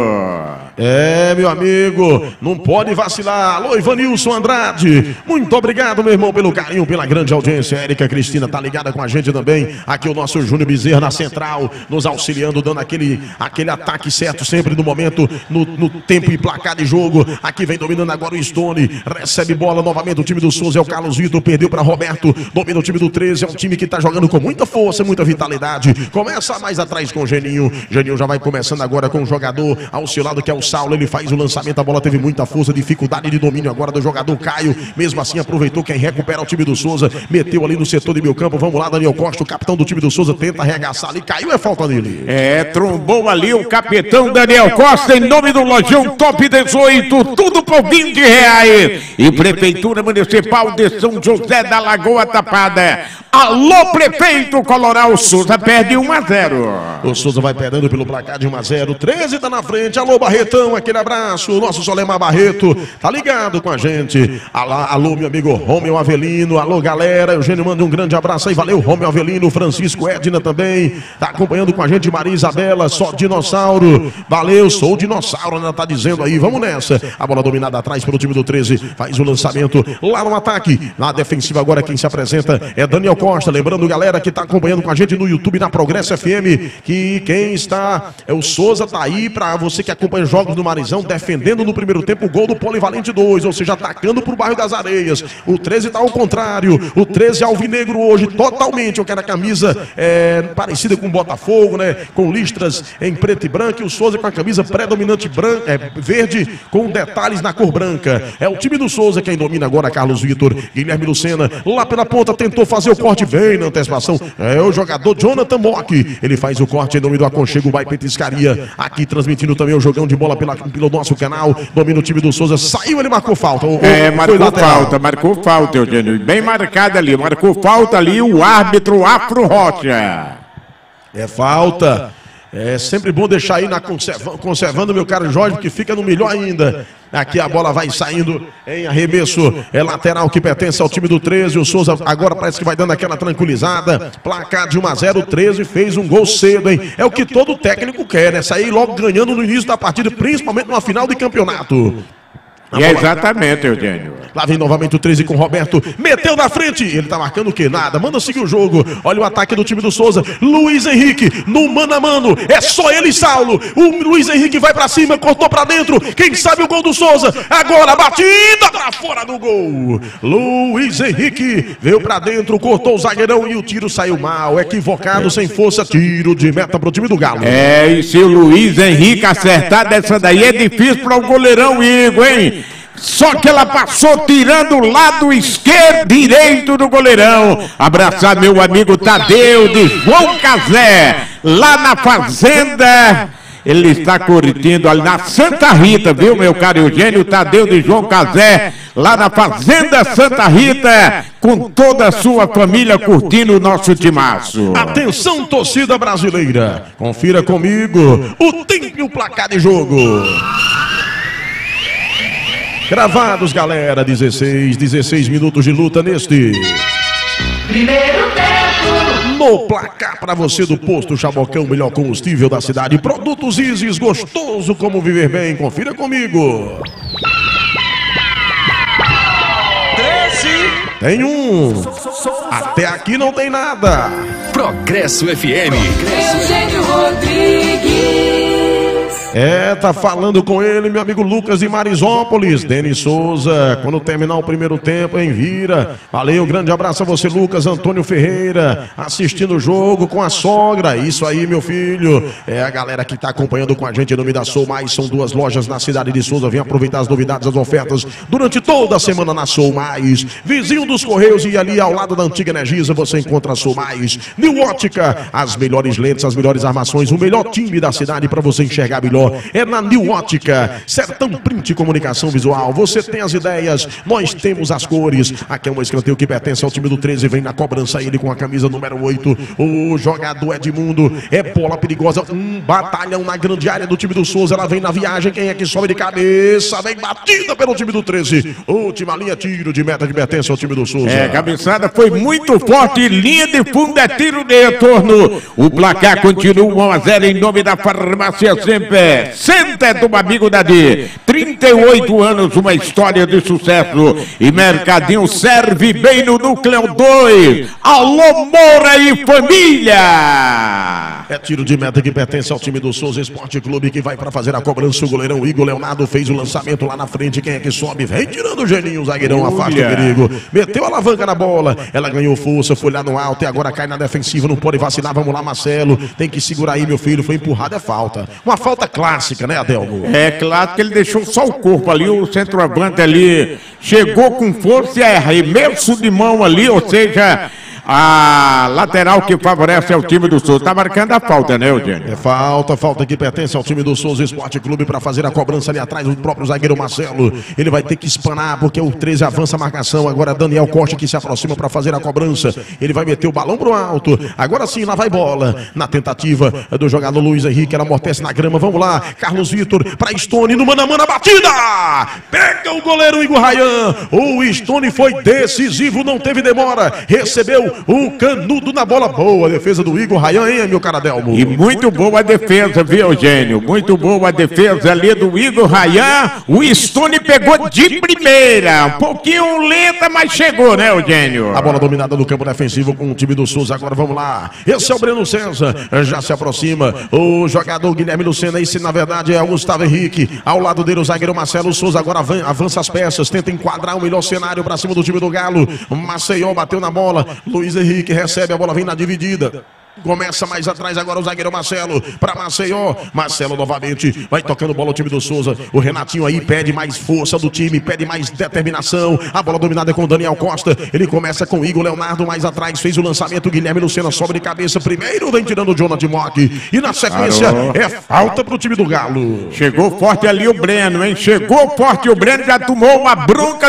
É, meu amigo, não pode vacilar. Alô, Ivanilson Andrade. Muito obrigado, meu irmão, pelo carinho, pela grande audiência. Érica Cristina tá ligada com a gente também. Aqui o nosso Júnior Bezerra na central, nos auxiliando, dando aquele ataque certo sempre no momento, no tempo e placar de jogo. Aqui vem dominando agora o Stone. Recebe bola novamente o time do Souza. É o Carlos Vitor, perdeu para Roberto. Domina o time do 13. É um time que tá jogando com muita força, muita vitalidade. Começa mais atrás com o Geninho. Geninho já vai começando agora com o jogador ao seu lado, que é o Saulo. Ele faz o lançamento, a bola teve muita força, dificuldade de domínio agora do jogador Caio. Mesmo assim aproveitou, quem recupera o time do Souza. Meteu ali no setor de meio campo. Vamos lá, Daniel Costa, o capitão do time do Souza, tenta arregaçar ali. Caiu, é falta dele. É, trombou ali o capitão Daniel Costa, em nome do Lojão Top 18. Tudo por R$20. E Prefeitura Municipal de São José da Lagoa Tapada. Alô, prefeito Coloral. Souza perde 1-0. O Souza vai perdendo pelo placar de 1-0. 13 tá na frente. Alô, Barretão, aquele abraço. O nosso Solemar Barreto tá ligado com a gente. Alô, meu amigo Romeu Avelino. Alô, galera. Eugênio manda um grande abraço aí. Valeu, Romeu Avelino. Francisco Edna também tá acompanhando com a gente. Maria Isabela, só dinossauro. Valeu, sou dinossauro, ela tá dizendo aí. Vamos nessa. A bola dominada atrás pelo time do 13. Faz o lançamento lá no ataque. Na defensiva agora quem se apresenta é Daniel Costa. Lembrando, galera, que tá acompanhando com a gente no YouTube, na Progresso FM. aí que quem está é o Souza, tá aí para você que acompanha jogos do Marizão, defendendo no primeiro tempo o gol do Polivalente 2, ou seja, atacando pro bairro das Areias. O 13 tá ao contrário, o 13 é alvinegro hoje, totalmente. Eu quero a camisa parecida com o Botafogo, né? Com listras em preto e branco, e o Souza com a camisa predominante verde, com detalhes na cor branca. É o time do Souza quem domina agora, Carlos Vitor. Guilherme Lucena, lá pela ponta, tentou fazer o corte, vem na antecipação. É o jogador Jonathan Mock. Ele faz o corte em nome do Aconchego, vai Petiscaria. Aqui transmitindo também o jogão de bola pelo nosso canal. Domina o time do Souza, saiu, ele marcou falta. Marcou falta, Eugênio. Bem marcado ali, marcou falta ali o árbitro Afro Rocha. É falta. É sempre bom deixar aí conservando, meu caro Jorge, porque fica no melhor ainda. Aqui a bola vai saindo em arremesso. É lateral que pertence ao time do 13. O Souza agora parece que vai dando aquela tranquilizada. Placar de 1-0, o 13 fez um gol cedo, hein? É o que todo técnico quer, né? Sair logo ganhando no início da partida, principalmente numa final de campeonato. E é exatamente, Eugênio. Lá vem novamente o 13 com o Roberto. Meteu na frente. Ele tá marcando o quê? Nada. Manda seguir o jogo. Olha o ataque do time do Souza. Luiz Henrique no mano a mano. É só ele e Saulo. O Luiz Henrique vai pra cima, cortou pra dentro. Quem sabe o gol do Souza. Agora a batida pra fora do gol. Luiz Henrique veio pra dentro, cortou o zagueirão e o tiro saiu mal. Equivocado, sem força. Tiro de meta pro time do Galo. É, e se o Luiz Henrique acertar dessa daí é difícil para o goleirão Igor, hein? Só que ela passou tirando o lado direito do goleirão. Abraçar meu amigo Tadeu de João Casé, lá na fazenda. Ele está curtindo ali na Santa Rita, viu, meu caro Eugênio? Tadeu de João Casé, lá na fazenda Santa Rita, com toda a sua família curtindo o nosso timaço. Atenção, torcida brasileira. Confira comigo o tempo e o placar de jogo. Gravados, galera, 16 minutos de luta neste primeiro tempo. No placar para você do Posto Chabocão, melhor combustível da cidade. Produtos Isis, gostoso como viver bem. Confira comigo. 13. Tem um. Até aqui não tem nada. Progresso FM. Eugênio Rodrigues. Tá falando com ele, meu amigo Lucas de Marizópolis. Denis Souza, quando terminar o primeiro tempo, em Vira. Valeu, grande abraço a você, Lucas. Antônio Ferreira, assistindo o jogo com a sogra. Isso aí, meu filho. É a galera que tá acompanhando com a gente em nome da Sou Mais. São 2 lojas na cidade de Souza. Vem aproveitar as novidades, as ofertas durante toda a semana na Sou Mais. Vizinho dos Correios e ali ao lado da antiga Energisa, você encontra a Sou Mais. New Ótica, as melhores lentes, as melhores armações, o melhor time da cidade para você enxergar melhor. É na New Ótica, Sertão Print e Comunicação Visual. Você tem as ideias, nós temos as cores. Aqui é um escanteio que pertence ao time do 13. Vem na cobrança ele com a camisa número 8. O jogador Edmundo. É bola perigosa. Batalhão na grande área do time do Souza. Ela vem na viagem. Quem é que sobe de cabeça? Vem batida pelo time do 13. Última linha, tiro de meta que pertence ao time do Souza. A cabeçada foi muito forte. Linha de fundo é tiro de retorno. O placar continua 1-0 em nome da Farmácia Sempre. Center do amigo Dadi, 38 anos, uma história de sucesso. E Mercadinho serve bem no Núcleo 2. Alô, Moura e família! É tiro de meta que pertence ao time do Souza Esporte Clube, que vai para fazer a cobrança. O goleirão Igor Leonardo fez o lançamento lá na frente. Quem é que sobe? Vem tirando o gelinho, o zagueirão afasta o perigo. Meteu a alavanca na bola, ela ganhou força, foi lá no alto e agora cai na defensiva. Não pode vacilar, vamos lá, Marcelo. Tem que segurar aí, meu filho. Foi empurrado, é falta. Uma falta clássica, né, Adelmo? É claro que ele deixou só o corpo ali, o centroavante ali chegou com força e arremesso de mão ali, ou seja, a lateral que favorece ao time do Souza. Tá marcando a falta, né, Eugênio? É falta que pertence ao time do Souza Esporte Clube para fazer a cobrança ali atrás do próprio zagueiro Marcelo. Ele vai ter que espanar porque o 13 avança a marcação. Agora Daniel Costa que se aproxima para fazer a cobrança. Ele vai meter o balão pro alto. Agora sim, lá vai bola. Na tentativa do jogador Luiz Henrique, ela amortece na grama. Vamos lá, Carlos Vitor para Stone no mano a mano, a batida! Pega o goleiro Igor Rayan. O Stone foi decisivo, não teve demora. Recebeu o Canudo na bola. Boa defesa do Igor Rayan, hein, meu cara Adelmo? E muito boa a defesa, viu, Eugênio? Muito boa a defesa ali do Igor Rayan. O Stone pegou de primeira. Um pouquinho lenta, mas chegou, né, Eugênio? A bola dominada no campo defensivo com o time do Souza. Agora vamos lá. Esse é o Breno César. Já se aproxima o jogador Guilherme Lucena. Esse, na verdade, é o Gustavo Henrique. Ao lado dele, o zagueiro Marcelo Souza. Agora avança as peças. Tenta enquadrar o melhor cenário para cima do time do Galo. Maceió bateu na bola. Luiz Henrique recebe. A bola vem na dividida. Começa mais atrás agora o zagueiro Marcelo para Maceió. Marcelo novamente vai tocando bola o time do Souza. O Renatinho aí pede mais força do time, pede mais determinação. A bola dominada com o Daniel Costa. Ele começa com o Igor Leonardo mais atrás. Fez o lançamento. Guilherme Lucena sobe de cabeça. Primeiro vem tirando o Jonathan Mock. E na sequência é falta pro time do Galo. Chegou forte ali o Breno, hein? Chegou forte o Breno. Já tomou uma bronca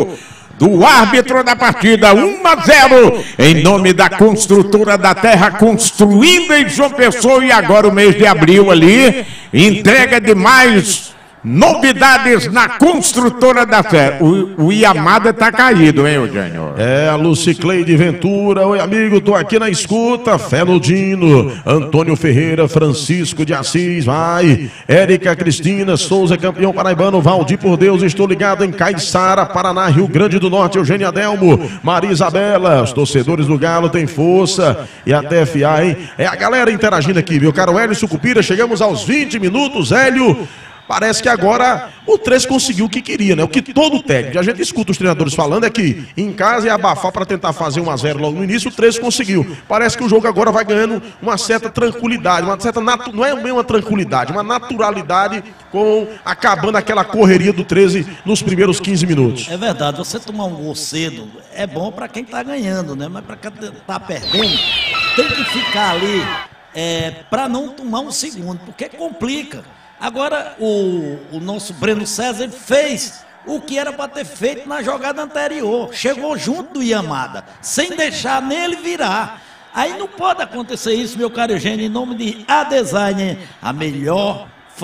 do árbitro da partida, 1-0, em nome da Construtora da Terra, construindo em João Pessoa. E agora o mês de abril ali, entrega de mais novidades na Construtora da Terra. O Yamada tá caído, hein, Eugênio? É, a Lucicleide Ventura. Oi, amigo, tô aqui na escuta. Feludino, Antônio Ferreira, Francisco de Assis, vai. Érica Cristina Souza, campeão paraibano. Valdir por Deus, estou ligado em Caiçara, Paraná, Rio Grande do Norte. Eugênio Adelmo, Maria Isabela, os torcedores do Galo têm força e até FA, hein? É a galera interagindo aqui, meu caro Hélio Sucupira. Chegamos aos 20 minutos, Hélio. Parece que agora o 13 conseguiu o que queria, né? O que todo técnico, a gente escuta os treinadores falando é que em casa é abafar para tentar fazer 1-0 logo no início, o 13 conseguiu. Parece que o jogo agora vai ganhando uma certa tranquilidade, uma certa não é bem uma tranquilidade, uma naturalidade acabando aquela correria do 13 nos primeiros 15 minutos. É verdade, você tomar um gol cedo é bom para quem tá ganhando, né? Mas para quem tá perdendo, tem que ficar ali para não tomar um segundo, porque complica. Agora, o nosso Breno César fez o que era para ter feito na jogada anterior. Chegou junto do Yamada, sem deixar nele virar. Aí não pode acontecer isso, meu caro Eugênio, em nome de A-Design, a melhor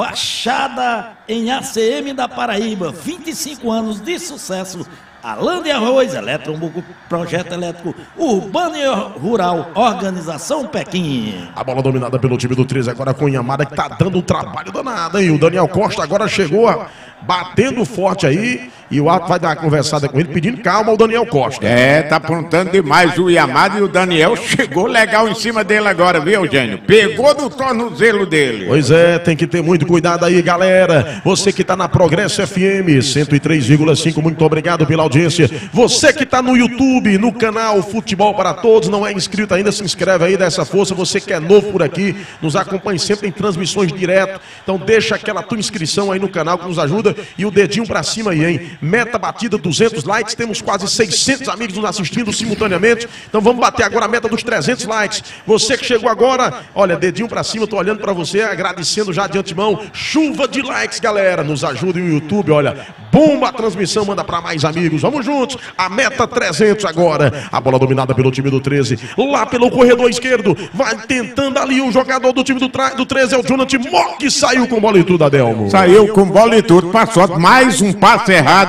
fachada em ACM da Paraíba. 25 anos de sucesso. Alain de Arroz, Eletrombuco, Projeto Elétrico Urbano e Rural, Organização Pequim. A bola dominada pelo time do 13 agora com o Yamada, que tá dando um trabalho danado, hein? O Daniel Costa agora chegou batendo forte aí e o Ato vai dar uma conversada com ele, pedindo calma ao Daniel Costa. Tá aprontando demais o Yamada, e o Daniel chegou legal em cima dele agora, viu, Eugênio? Pegou no tornozelo dele. Pois é, tem que ter muito cuidado aí, galera. Você que tá na Progresso FM 103,5, muito obrigado pela audiência. Você que tá no YouTube, no canal Futebol para Todos, não é inscrito ainda, se inscreve aí, dá essa força. Você que é novo por aqui, nos acompanhe sempre em transmissões direto. Então deixa aquela tua inscrição aí no canal que nos ajuda e o dedinho pra cima aí, hein? Meta batida, 200 likes, temos quase 600 amigos nos assistindo simultaneamente, então vamos bater agora a meta dos 300 likes. Você que chegou agora, olha, dedinho pra cima, tô olhando pra você, agradecendo já de antemão, chuva de likes, galera, nos ajude no YouTube, olha, bomba a transmissão, manda pra mais amigos, vamos juntos, a meta 300 agora, a bola dominada pelo time do 13, lá pelo corredor esquerdo, vai tentando ali o jogador do time do 13, é o Jonathan Mock, que saiu com bola e tudo, Adelmo. Saiu com bola e tudo, passou mais um passe errado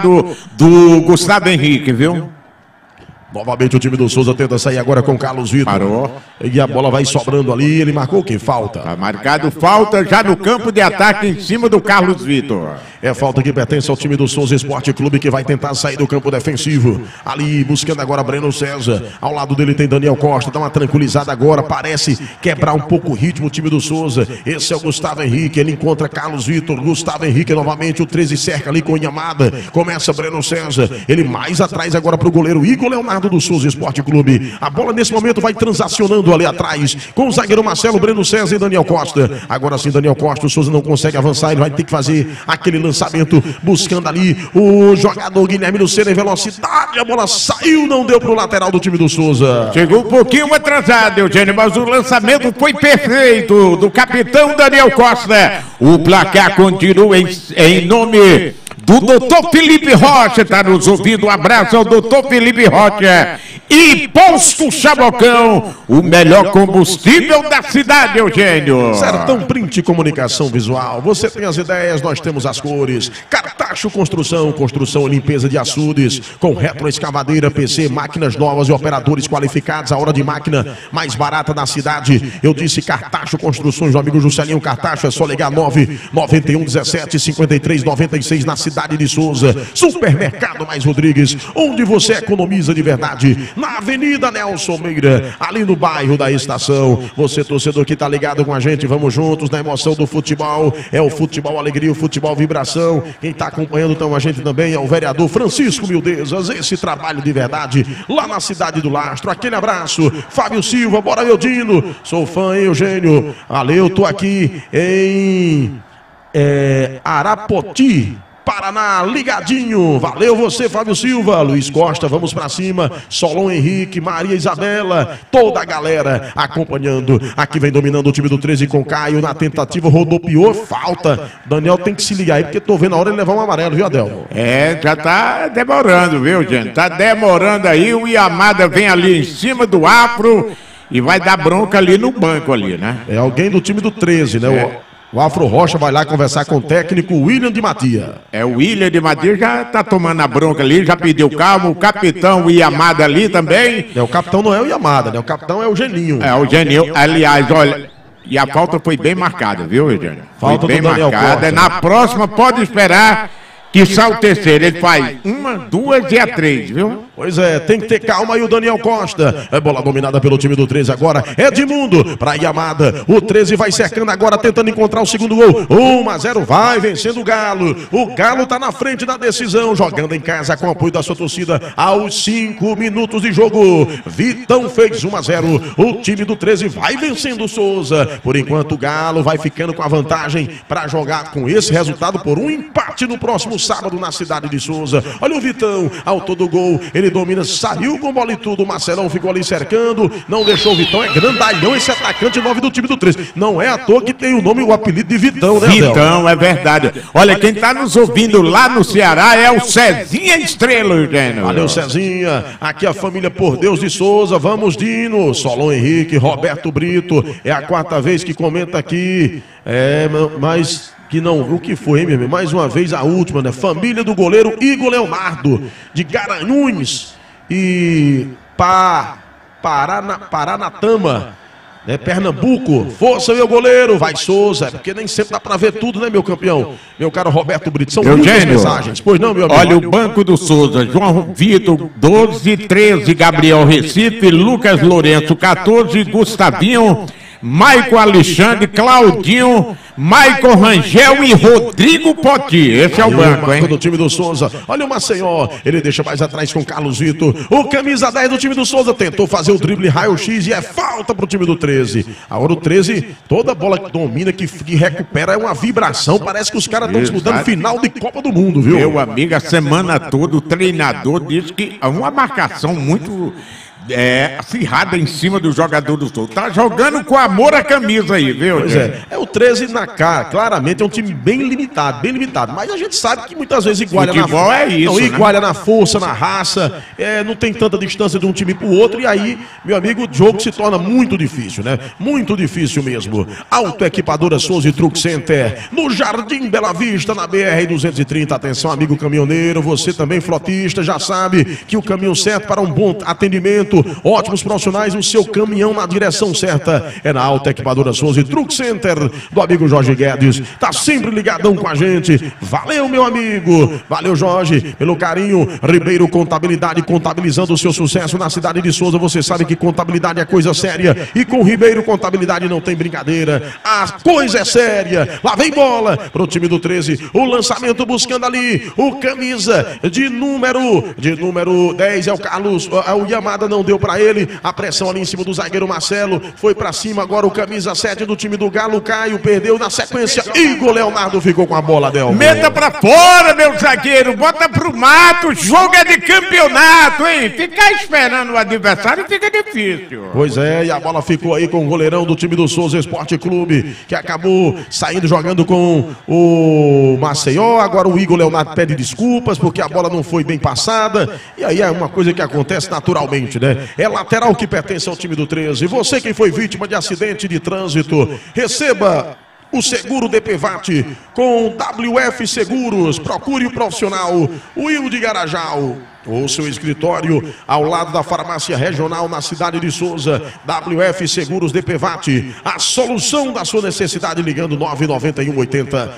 do Gustavo Henrique, viu? Novamente o time do Souza tenta sair agora com o Carlos Vitor. Parou. E a bola vai sobrando ali, ele marcou que falta. Tá marcado falta já no campo de ataque em cima do Carlos Vitor. É falta que pertence ao time do Souza Esporte Clube, que vai tentar sair do campo defensivo. Ali buscando agora Breno César. Ao lado dele tem Daniel Costa, dá uma tranquilizada agora, parece quebrar um pouco o ritmo o time do Souza. Esse é o Gustavo Henrique, ele encontra Carlos Vitor. Gustavo Henrique novamente, o 13 cerca ali com o Yamada. Começa Breno César, ele mais atrás agora pro goleiro Igor Leonardo do Souza Esporte Clube. A bola nesse momento vai transacionando ali atrás com o zagueiro Marcelo, Breno César e Daniel Costa. Agora sim, Daniel Costa, o Souza não consegue avançar, ele vai ter que fazer aquele lançamento, buscando ali o jogador Guilherme Lucena em velocidade. A bola saiu, não deu pro lateral do time do Souza. Chegou um pouquinho atrasado, Eugênio, mas o lançamento foi perfeito do capitão Daniel Costa. O placar continua em nome do Dr. Felipe Rocha, está nos ouvindo. Um abraço ao Dr. Felipe Rocha E Posto Chabocão, o melhor combustível da cidade, Eugênio. Sertão Print Comunicação Visual. Você tem as ideias, nós temos as cores. Cartacho Construção, construção e limpeza de açudes, com retroescavadeira, PC, máquinas novas e operadores qualificados. A hora de máquina mais barata da cidade. Eu disse Cartacho Construções, meu amigo Juscelinho Cartacho. É só ligar 991 17 53 96 na cidade de Souza. Supermercado Mais Rodrigues, onde você economiza de verdade. Na Avenida Nelson Meira, ali no bairro da Estação. Você, torcedor que tá ligado com a gente, vamos juntos na emoção do futebol. É o futebol alegria, o futebol vibração. Quem tá acompanhando então a gente também é o vereador Francisco Mildezas. Esse trabalho de verdade lá na cidade do Lastro. Aquele abraço, Fábio Silva, bora meu Dino. Sou fã, hein, Eugênio? Valeu, tô aqui em Arapoti, Paraná, ligadinho. Valeu você, Fábio Silva. Luiz Costa, vamos pra cima. Solon Henrique, Maria Isabela, toda a galera acompanhando. Aqui vem dominando o time do 13 com Caio. Na tentativa, rodopiou, falta. Daniel tem que se ligar aí, porque tô vendo a hora de levar um amarelo, viu, Adel? Já tá demorando, viu, gente? Tá demorando aí. O Yamada vem ali em cima do Afro e vai dar bronca ali no banco ali, né? É alguém do time do 13, né? O Afro Rocha vai lá conversar com o técnico William de Matia. O William de Matia já tá tomando a bronca ali, já pediu calma. O capitão Yamada ali também. O capitão não é o Yamada, né? O capitão é o Geninho. O Geninho. Aliás, olha, e a falta foi bem marcada, viu, Eugênio? Falta bem do Daniel marcada. Costa. Na próxima pode esperar que sai o terceiro. Ele faz 1, 2 e a 3, viu? Pois é, tem que ter calma aí o Daniel Costa. É bola dominada pelo time do 13 agora. Edmundo pra Yamada. O 13 vai cercando agora, tentando encontrar o segundo gol. 1-0, vai vencendo o Galo. O Galo tá na frente da decisão, jogando em casa com o apoio da sua torcida. Aos 5 minutos de jogo, Vitão fez 1-0. O time do 13 vai vencendo o Souza. Por enquanto o Galo vai ficando com a vantagem para jogar com esse resultado por um empate no próximo sábado na cidade de Souza. Olha o Vitão, autor do gol. Ele domina, saiu com bola e tudo. O Marcelão ficou ali cercando, não deixou o Vitão. É grandalhão esse atacante 9 do time do 13. Não é à toa que tem o nome e o apelido de Vitão, né, Adel? Vitão, é verdade. Olha, quem tá nos ouvindo lá no Ceará é o Cezinha Estrela, Eugênio. Valeu, Cezinha. Aqui a família Por Deus de Souza. Vamos, Dino. Solon Henrique, Roberto Brito. É a 4ª vez que comenta aqui. Mas que não, o que foi, hein, meu amigo? Mais uma vez a última, né? Família do goleiro Igor Leonardo, de Garanhuns e Paranatama, né? Pernambuco. Força, meu goleiro, vai Souza, porque nem sempre dá pra ver tudo, né, meu campeão? Meu caro Roberto Brito, são muitas mensagens. Pois não, meu amigo? Olha, o banco do Souza, João Vitor, 12, 13, Gabriel Recife, Lucas Lourenço, 14, Gustavinho, Maico Alexandre, Claudinho, Maico Rangel e Rodrigo Poti. Esse é o banco, hein? Do time do Souza. Olha o Maceió, ele deixa mais atrás com Carlos Vitor. O camisa 10 do time do Souza tentou fazer o drible raio-x e é falta pro time do 13. Agora o 13, toda bola que domina, que recupera, é uma vibração. Parece que os caras estão disputando final de Copa do Mundo, viu? Meu amigo, a semana toda o treinador disse que é uma marcação muito acirrada em cima do jogador do Souza. Tá jogando com amor a camisa aí, viu? Pois é o 13 na cara, claramente é um time bem limitado, mas a gente sabe que muitas vezes iguala futebol na é isso, não, né? iguala na força, na raça, não tem tanta distância de um time pro outro, e aí, meu amigo, o jogo se torna muito difícil, né? Muito difícil mesmo. Autoequipadora Souza e Truck Center, no Jardim Bela Vista, na BR-230. Atenção, amigo caminhoneiro, você também frotista, já sabe que o caminho certo para um bom atendimento, ótimos profissionais, o seu caminhão na direção certa é na Autoequipadora Souza e Truck Center do amigo Jorge Guedes. Tá sempre ligadão com a gente. Valeu, meu amigo. Valeu, Jorge, pelo carinho. Ribeiro Contabilidade, contabilizando o seu sucesso na cidade de Souza. Você sabe que contabilidade é coisa séria e com Ribeiro Contabilidade não tem brincadeira. A coisa é séria. Lá vem bola pro time do 13. O lançamento buscando ali o camisa de número 10 é o Carlos. O Yamada não deu pra ele, a pressão ali em cima do zagueiro Marcelo, foi pra cima, agora o camisa 7 do time do Galo, Caio, perdeu na sequência, Igor Leonardo ficou com a bola, Del. Meta pra fora, meu zagueiro, bota pro mato, jogo é de campeonato, hein? Ficar esperando o adversário fica difícil. Pois é, e a bola ficou aí com o goleirão do time do Souza Esporte Clube, que acabou saindo jogando com o Maceió. Agora o Igor Leonardo pede desculpas porque a bola não foi bem passada, e aí é uma coisa que acontece naturalmente, né? né? É lateral que pertence ao time do 13. Você que foi vítima de acidente de trânsito, receba o seguro DPVAT com WF Seguros. Procure o profissional Will de Garajal. O seu escritório ao lado da farmácia regional na cidade de Souza. WF Seguros DPVAT, a solução da sua necessidade, ligando 991 80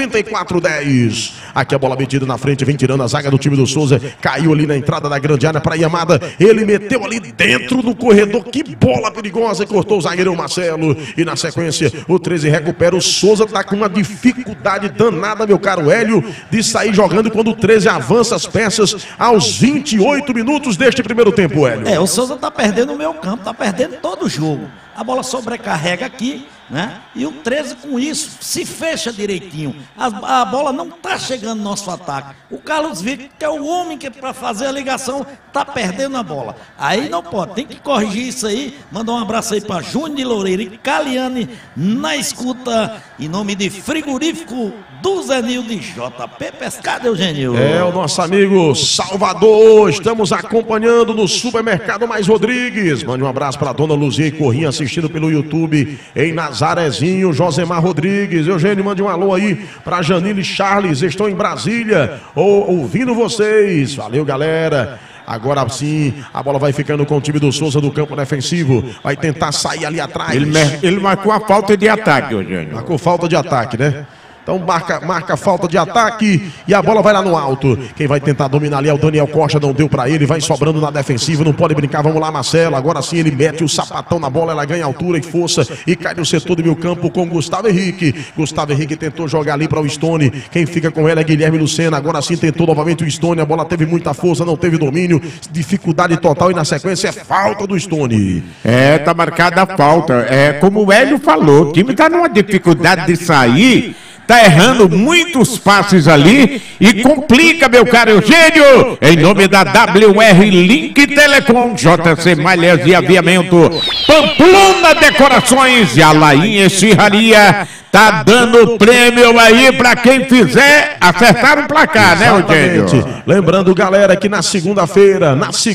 9410. Aqui a bola metida na frente, vem tirando a zaga do time do Souza, caiu ali na entrada da grande área para Yamada, ele meteu ali dentro do corredor, que bola perigosa, e cortou o zagueirão Marcelo, e na sequência o 13 recupera. O Souza tá com uma dificuldade danada, meu caro Hélio, de sair jogando quando o 13 avança as peças aos 28 minutos deste primeiro tempo, Hélio. O Souza tá perdendo o meio campo, tá perdendo todo o jogo. A bola sobrecarrega aqui, né? E o 13 com isso se fecha direitinho. A bola não tá chegando no nosso ataque. O Carlos Vitor, que é o homem que para fazer a ligação, tá perdendo a bola. Aí não pode, tem que corrigir isso aí. Mandar um abraço aí para Júnior de Loureiro e Caliane na escuta, em nome de Frigorífico do Zenil de JP Pescado, Eugênio. É o nosso amigo Salvador, estamos acompanhando no Supermercado Mais Rodrigues. Mande um abraço para a dona Luzia e Corrinha assistindo pelo YouTube em Nazarezinho, Josemar Rodrigues. Eugênio, mande um alô aí para Janine e Charles, estão em Brasília ouvindo vocês. Valeu, galera. Agora sim, a bola vai ficando com o time do Souza do campo defensivo. Vai tentar sair ali atrás. Ele marcou a falta de ataque, Eugênio. Marcou falta de ataque, né? Então marca falta de ataque e a bola vai lá no alto. Quem vai tentar dominar ali é o Daniel Costa, não deu pra ele, vai sobrando na defensiva, não pode brincar, vamos lá Marcelo. Agora sim ele mete o sapatão na bola, ela ganha altura e força e cai no setor do meio campo com Gustavo Henrique. Gustavo Henrique tentou jogar ali para o Stone, quem fica com ela é Guilherme Lucena. Agora sim tentou novamente o Stone, a bola teve muita força, não teve domínio, dificuldade total e na sequência é falta do Stone. Tá marcada a falta. Como o Hélio falou, o time tá numa dificuldade de sair. Tá errando muitos passes ali e complica, meu caro Eugênio. Em nome da WR Link Telecom, JC Malhas e Aviamento, Pamplona Decorações e Alain Esfirraria. Tá dando prêmio aí pra quem fizer acertar o placar, né, Eugênio? Lembrando, galera, que na segunda-feira,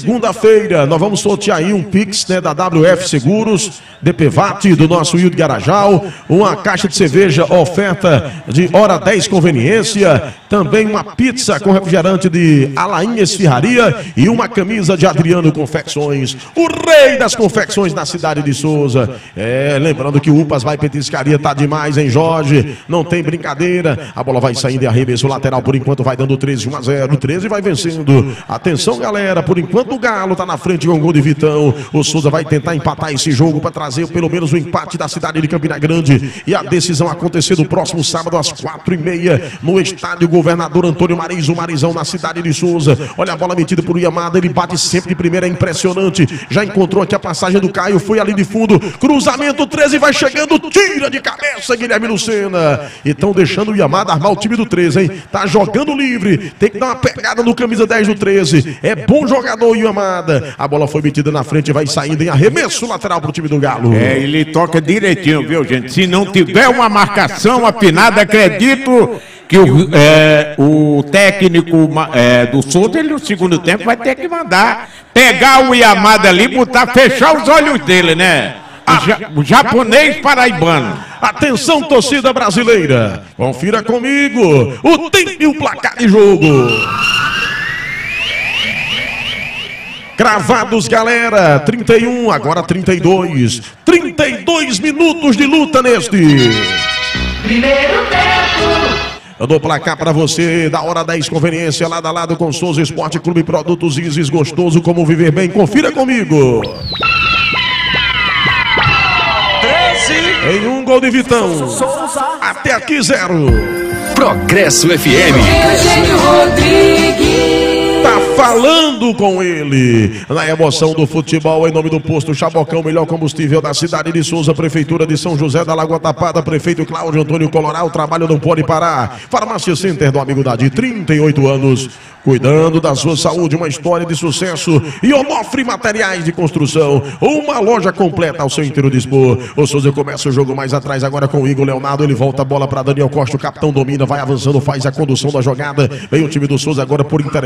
nós vamos sortear aí um Pix, né, da WF Seguros, DPVAT, do nosso Will de Garajal, uma caixa de cerveja, oferta de hora 10 conveniência, também uma pizza com refrigerante de Alain Esfirraria e uma camisa de Adriano Confecções, o rei das confecções na cidade de Souza. Lembrando que o Upas vai petiscaria, tá demais, hein, Jorge? Não tem brincadeira. A bola vai saindo e arremesso lateral, por enquanto vai dando 13, 1-0. 13 vai vencendo. Atenção, galera, por enquanto o Galo tá na frente com o gol de Vitão. O Souza vai tentar empatar esse jogo para trazer pelo menos o empate da cidade de Campina Grande. E a decisão acontecer no próximo sábado às 4h30 no estádio Governador Antônio Mariz, o Marizão na cidade de Souza. Olha a bola metida por Yamada, ele bate sempre de primeira, é impressionante. Já encontrou aqui a passagem do Caio, foi ali de fundo, cruzamento, 13 vai chegando, tira de cabeça Guilherme Lucena. E estão deixando o Yamada armar o time do 13, hein? Tá jogando livre, tem que dar uma pegada no camisa 10 do 13. É bom jogador o Yamada. A bola foi metida na frente, vai saindo em arremesso lateral pro time do Galo. Ele toca direitinho, viu, gente? Se não tiver uma marcação afinada, acredito que o técnico do Souza, ele no segundo tempo vai ter que mandar pegar o Yamada ali, fechar os olhos dele, né? O japonês paraibano. Atenção, torcida brasileira, confira comigo o tempo e o placar de jogo. Cravados, galera, 31, agora 32. 32 minutos de luta neste primeiro tempo. Eu dou placar para você, da hora 10, conveniência, lado a lado com Souza Esporte Clube, Produtos Isis, gostoso como viver bem. Confira comigo. 13. Em um gol de Vitão. Até aqui 0. Progresso FM. Eugênio Rodrigues. Tá falando com ele, na emoção do futebol, em nome do Posto Chabocão, melhor combustível da cidade de Souza, Prefeitura de São José da Lagoa Tapada, Prefeito Cláudio Antônio Coloral, o trabalho não pode parar. Farmácia Center do amigo Dadi, 38 anos, cuidando da sua saúde, uma história de sucesso. E Onofre Materiais de Construção, uma loja completa ao seu inteiro dispor. O Souza começa o jogo mais atrás agora com o Igor Leonardo, ele volta a bola para Daniel Costa, o capitão domina, vai avançando, faz a condução da jogada. Vem o time do Souza agora por intermédio do seu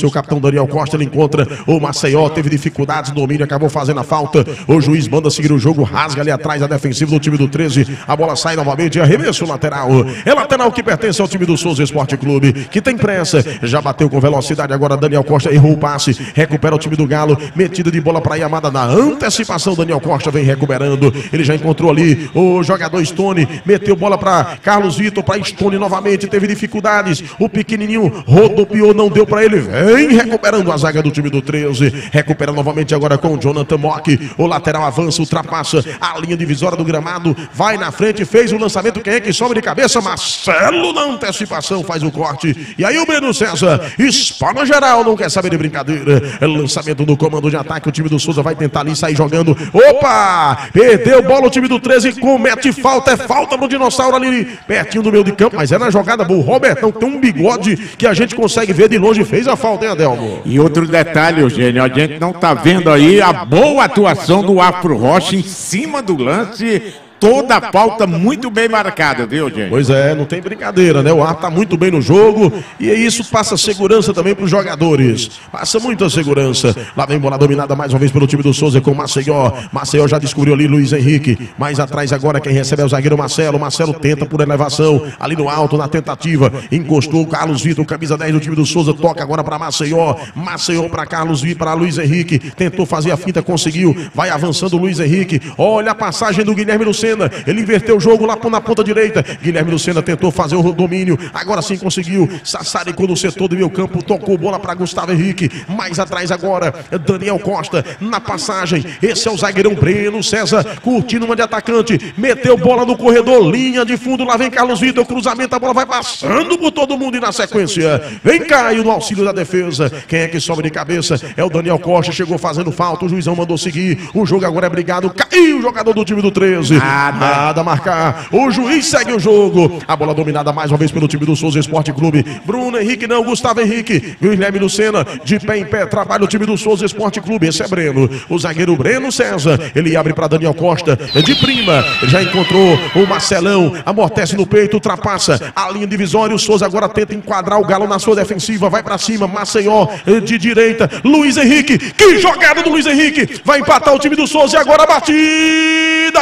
seu capitão Daniel Costa, ele encontra o Maceió, teve dificuldades, domínio, acabou fazendo a falta. O juiz manda seguir o jogo, rasga ali atrás a defensiva do time do 13. A bola sai novamente, arremesso lateral. É lateral que pertence ao time do Souza Esporte Clube, que tem pressa, já bateu com velocidade. Agora Daniel Costa errou o passe, recupera o time do Galo, metida de bola para Yamada na antecipação. Daniel Costa vem recuperando, ele já encontrou ali o jogador Stone, meteu bola para Carlos Vitor, para Stone novamente, teve dificuldades, o pequenininho rodopiou, não deu para ele, vem recuperando a zaga do time do 13, recupera novamente agora com o Jonathan Mock, o lateral avança, ultrapassa a linha divisória do gramado, vai na frente, fez o lançamento, quem é que sobe de cabeça? Marcelo na antecipação, faz o corte, e aí o Breno César, espalha geral, não quer saber de brincadeira, lançamento no comando de ataque, o time do Souza vai tentar ali sair jogando, opa, perdeu bola o time do 13, comete falta, é falta pro dinossauro ali, pertinho do meio de campo, mas é na jogada boa, o Robertão tem um bigode que a gente consegue ver de longe, fez a falta, hein, Adelmo? E outro detalhe, Eugênio, a gente não tá vendo aí a boa atuação do Afro Rocha em cima do lance, toda a pauta muito bem marcada, viu, gente? Pois é, não tem brincadeira, né? O ar tá muito bem no jogo e isso passa segurança também para os jogadores. Passa muita segurança. Lá vem bola dominada mais uma vez pelo time do Souza com o Maceió. Maceió já descobriu ali Luiz Henrique. Mais atrás agora quem recebe é o zagueiro Marcelo. Marcelo tenta por elevação, ali no alto, na tentativa. Encostou o Carlos Vitor, camisa 10 do time do Souza. Toca agora para Maceió. Maceió para Carlos Vitor, para Luiz Henrique. Tentou fazer a finta, conseguiu. Vai avançando o Luiz Henrique. Olha a passagem do Guilherme Lucena. Ele inverteu o jogo lá na ponta direita. Guilherme Lucena tentou fazer o domínio. Agora sim conseguiu. Sassaricou no setor do meio campo. Tocou bola para Gustavo Henrique. Mais atrás agora, Daniel Costa na passagem. Esse é o zagueirão Breno César. Curtindo uma de atacante. Meteu bola no corredor. Linha de fundo. Lá vem Carlos Vitor. Cruzamento. A bola vai passando por todo mundo. E na sequência, vem Caio no auxílio da defesa. Quem é que sobe de cabeça? É o Daniel Costa. Chegou fazendo falta. O juizão mandou seguir. O jogo agora é brigado. Caiu o jogador do time do 13. Nada a marcar. O juiz segue o jogo. A bola dominada mais uma vez pelo time do Souza Esporte Clube. Bruno Henrique não, Gustavo Henrique. Guilherme Lucena, de pé em pé, trabalha o time do Souza Esporte Clube. Esse é Breno. O zagueiro Breno César. Ele abre para Daniel Costa. De prima. Ele já encontrou o Marcelão. Amortece no peito, ultrapassa a linha divisória. O Souza agora tenta enquadrar o Galo na sua defensiva. Vai para cima. Maceió de direita. Luiz Henrique. Que jogada do Luiz Henrique. Vai empatar o time do Souza e agora a batida.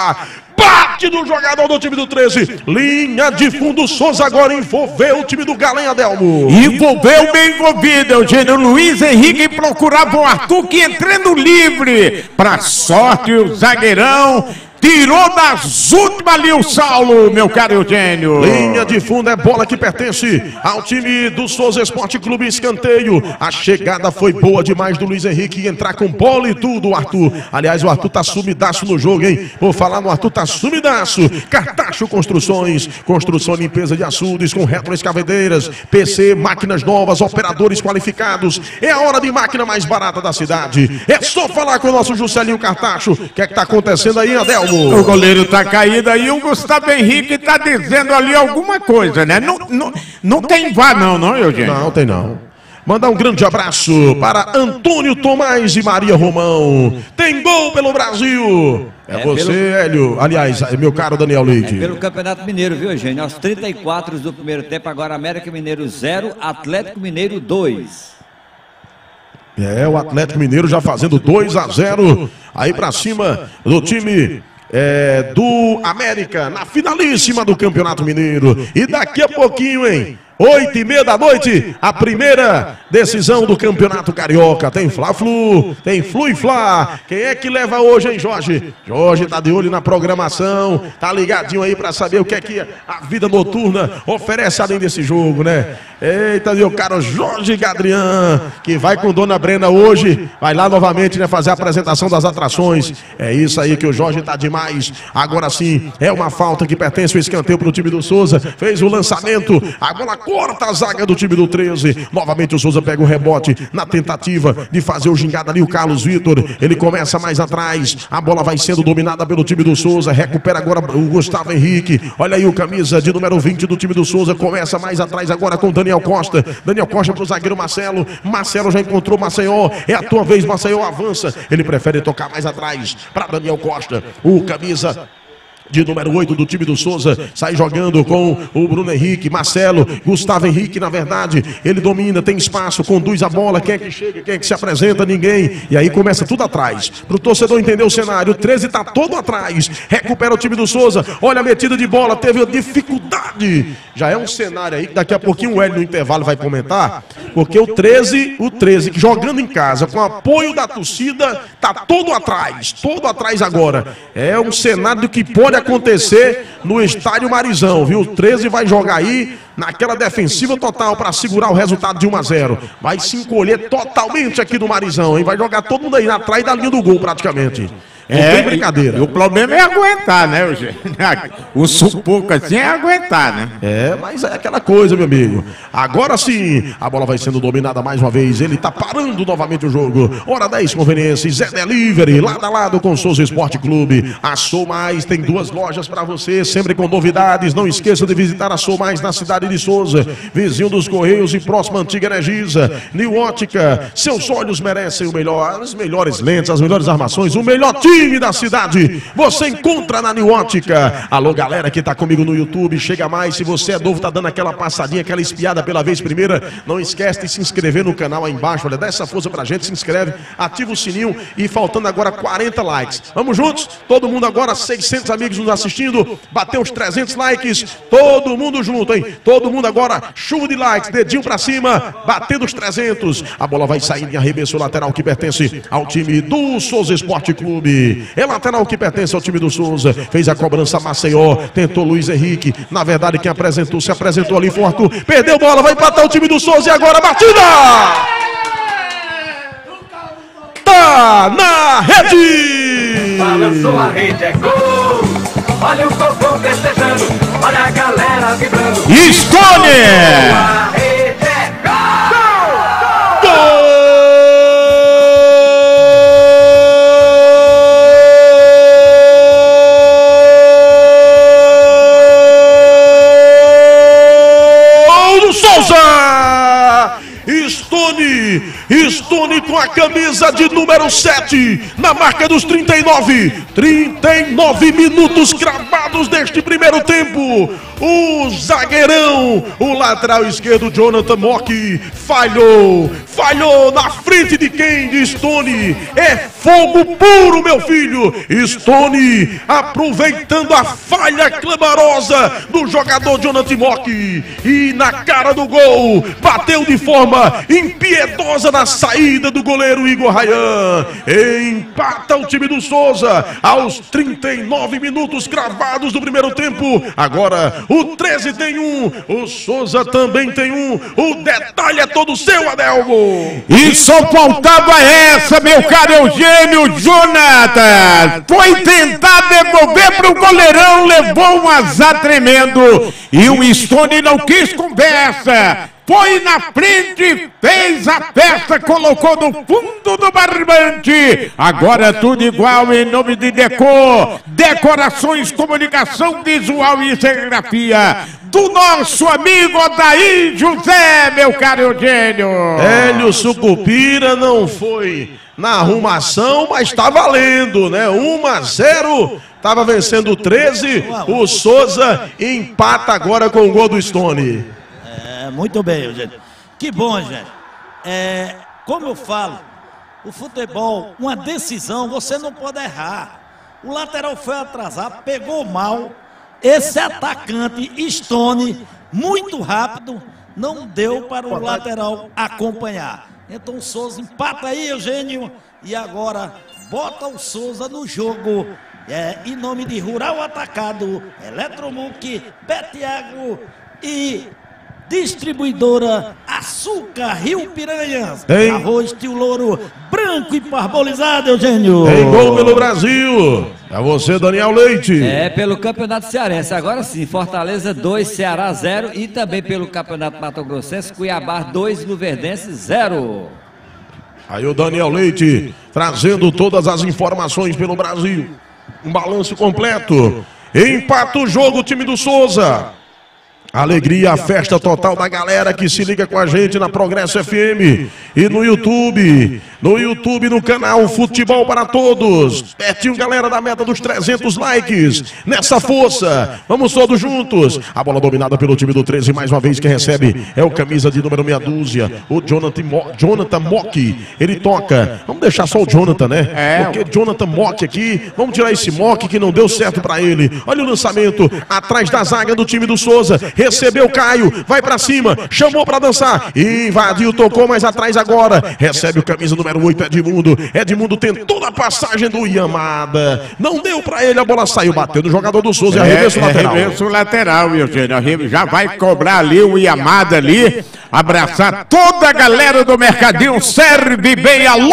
Bate do jogador do time do 13. Linha de fundo. Souza agora envolveu o time do Galo, hein, Adelmo? Envolveu bem envolvido, Eugênio. Luiz Henrique procurava o Arthur que entrando livre. Pra sorte o zagueirão tirou das últimas ali o Saulo, meu caro Eugênio. Linha de fundo é bola que pertence ao time do Souza Esporte Clube. Escanteio. A chegada foi boa demais do Luiz Henrique. Entrar com bola e tudo, o Arthur. Aliás, o Arthur tá sumidaço no jogo, hein? Vou falar no Arthur, tá sumidaço. Cartacho Construções. Construção e limpeza de açudes com retroescavadeiras, PC, máquinas novas, operadores qualificados. É a hora de máquina mais barata da cidade. É só falar com o nosso Juscelinho Cartacho. O que é que tá acontecendo aí, Adelmo? O goleiro tá caído aí, o Gustavo Henrique tá dizendo ali alguma coisa, né? Não tem vá não, Eugênio? Não, tem não. Mandar um grande abraço para Antônio Tomás e Maria Romão. Tem gol pelo Brasil. É você, Hélio. Aliás, meu caro Daniel Leite. Pelo Campeonato Mineiro, viu, Eugênio? Aos 34 do primeiro tempo, agora América Mineiro 0, Atlético Mineiro 2. É, o Atlético Mineiro já fazendo 2-0 aí pra cima do time do América na finalíssima do Campeonato Mineiro. E daqui a pouquinho, hein? 8h30 da noite, a primeira decisão do Campeonato Carioca. Tem Fla-Flu, tem Flu e Fla. Quem é que leva hoje, hein, Jorge? Jorge tá de olho na programação, tá ligadinho aí pra saber o que é que a vida noturna oferece além desse jogo, né? Eita, meu caro Jorge Gadrian, que vai com Dona Brena hoje, vai lá novamente, né, fazer a apresentação das atrações. É isso aí que o Jorge tá demais. Agora sim, é uma falta que pertence ao escanteio pro time do Souza. Fez o lançamento, a bola corta a zaga do time do 13. Novamente o Souza pega o rebote na tentativa de fazer o gingado ali, o Carlos Vitor. Ele começa mais atrás. A bola vai sendo dominada pelo time do Souza. Recupera agora o Gustavo Henrique. Olha aí o camisa de número 20 do time do Souza. Começa mais atrás agora com Daniel Costa. Daniel Costa pro zagueiro Marcelo. Marcelo já encontrou Maceió. É a tua vez, Maceió avança. Ele prefere tocar mais atrás para Daniel Costa. O camisa de número 8 do time do Souza, sai jogando com o Bruno Henrique, Marcelo, Gustavo Henrique, na verdade, ele domina, tem espaço, conduz a bola, quem é que chega, quem é que se apresenta, ninguém, e aí começa tudo atrás, pro torcedor entender o cenário, o 13 tá todo atrás, recupera o time do Souza, olha a metida de bola, teve dificuldade, já é um cenário aí, que daqui a pouquinho o Hélio no intervalo vai comentar, porque o 13 jogando em casa, com apoio da torcida, tá todo atrás agora, é um cenário do que pode acontecer no estádio Marizão, viu? O 13 vai jogar aí naquela defensiva total para segurar o resultado de 1-0. Vai se encolher totalmente aqui no Marizão, hein? Vai jogar todo mundo aí atrás da linha do gol praticamente. Não tem brincadeira. E o problema é aguentar, né, Eugênio? O sufoco assim é aguentar, né? É, mas é aquela coisa, meu amigo. Agora sim, a bola vai sendo dominada mais uma vez. Ele tá parando novamente o jogo. Hora 10, conveniência. Zé Delivery, lado a lado com o Souza Esporte Clube. A Sou Mais tem 2 lojas para você, sempre com novidades. Não esqueça de visitar a Sou Mais na cidade de Souza, vizinho dos Correios e próxima Antiga Energisa. New Ótica, seus olhos merecem o melhor, as melhores lentes, as melhores armações, o melhor time da cidade, você encontra na New Ótica. Alô, galera que tá comigo no YouTube, chega mais, se você é novo, tá dando aquela passadinha, aquela espiada pela vez primeira, não esquece de se inscrever no canal aí embaixo, olha, dá essa força pra gente, se inscreve, ativa o sininho e faltando agora 40 likes. Vamos juntos? Todo mundo agora, 600 amigos nos assistindo, bateu os 300 likes, todo mundo junto, hein? Todo mundo agora, chuva de likes, dedinho pra cima, batendo os 300, a bola vai saindo em arremesso lateral que pertence ao time do Souza Esporte Clube. É lateral que pertence ao time do Souza. Fez a cobrança Maceió. Tentou Luiz Henrique. Na verdade, quem se apresentou ali foi o Arthur. Perdeu bola, vai empatar o time do Souza. E agora a batida! Tá na rede! Balançou a rede, é gol! Olha o Cocô festejando. Olha a galera vibrando. Stone! A rede é gol! Gol! Stone com a camisa de número 7, na marca dos 39 minutos cravados deste primeiro tempo. O zagueirão, o lateral esquerdo Jonathan Mock falhou na frente de quem? De Stone. É fogo puro, meu filho. Stone aproveitando a falha clamorosa do jogador Jonathan Mock e na cara do gol, bateu de forma impiedosa na saída do goleiro Igor Rayan. Empata o time do Souza aos 39 minutos cravados do primeiro tempo. Agora o 13 tem um, o Souza também tem um. O detalhe é todo seu, Adelmo. E só faltava essa, meu caro Eugênio. Jonathan foi tentar devolver pro goleirão, levou um azar tremendo e o Stone não quis conversa. Foi na frente, fez a festa, colocou no fundo do barbante. Agora tudo igual em nome de Decor, Decorações, Comunicação Visual e Serigrafia, do nosso amigo Odair José, meu caro Eugênio. Hélio Sucupira não foi na arrumação, mas tá valendo, né? 1-0, tava vencendo o 13, o Souza empata agora com o gol do Stone. Muito bem, gente. Que bom, gente. Como eu falo, o futebol, uma decisão, você não pode errar. O lateral foi atrasado, pegou mal. Esse atacante, Stone, muito rápido, não deu para o lateral acompanhar. Então o Souza empata aí, Eugênio, e agora bota o Souza no jogo. Em nome de Rural Atacado, Eletromuc, Betiago e Distribuidora Açúcar Rio Piranhas. Arroz Tio Louro branco e parbolizado, Eugênio. Tem gol pelo Brasil. É você, Daniel Leite. Pelo Campeonato Cearense. Agora sim, Fortaleza 2, Ceará 0. E também pelo Campeonato Mato Grossense, Cuiabá 2, Luverdense 0. Aí o Daniel Leite trazendo todas as informações pelo Brasil. Um balanço completo. Empata o jogo o time do Souza. Alegria, festa total da galera que se liga com a gente na Progresso FM e no YouTube. no YouTube, no canal Futebol para Todos. Pertinho, galera, da meta dos 300 likes. Nessa força, vamos todos juntos. A bola dominada pelo time do 13, mais uma vez quem recebe é o camisa de número meia dúzia, o Jonathan Mock. Ele toca, vamos deixar só o Jonathan, né? Porque Jonathan Mock aqui, vamos tirar esse Mock que não deu certo para ele. Olha o lançamento, atrás da zaga do time do Souza, recebeu Caio, vai para cima, chamou para dançar, invadiu, tocou mais atrás agora, recebe o camisa número 8, Edmundo tentou a passagem do Yamada, não deu para ele, a bola saiu, bateu no jogador do Souza, arremesso lateral. Arremesso lateral, Eugênio, já vai cobrar ali o Yamada ali, abraçar toda a galera do Mercadinho, serve bem, alô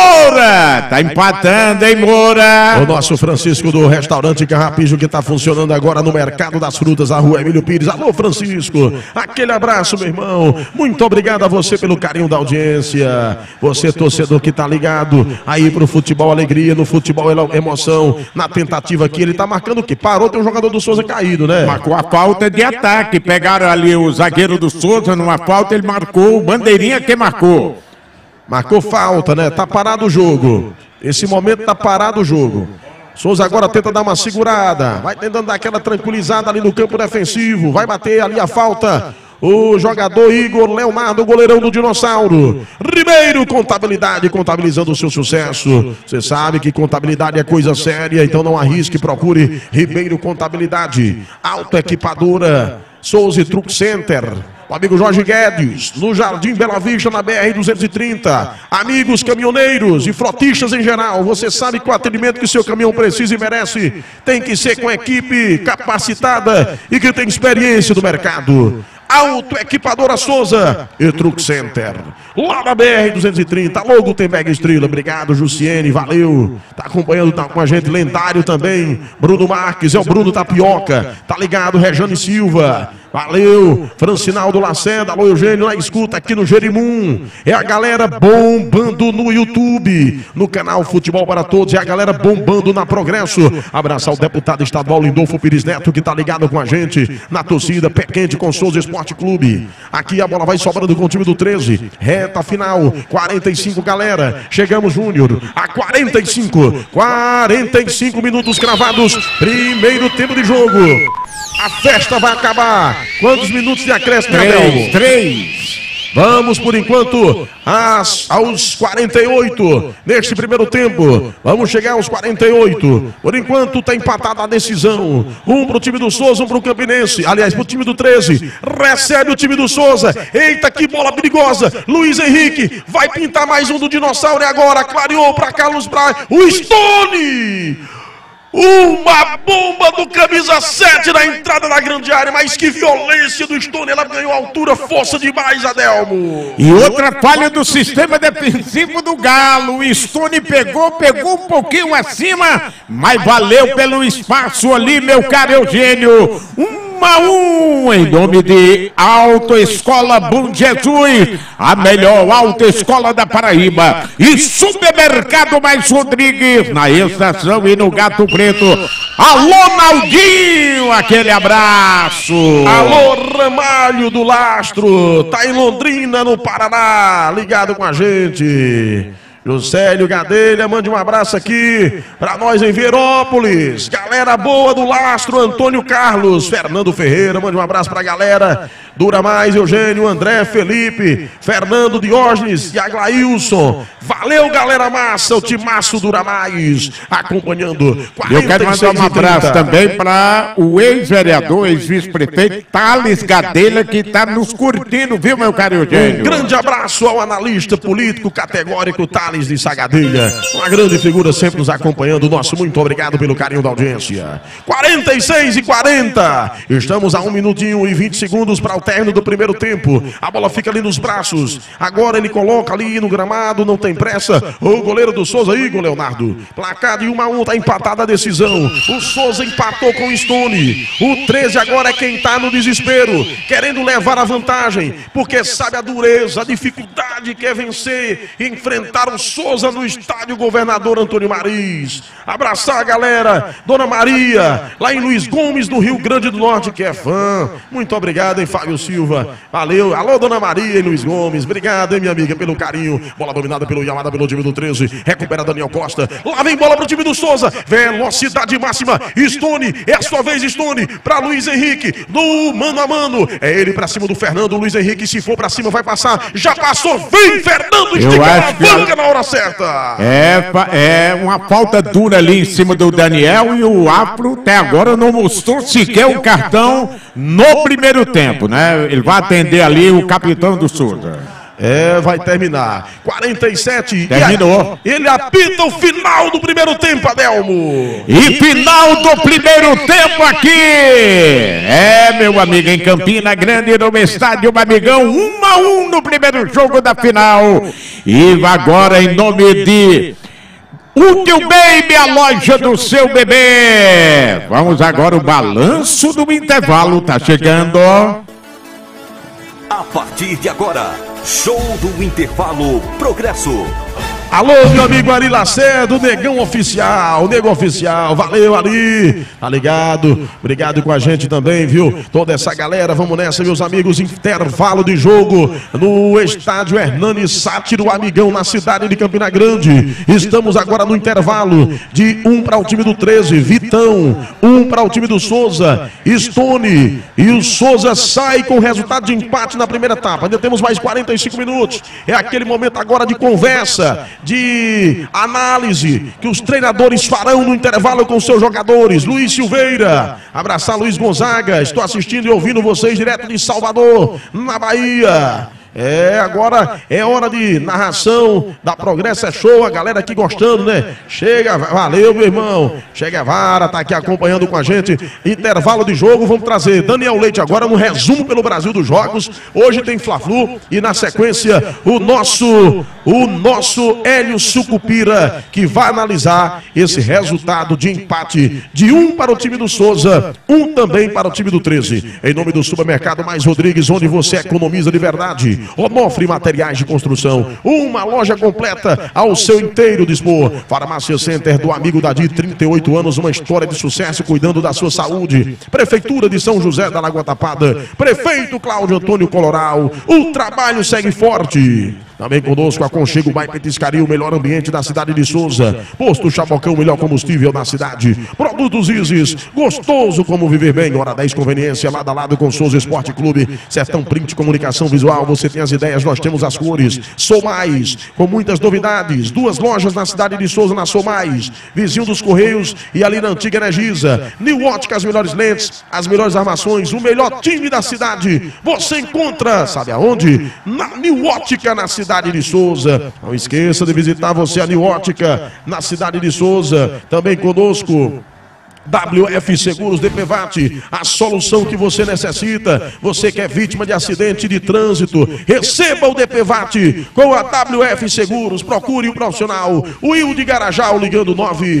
Moura, tá empatando, hein Moura? O nosso Francisco do restaurante Carrapicho que tá funcionando agora no Mercado das Frutas, a rua Emílio Pires. Alô Francisco, aquele abraço meu irmão, muito obrigado a você pelo carinho da audiência, você torcedor que tá ligado aí pro futebol alegria, no futebol emoção, na tentativa aqui, ele tá marcando o quê? Parou, tem um jogador do Souza caído, né? Marcou a falta de ataque, pegaram ali o zagueiro do Souza numa falta, ele marcou, o bandeirinha que marcou. Marcou falta, né? Tá parado o jogo. Esse momento tá parado o jogo. Souza agora tenta dar uma segurada. Vai tentando dar aquela tranquilizada ali no campo defensivo. Vai bater ali a falta. O jogador Igor Leonardo, goleirão do Dinossauro. Ribeiro Contabilidade, contabilizando o seu sucesso. Você sabe que contabilidade é coisa séria, então não arrisque, procure Ribeiro Contabilidade. Autoequipadora, Souza Truck Center. O amigo Jorge Guedes, no Jardim Bela Vista, na BR-230. Amigos caminhoneiros e frotistas em geral, você sabe que o atendimento que seu caminhão precisa e merece tem que ser com equipe capacitada e que tem experiência do mercado. Autoequipadora Souza e Truck Center, lá na BR-230, logo tem Mega Estrela. Obrigado, Jussiene, valeu. Tá acompanhando, tá com a gente, lendário também. Bruno Marques, é o Bruno Tapioca. Tá ligado, Rejane Silva. Valeu, Francinaldo Lacerda, alô Eugênio, na escuta aqui no Jerimum. É a galera bombando no YouTube, no canal Futebol para Todos. É a galera bombando na Progresso. Abraçar o deputado estadual Lindolfo Pires Neto, que tá ligado com a gente na torcida, pé quente com Souza Esporte Clube. Aqui a bola vai sobrando com o time do 13. Reta final, 45, galera. Chegamos, Júnior, a 45 minutos cravados. Primeiro tempo de jogo. A festa vai acabar. Quantos minutos de acréscimo, Abel? 3. Vamos, por enquanto, aos 48 neste primeiro tempo. Vamos chegar aos 48. Por enquanto, está empatada a decisão. Um para o time do Souza, um para o Campinense. Aliás, para o time do 13. Recebe o time do Souza. Eita, que bola perigosa. Luiz Henrique vai pintar mais um do Dinossauro. E agora, clareou para Carlos Braga. O Stone! Uma bomba do camisa 7 na entrada da grande área, mas que violência do Stone, ela ganhou altura, força demais, Adelmo. E outra falha do sistema defensivo do Galo, o Stone pegou um pouquinho acima, mas valeu pelo espaço ali, meu caro Eugênio. 1-1 em nome de Autoescola Bom Jesus, a melhor autoescola da Paraíba, e Supermercado Mais Rodrigues, na estação e no Gato Preto. Alô Naldinho, aquele abraço. Alô Ramalho do Lastro, tá em Londrina, no Paraná, ligado com a gente. Juscelio Gadelha, mande um abraço aqui pra nós em Verópolis. Galera boa do Lastro, Antônio Carlos, Fernando Ferreira, mande um abraço pra galera. Dura Mais, Eugênio, André, Felipe, Fernando Diógenes e Aglailson. Valeu, galera massa, o timaço Dura Mais, acompanhando 46. Eu quero mandar um abraço também para o ex-vereador, ex-vice-prefeito Thales Gadelha, que está nos curtindo, viu, meu caro Eugênio? Um grande abraço ao analista político categórico Thales de Sagadelha, uma grande figura sempre nos acompanhando. Nosso muito obrigado pelo carinho da audiência. 46:40, estamos a 1 minutinho e 20 segundos para o término do primeiro tempo. A bola fica ali nos braços, agora ele coloca ali no gramado, não tem pressa. O goleiro do Souza, Igor Leonardo. Placar de 1-1, tá empatada a decisão. O Souza empatou com o Stone. O 13 agora é quem tá no desespero, querendo levar a vantagem, porque sabe a dureza, a dificuldade cidade quer vencer e enfrentar o Souza no estádio Governador Antônio Mariz. Abraçar a galera, Dona Maria, lá em Luiz Gomes, no Rio Grande do Norte, que é fã. Muito obrigado, hein, Fábio Silva. Valeu. Alô, Dona Maria em Luiz Gomes. Obrigado, hein, minha amiga, pelo carinho. Bola dominada pelo Yamada, pelo time do 13. Recupera Daniel Costa. Lá vem bola pro time do Souza. Velocidade máxima. Stone, é a sua vez, Stone, pra Luiz Henrique, no mano a mano. É ele pra cima do Fernando. Luiz Henrique, se for pra cima, vai passar. Já passou. Vem, Fernando, estica a banca na hora certa. É uma falta dura ali em cima do Daniel, e o Afro até agora não mostrou sequer um cartão no primeiro tempo, né? Ele vai atender ali o capitão do Souza. Vai terminar. 47. Terminou. Ele apita o final do primeiro tempo, Adelmo. E final do primeiro tempo aqui. Meu amigo, em Campina Grande, no estádio Amigão, 1-1 no primeiro jogo da final. E agora, em nome de Útil Baby, a loja do seu bebê. Vamos agora o balanço do intervalo. Tá chegando. A partir de agora, show do intervalo Progresso. Alô, meu amigo Ari Lacerda, o Negão Oficial, Nego Oficial, valeu Ari, tá ligado? Obrigado com a gente também, viu? Toda essa galera, vamos nessa, meus amigos, intervalo de jogo no estádio Hernani Sátiro, Amigão, na cidade de Campina Grande. Estamos agora no intervalo de 1 para o time do 13, Vitão, 1 para o time do Souza, Stone, e o Souza sai com resultado de empate na primeira etapa. Ainda temos mais 45 minutos, é aquele momento agora de conversa, de análise que os treinadores farão no intervalo com seus jogadores. Luiz Silveira, abraçar Luiz Gonzaga, estou assistindo e ouvindo vocês direto de Salvador, na Bahia. Agora é hora de narração da Progresso é Show, a galera aqui gostando, né? Chega, valeu, meu irmão. Chega Vara, tá aqui acompanhando com a gente. Intervalo de jogo, vamos trazer Daniel Leite agora no resumo pelo Brasil dos jogos. Hoje tem Fla-Flu e na sequência o nosso Hélio Sucupira, que vai analisar esse resultado de empate de 1 para o time do Souza, 1 também para o time do 13. Em nome do Supermercado Mais Rodrigues, onde você economiza de verdade. Onofre Materiais de Construção, uma loja completa ao seu inteiro dispor. Farmácia Center do amigo Dadi, 38 anos, uma história de sucesso cuidando da sua saúde. Prefeitura de São José da Lagoa Tapada, Prefeito Cláudio Antônio Coloral, o trabalho segue forte. Também conosco, Aconchego Bai Petiscaria, o melhor ambiente da cidade de Souza. Posto Chabocão, o melhor combustível da cidade. Produtos Isis, gostoso como viver bem. Hora 10, conveniência, lado a lado com Souza Esporte Clube. Sertão Print, comunicação visual, você tem as ideias, nós temos as cores. Sou Mais, com muitas novidades. 2 lojas na cidade de Souza, na Sou Mais. Vizinho dos Correios e ali na antiga Energisa. New Ótica, as melhores lentes, as melhores armações, o melhor time da cidade. Você encontra, sabe aonde? Na New Ótica, na cidade de Souza. Não esqueça de visitar você a New Ótica na cidade de Souza. Também conosco WF Seguros DPVAT, a solução que você necessita. Você que é vítima de acidente de trânsito, receba o DPVAT com a WF Seguros. Procure o profissional, o Will de Garajal, ligando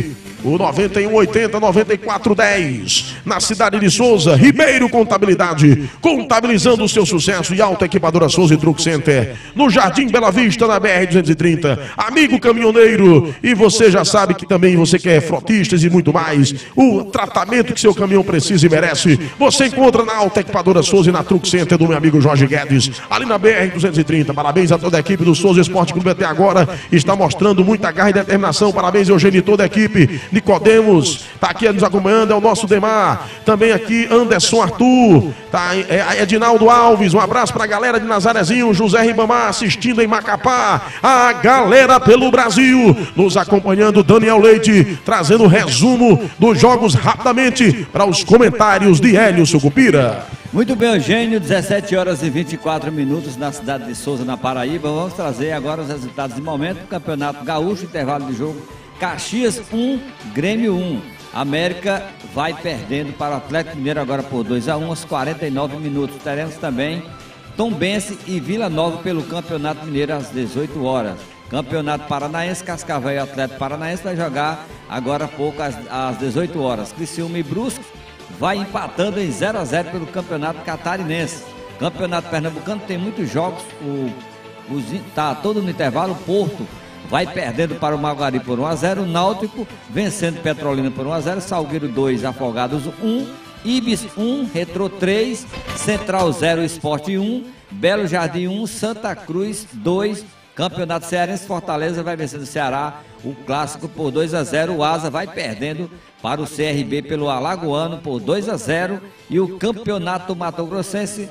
9180-9410. Na cidade de Souza, Ribeiro Contabilidade, contabilizando o seu sucesso. E Auto Equipadora Souza e Truck Center, no Jardim Bela Vista, na BR-230. Amigo caminhoneiro, e você já sabe que também você quer frotistas e muito mais. O tratamento que seu caminhão precisa e merece, você encontra na Auto Equipadora Souza e na Truck Center do meu amigo Jorge Guedes, ali na BR-230. Parabéns a toda a equipe do Souza Esporte Clube até agora. Está mostrando muita garra e determinação. Parabéns, Eugênio, e toda a equipe. Nicodemos, tá aqui nos acompanhando, é o nosso Demar. Também aqui Anderson Arthur, tá, Edinaldo Alves, um abraço pra galera de Nazarezinho, José Ribamar assistindo em Macapá, a galera pelo Brasil, nos acompanhando, Daniel Leite, trazendo o resumo dos jogos rapidamente para os comentários de Hélio Sucupira. Muito bem, Eugênio, 17 horas e 24 minutos na cidade de Souza, na Paraíba. Vamos trazer agora os resultados de momento do Campeonato Gaúcho, intervalo de jogo. Caxias 1, Grêmio 1. América vai perdendo para o Atlético Mineiro agora por 2-1 aos 49 minutos. Teremos também Tombense e Vila Nova pelo Campeonato Mineiro às 18 horas. Campeonato Paranaense, Cascavel e Atlético Paranaense vai jogar agora há pouco às 18 horas. Criciúma e Brusque vai empatando em 0-0 pelo Campeonato Catarinense. Campeonato Pernambucano tem muitos jogos. Tá todo no intervalo. Porto vai perdendo para o Maguari por 1-0. Náutico vencendo Petrolina por 1-0. Salgueiro 2, Afogados 1. Ibis 1, Retrô 3. Central 0, Esporte 1. Belo Jardim 1, Santa Cruz 2. Campeonato Cearense, Fortaleza vai vencendo o Ceará, o clássico por 2-0. O Asa vai perdendo para o CRB pelo Alagoano por 2-0. E o Campeonato Mato Grossense,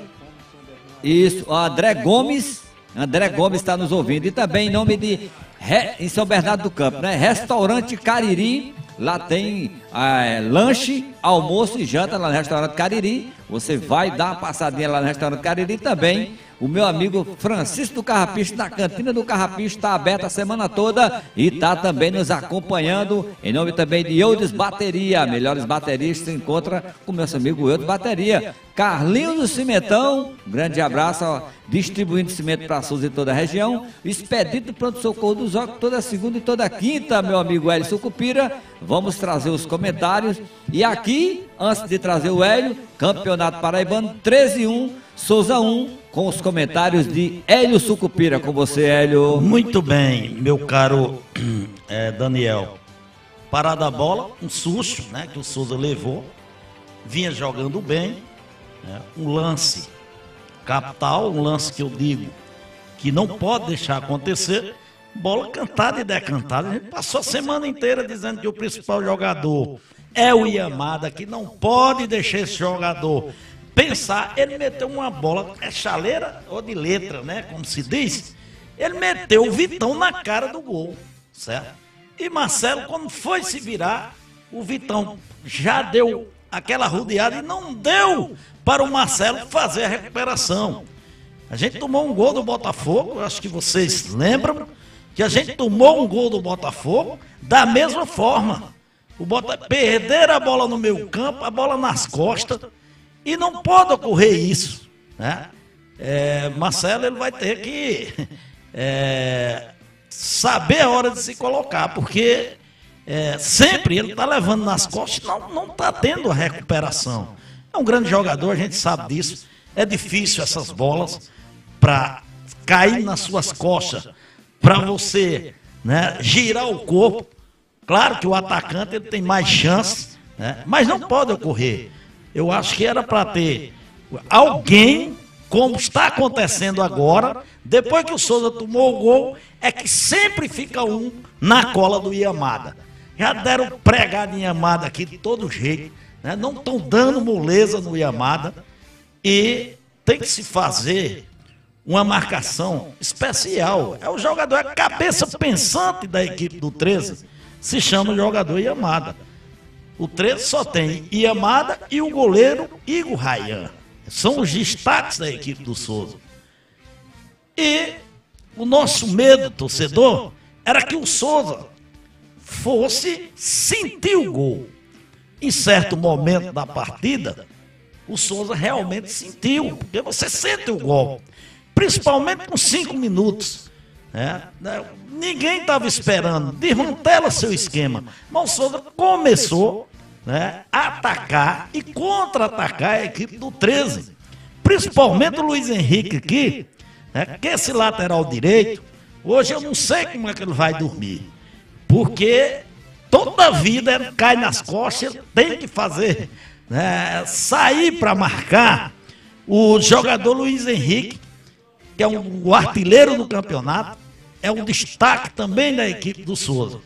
isso, o André Gomes está nos ouvindo. E também em nome de, em São Bernardo do Campo, né? Restaurante Cariri, lá tem lanche, almoço e janta lá no Restaurante Cariri. Você vai dar uma passadinha lá no Restaurante Cariri também. O meu amigo Francisco do Carrapicho, da Cantina do Carrapicho, está aberta a semana toda e está também nos acompanhando. Em nome também de Eudes Bateria, melhores baterias, se encontra com meu amigo Eudes Bateria. Carlinhos do Cimentão, um grande abraço, ó, distribuindo cimento para Souza e toda a região. Expedito Pronto Socorro dos Ocos, toda segunda e toda quinta, meu amigo Hélio Sucupira. Vamos trazer os comentários. E aqui, antes de trazer o Hélio, Campeonato Paraibano 13-1, Souza 1, com os comentários de Hélio Sucupira. Com você, Hélio. Muito bem, meu caro Daniel. Parada a bola, um susto, né, que o Souza levou. Vinha jogando bem. Um lance capital, um lance que eu digo que não pode deixar acontecer. Bola cantada e decantada. A gente passou a semana inteira dizendo que o principal jogador é o Yamada, que não pode deixar esse jogador pensar. Ele meteu uma bola, chaleira ou de letra, né, como se diz. Ele meteu o Vitão na cara do gol, certo? E Marcelo, quando foi se virar, o Vitão já deu aquela rodeada e não deu para o Marcelo fazer a recuperação. A gente tomou um gol do Botafogo, acho que vocês lembram, que a gente tomou um gol do Botafogo da mesma forma. Perderam a bola no meio campo, a bola nas costas, e não pode ocorrer isso, né? Marcelo, ele vai ter que saber a hora de se colocar, porque sempre ele está levando nas costas, não está tendo a recuperação. É um grande jogador, a gente sabe disso. É difícil essas bolas para cair nas suas costas, para você, né, girar o corpo. Claro que o atacante ele tem mais chances, né, mas não pode ocorrer. Eu acho que era para ter alguém, como está acontecendo agora, depois que o Souza tomou o gol, é que sempre fica um na cola do Yamada. Já deram pregada em Yamada aqui de todo jeito, né? Não estão dando moleza no Yamada, e tem que se fazer uma marcação especial. O jogador, a cabeça pensante da equipe do 13, se chama jogador Yamada. O 13 só tem Yamada e o goleiro Igor Rayan. São os destaques da equipe do Souza. E o nosso medo, torcedor, era que o Souza fosse sentir o gol. Em certo momento da partida, o Souza realmente sentiu, porque você sente o gol, principalmente com 5 minutos. Ninguém estava esperando, desmantela seu esquema, mas o Souza começou, né, a atacar e contra-atacar a equipe do 13, principalmente o Luiz Henrique aqui, né, que esse lateral direito, hoje eu não sei como é que ele vai dormir, porque toda a vida ele cai nas costas, ele tem que fazer, né, sair para marcar o jogador Luiz Henrique, que é o artilheiro do campeonato, é um destaque também da equipe do Souza.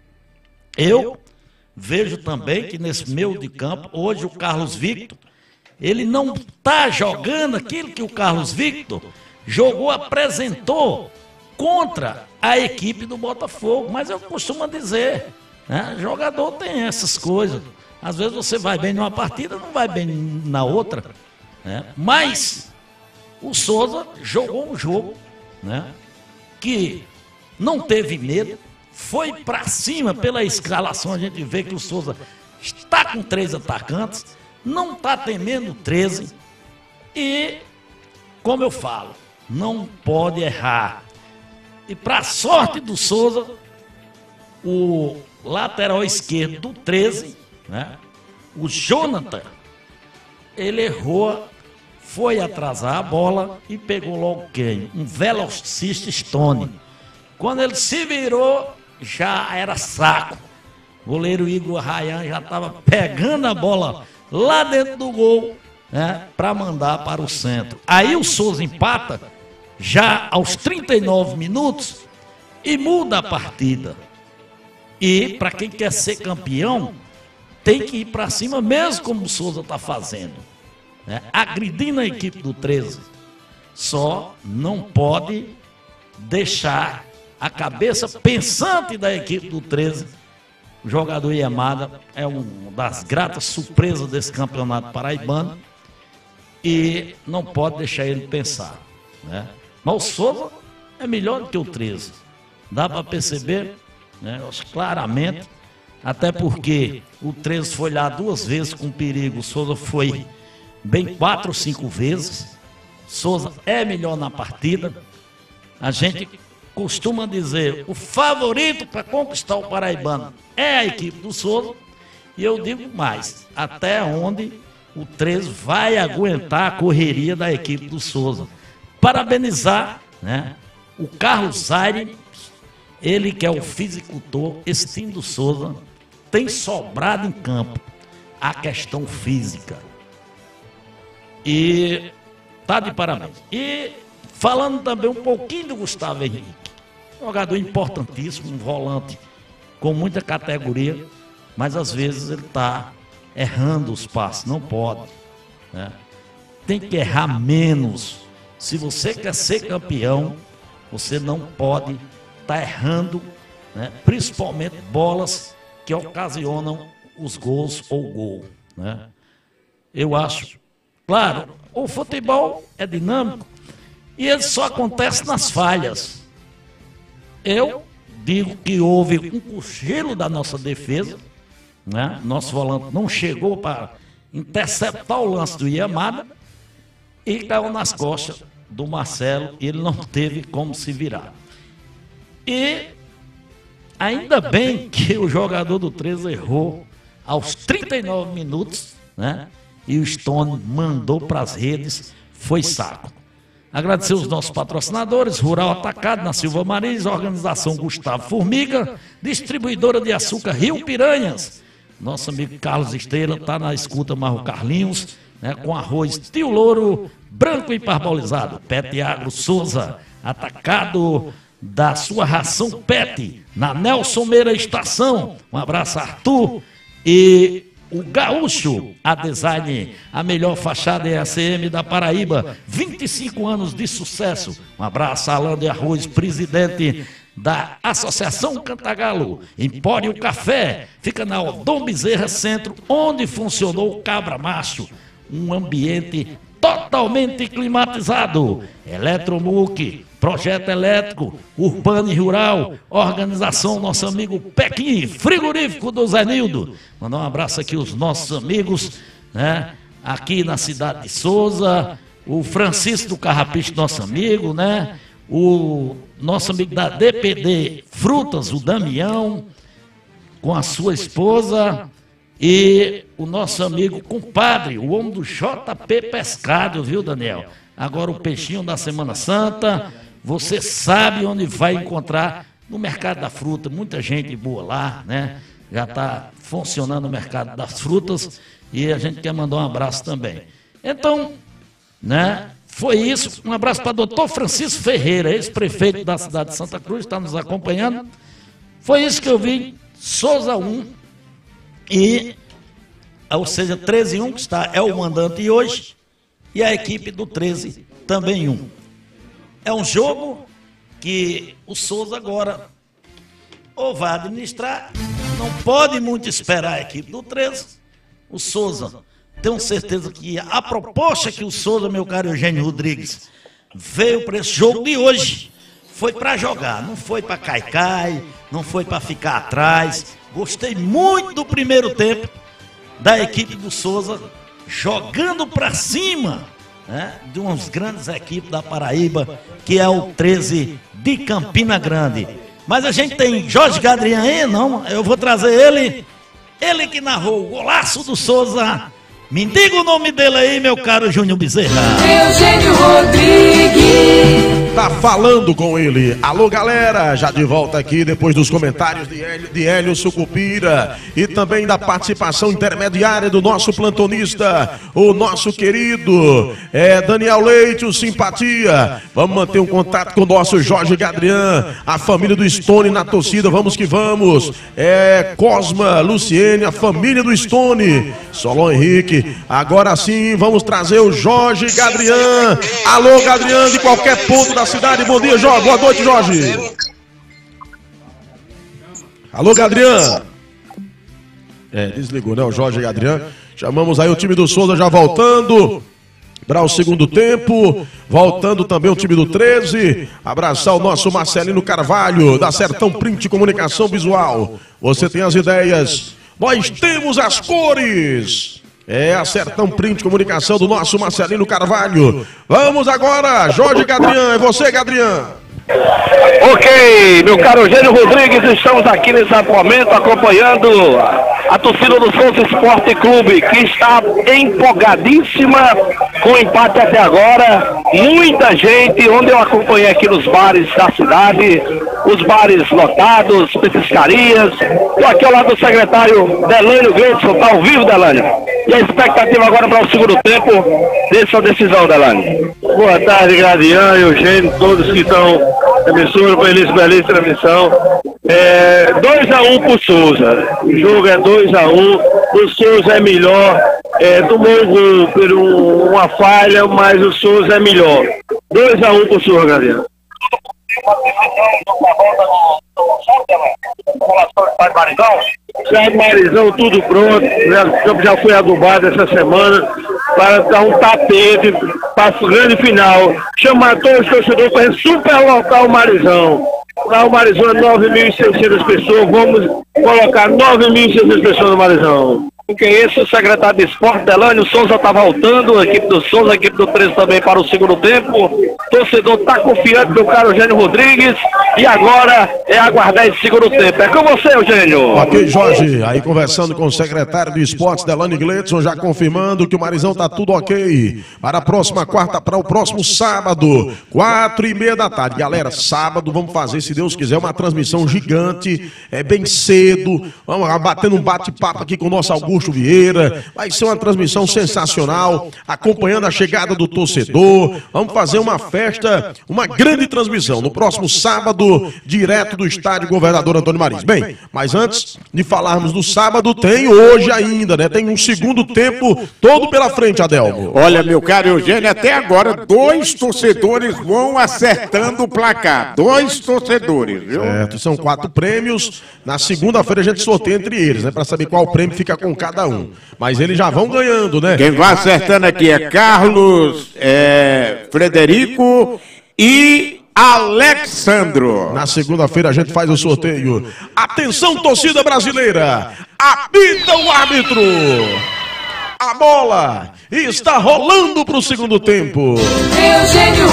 Eu vejo também que nesse meio de campo, hoje o Carlos Victor, ele não está jogando aquilo que o Carlos Victor jogou, apresentou contra a equipe do Botafogo. Mas eu costumo dizer, né, jogador tem essas coisas. Às vezes você vai bem numa partida, não vai bem na outra, né? Mas o Souza jogou um jogo, né, que não teve medo, foi para cima. Pela escalação a gente vê que o Souza está com 3 atacantes, não está temendo 13 e, como eu falo, não pode errar. E para sorte do Souza, o lateral esquerdo do 13, né, o Jonathan, ele errou foi atrasar a bola e pegou logo quem? Um velocista Stone. Quando ele se virou, já era saco. O goleiro Igor Rayan já estava pegando a bola lá dentro do gol, né, para mandar para o centro. Aí o Souza empata já aos 39 minutos e muda a partida. E para quem quer ser campeão, tem que ir para cima mesmo como o Souza está fazendo, né, agredindo a equipe do 13. Só não pode deixar a cabeça pensante da equipe do 13. O jogador Yamada é uma das gratas surpresas desse campeonato paraibano e não pode deixar ele pensar, né? Mas o Souza é melhor do que o 13. Dá para perceber, né, claramente, até porque o 13 foi lá 2 vezes com perigo, o Souza foi bem 4 ou 5 vezes. Souza é melhor na partida. A gente costuma dizer, o favorito para conquistar o paraibano é a equipe do Souza. E eu digo mais, até onde o 13 vai aguentar a correria da equipe do Souza. Parabenizar, né, o Carlos Zaire, ele que é o fisicultor. Esse time do Souza tem sobrado em campo a questão física. E tá de parabéns. E falando também um pouquinho do Gustavo Henrique, jogador importantíssimo, um volante com muita categoria, mas às vezes ele está errando os passes, não pode, né? Tem que errar menos. Se você quer ser campeão, você não pode estar errando, né, principalmente bolas que ocasionam os gols ou gol, né? Eu acho, claro, o futebol é dinâmico e ele só acontece nas falhas. Eu digo que houve um cochilo da nossa defesa, né? Nosso volante não chegou para interceptar o lance do Yamada e caiu nas costas do Marcelo e ele não teve como se virar. E ainda bem que o jogador do 13 errou aos 39 minutos, né? E o Stone mandou para as redes, foi saco. Agradecer os nossos patrocinadores, Rural Atacado, na Silva Maris, Organização Gustavo Formiga, Distribuidora de Açúcar Rio Piranhas. Nosso amigo Carlos Estrela está na escuta, Marro Carlinhos, né, com arroz Tio Louro, branco e parbolizado. Pet Agro Souza, atacado da sua ração Pet, na Nelson Meira Estação. Um abraço, Arthur. E o Gaúcho, a design, a melhor fachada EACM da Paraíba, 25 anos de sucesso. Um abraço, Alain de Arroz, presidente da Associação Cantagalo. Empório Café, fica na Odom Bezerra Centro, onde funcionou o Cabra Macho. Um ambiente totalmente climatizado. Eletromuc, projeto elétrico, urbano e rural, organização nosso amigo Pequim, frigorífico do Zé Nildo. Mandar um abraço aqui aos nossos amigos, né, aqui na cidade de Souza, o Francisco do Carrapicho, nosso amigo, né, o nosso amigo da DPD Frutas, o Damião, com a sua esposa, e o nosso amigo compadre, o homem do JP Pescado, viu, Daniel? Agora o peixinho da Semana Santa, você sabe onde vai encontrar no mercado da fruta, muita gente boa lá, né? Já está funcionando o mercado das frutas e a gente quer mandar um abraço também. Então, né? Foi isso. Um abraço para o doutor Francisco Ferreira, ex-prefeito da cidade de Santa Cruz, está nos acompanhando. Foi isso que eu vi, Souza 1, e, ou seja, 13-1, que está, é o mandante hoje, e a equipe do 13 também 1. É um jogo que o Souza agora ou vai administrar, não pode muito esperar a equipe do 13. O Souza, tenho certeza que a proposta que o Souza, meu caro Eugênio Rodrigues, veio para esse jogo de hoje, foi para jogar, não foi para caicai, não foi para ficar atrás. Gostei muito do primeiro tempo da equipe do Souza, jogando para cima, né, de umas grandes equipes da Paraíba, que é o 13 de Campina Grande. Mas a gente tem Jorge Gadrian aí, não? Eu vou trazer ele que narrou o golaço do Souza Me diga o nome dele aí, meu caro Júnior Bezerra. Eugênio Rodrigues. Tá falando com ele. Alô, galera, já de volta aqui depois dos comentários de Hélio Sucupira e também da participação intermediária do nosso plantonista, o nosso querido Daniel Leite, o Simpatia. Vamos manter um contato com o nosso Jorge Gadrian, a família do Stone na torcida, vamos que vamos. Cosma, Luciene, a família do Stone, Solon Henrique. Agora sim, vamos trazer o Jorge Gadrian. Alô, Gadrian, de qualquer ponto da cidade. Bom dia, Jorge. Boa noite, Jorge. Alô, Gadrian. Desligou, né? O Jorge Gadrian. Chamamos aí o time do Souza já voltando para o segundo tempo. Voltando também o time do 13. Abraçar o nosso Marcelino Carvalho, da Sertão Print Comunicação Visual. Você tem as ideias, nós temos as cores. A Sertão Print Comunicação do nosso Marcelino Carvalho. Vamos agora, Jorge Gadrian. É você, Gadrian. Ok, meu caro Eugênio Rodrigues, estamos aqui nesse momento acompanhando a torcida do Souza Esporte Clube, que está empolgadíssima com o empate até agora. Muita gente, onde eu acompanhei aqui nos bares da cidade, os bares lotados, petiscarias. Estou aqui ao lado do secretário Delânio Gleidson, está ao vivo, Delânio. E a expectativa agora para o segundo tempo dessa decisão, Delânio. Boa tarde, Gadrian, Eugênio, todos que estão emissora, belíssima transmissão. 2-1 pro Souza. O jogo é 2-1. O Souza é melhor. Tomou um gol por uma falha, mas o Souza é melhor. 2-1 pro Souza, Gadrian. Marizão, tudo pronto. O campo já foi adubado essa semana para dar um tapete para a grande final. Chamar todos os torcedores para superlotar o Marizão. Lá o Marizão é 9.600 pessoas. Vamos colocar 9.600 pessoas no Marizão. O que é isso, o secretário de esporte, Delânio? O Souza está voltando, a equipe do Souza, a equipe do 13 também para o segundo tempo. O torcedor está confiante do caro Eugênio Rodrigues. E agora é aguardar esse segundo tempo. É com você, Eugênio. Ok, Jorge. Aí conversando com o secretário de esportes, Delânio Gleidson, já confirmando que o Marizão está tudo ok. Para a próxima quarta, para o próximo sábado, 4h30 da tarde. Galera, sábado vamos fazer, se Deus quiser, uma transmissão gigante. Bem cedo. Vamos batendo um bate-papo aqui com o nosso Augusto Vieira. Vai ser uma transmissão sensacional, acompanhando a chegada do torcedor. Vamos fazer uma festa, uma grande transmissão no próximo sábado, direto do estádio Governador Antônio Marins. Bem, mas antes de falarmos do sábado, tem hoje ainda, né? Tem um segundo tempo todo pela frente, Adelmo. Olha, meu caro Eugênio, até agora 2 torcedores vão acertando o placar. 2 torcedores, viu? Certo, são 4 prêmios. Na segunda-feira a gente sorteia entre eles, né? Para saber qual prêmio fica com cada um. Mas eles já vão ganhando, né? Quem vai acertando aqui é Carlos, Frederico e Alexandro. Na segunda-feira a gente faz o sorteio. Atenção, torcida brasileira! Apita o árbitro! A bola está rolando para o segundo tempo. Eugênio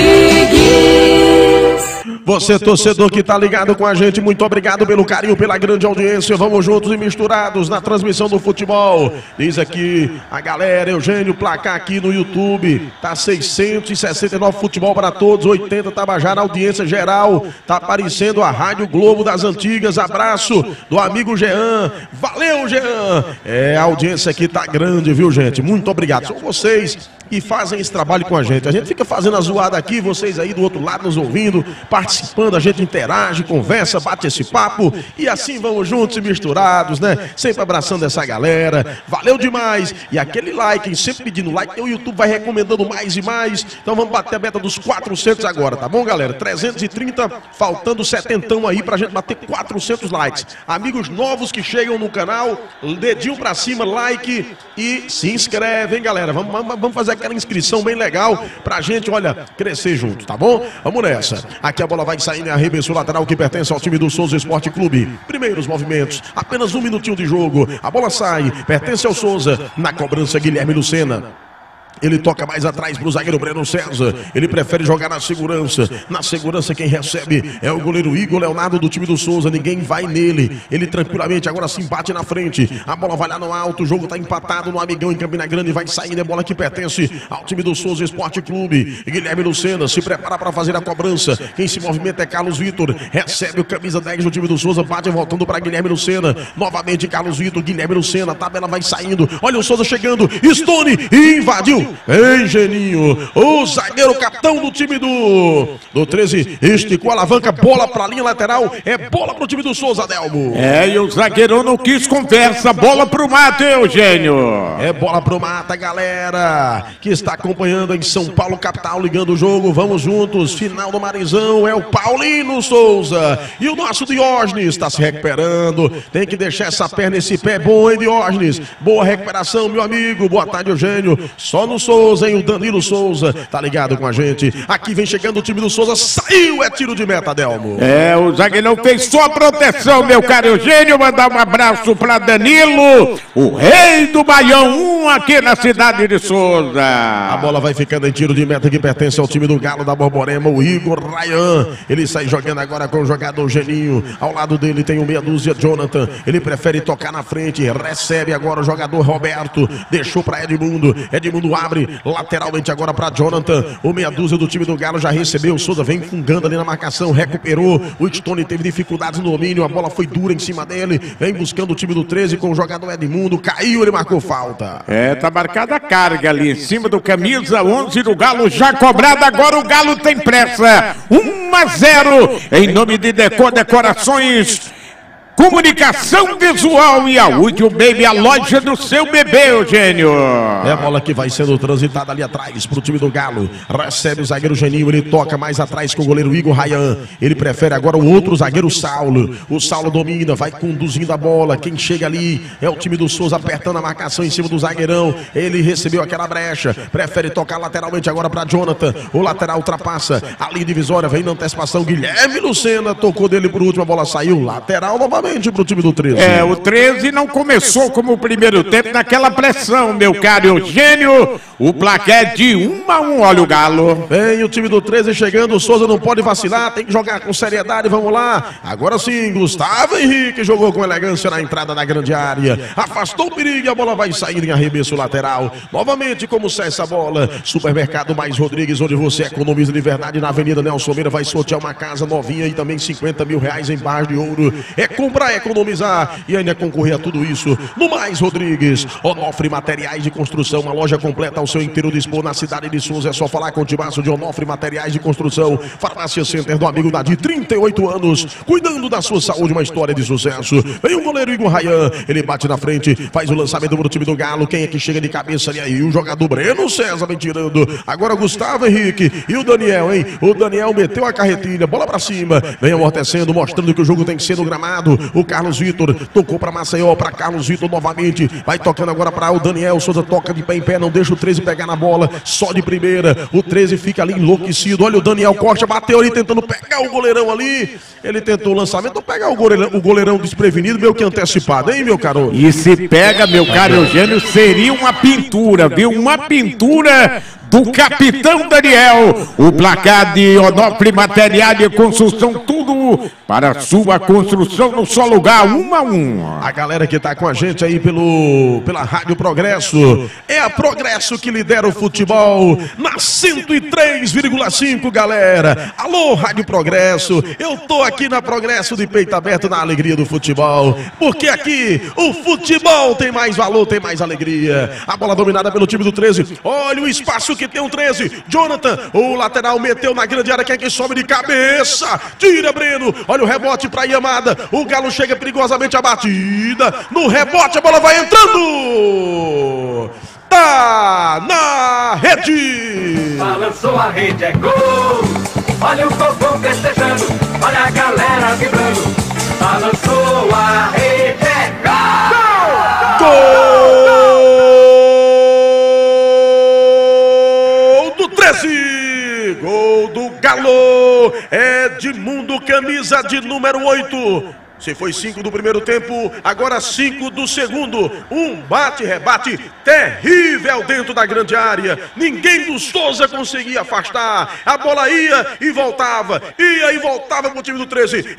Rodrigues. Você, torcedor que está ligado com a gente, muito obrigado pelo carinho, pela grande audiência. Vamos juntos e misturados na transmissão do futebol. Diz aqui a galera, Eugênio, placar aqui no YouTube. Tá 669 futebol para todos, 80 Tabajara, audiência geral. Tá aparecendo a Rádio Globo das Antigas. Abraço do amigo Jean. Valeu, Jean. A audiência aqui tá grande, viu, gente? Muito obrigado. São vocês que fazem esse trabalho com a gente. A gente fica fazendo a zoada aqui, vocês aí do outro lado nos ouvindo, participando, a gente interage, conversa, bate esse papo e assim vamos juntos e misturados, né? Sempre abraçando essa galera. Valeu demais! E aquele like, sempre pedindo like, o YouTube vai recomendando mais e mais. Então vamos bater a meta dos 400 agora, tá bom, galera? 330, faltando 70 aí pra gente bater 400 likes. Amigos novos que chegam no canal, dedinho pra cima, like e se inscreve, hein, galera? Vamos fazer aquela inscrição bem legal pra gente, olha, crescer junto, tá bom? Vamos nessa. Aqui a bola vai saindo e arremesso lateral que pertence ao time do Souza Esporte Clube. Primeiros movimentos, apenas 1 minutinho de jogo. A bola sai, pertence ao Souza. Na cobrança, Guilherme Lucena. Ele toca mais atrás pro zagueiro Breno César. Ele prefere jogar na segurança. Na segurança quem recebe é o goleiro Igor Leonardo do time do Souza. Ninguém vai nele. Ele tranquilamente agora se bate na frente. A bola vai lá no alto. O jogo tá empatado no Amigão em Campina Grande. Vai saindo. É bola que pertence ao time do Souza Esporte Clube. Guilherme Lucena se prepara para fazer a cobrança. Quem se movimenta é Carlos Vitor. Recebe o camisa 10 do time do Souza. Bate voltando para Guilherme Lucena. Novamente Carlos Vitor. Guilherme Lucena. A tabela vai saindo. Olha o Souza chegando. Stone invadiu. Ei, Geninho, o zagueiro capitão do time do 13, esticou a alavanca, bola pra linha lateral, é bola pro time do Souza, Adelmo. E o zagueirão não quis conversa, bola pro Mata, Eugênio. É bola pro Mata, galera, que está acompanhando em São Paulo, capital, ligando o jogo, vamos juntos, final do Marizão, é o Paulino Souza, e o nosso Diógenes está se recuperando, tem que deixar essa perna, esse pé bom, hein, Diógenes, boa recuperação, meu amigo, boa tarde, Eugênio, só no Souza, hein, o Danilo Souza, tá ligado com a gente, aqui vem chegando o time do Souza, saiu, é tiro de meta, Adelmo. O zagueirão fez só a proteção, meu caro Eugênio, mandar um abraço pra Danilo, o rei do Baião 1 aqui na cidade de Souza. A bola vai ficando em tiro de meta que pertence ao time do Galo da Borborema, o Igor Ryan, ele sai jogando agora com o jogador Geninho, ao lado dele tem o meia dúzia Jonathan, ele prefere tocar na frente, recebe agora o jogador Roberto, deixou pra Edmundo abre lateralmente agora para Jonathan, o meia dúzia do time do Galo já recebeu, o Souza vem fungando ali na marcação, recuperou, o Stone teve dificuldades no domínio, a bola foi dura em cima dele, vem buscando o time do 13 com o jogador Edmundo, caiu, ele marcou falta. Tá marcada a carga ali em cima do camisa 11 do Galo, já cobrado, agora o Galo tem pressa, 1-0 em nome de Decor Decorações, comunicação visual e áudio, baby, a loja do seu bebê, Eugênio. É a bola que vai sendo transitada ali atrás pro time do Galo. Recebe o zagueiro Geninho, ele toca mais atrás com o goleiro Igor Ryan. Ele prefere agora o outro zagueiro Saulo. O Saulo domina, vai conduzindo a bola. Quem chega ali é o time do Souza apertando a marcação em cima do zagueirão. Ele recebeu aquela brecha, prefere tocar lateralmente agora para Jonathan. O lateral ultrapassa ali divisória, vem na antecipação. Guilherme Lucena tocou dele por último, a bola saiu lateral novamente pro time do 13. O 13 não começou como o primeiro tempo naquela pressão, meu caro Eugênio. O placar é de 1-1, olha o Galo. Vem o time do 13 chegando, o Souza não pode vacilar, tem que jogar com seriedade, vamos lá. Agora sim, Gustavo Henrique jogou com elegância na entrada da grande área. Afastou o perigo e a bola vai saindo em arremesso lateral. Novamente, como sai essa bola? Supermercado Mais Rodrigues, onde você economiza de verdade na Avenida Nelson Meira, vai sortear uma casa novinha e também 50 mil reais em barras de ouro. É comprar, economizar e ainda concorrer a tudo isso no Mais Rodrigues. Onofre Materiais de Construção, uma loja completa ao seu inteiro dispor na cidade de Souza. É só falar com o Timaço de Onofre Materiais de Construção. Farmácia Center do amigo Nadir, 38 anos, cuidando da sua saúde, uma história de sucesso. Vem o goleiro Igor Ryan, ele bate na frente, faz o lançamento pro time do Galo. Quem é que chega de cabeça ali aí? O jogador Breno César vem tirando. Agora Gustavo Henrique e o Daniel, hein? O Daniel meteu a carretilha, bola pra cima, vem amortecendo, mostrando que o jogo tem que ser no gramado. O Carlos Vitor tocou para Maceió, para Carlos Vitor novamente, vai tocando agora para o Daniel Souza, toca de pé em pé, não deixa o 13 pegar na bola, só de primeira, o 13 fica ali enlouquecido, olha o Daniel Costa, bateu ali tentando pegar o goleirão ali, ele tentou o lançamento, pegar o goleirão desprevenido, meio que antecipado, hein, meu caro? E se pega, meu caro Eugênio, seria uma pintura, viu? Uma pintura do capitão Daniel. O placar de Onofre Material de Construção, tudo para sua construção no só lugar, 1-1. A galera que tá com a gente aí pela Rádio Progresso, é a Progresso que lidera o futebol na 103,5, galera. Alô, Rádio Progresso, eu tô aqui na Progresso de peito aberto na alegria do futebol, porque aqui o futebol tem mais valor, tem mais alegria. A bola dominada pelo time do 13, olha o espaço que tem o 13, Jonathan, o lateral meteu na grande área, quem é que sobe de cabeça, tira Breno, olha o rebote pra Yamada, o Galo chega perigosamente a batida, no rebote a bola vai entrando, tá na rede, balançou a rede, é gol, olha o Cocô festejando, olha a galera vibrando, balançou a rede, é gol, gol do Galo, Edmundo, camisa de número 8, Se foi 5 do primeiro tempo, agora 5 do segundo. Um bate-rebate terrível dentro da grande área. Ninguém do Souza conseguia afastar. A bola ia e voltava pro time do 13.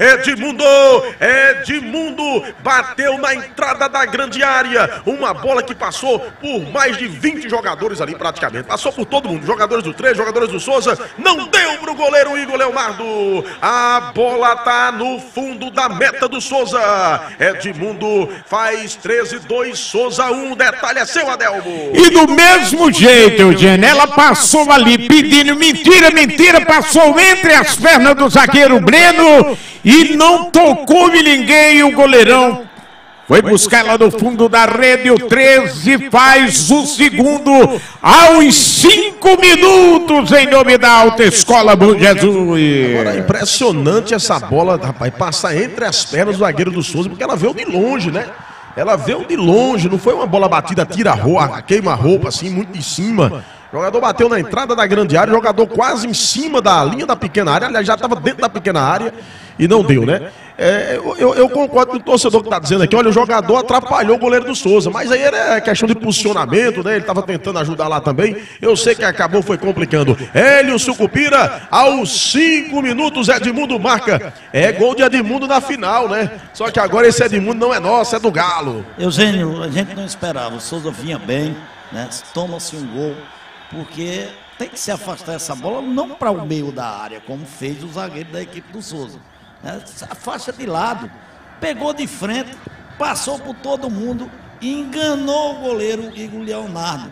Edmundo bateu na entrada da grande área. Uma bola que passou por mais de 20 jogadores ali praticamente. Passou por todo mundo. Jogadores do 13, jogadores do Souza. Não deu pro goleiro Igor Leonardo. A bola tá no fundo da meta do Souza. Edmundo faz 13-2, Souza 1. Detalhe é seu, Adelmo. E do mesmo jeito, Eugênio, ela passou ali pedindo mentira, passou entre as pernas do zagueiro Breno e não tocou em ninguém. O goleirão foi buscar lá no fundo da rede. O 13 faz o segundo aos 5 minutos em nome da Alta Escola Bom Jesus. Agora é impressionante essa bola, rapaz, passar entre as pernas do zagueiro do Souza, porque ela veio de longe, né? Ela veio de longe, não foi uma bola batida, queima-roupa, assim, muito de cima. O jogador bateu na entrada da grande área, o jogador quase em cima da linha da pequena área, aliás, já estava dentro da pequena área e não deu, né? Eu concordo com o torcedor que está dizendo aqui, olha, o jogador atrapalhou o goleiro do Souza, mas aí era questão de posicionamento, né? Ele estava tentando ajudar lá também, eu sei que acabou, foi complicando. Hélio Sucupira, aos 5 minutos, Edmundo marca. É gol de Edmundo na final, né? Só que agora esse Edmundo não é nosso, é do Galo. Eugênio, a gente não esperava, o Souza vinha bem, né? Toma-se um gol, porque tem que se afastar essa bola, não para o meio da área, como fez o zagueiro da equipe do Souza. Se afasta de lado, pegou de frente, passou por todo mundo e enganou o goleiro Igor Leonardo.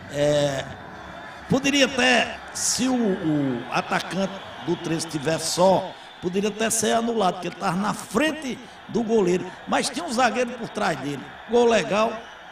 Poderia até, se o atacante do 13 estivesse só, poderia até ser anulado, porque ele estava na frente do goleiro, mas tinha um zagueiro por trás dele. Gol legal,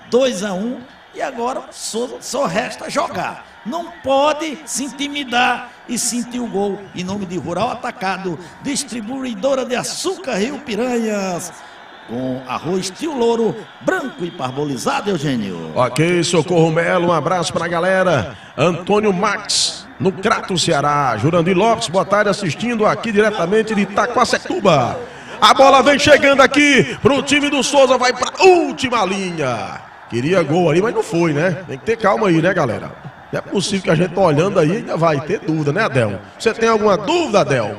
2-1, e agora Souza só resta jogar. Não pode se intimidar e sentir o gol. Em nome de Rural Atacado, distribuidora de açúcar Rio Piranhas, com arroz tio louro, branco e parbolizado, Eugênio. Ok, Socorro Melo, um abraço pra galera. Antônio Max, no Crato, Ceará. Jurandir Lopes, boa tarde, assistindo aqui diretamente de Itaquacetuba. A bola vem chegando aqui pro time do Souza, vai pra última linha. Queria gol ali, mas não foi, né? Tem que ter calma aí, né, galera? Não é possível que a gente tá olhando aí e ainda vai ter dúvida, né, Adelmo? Você tem alguma dúvida, Adelmo?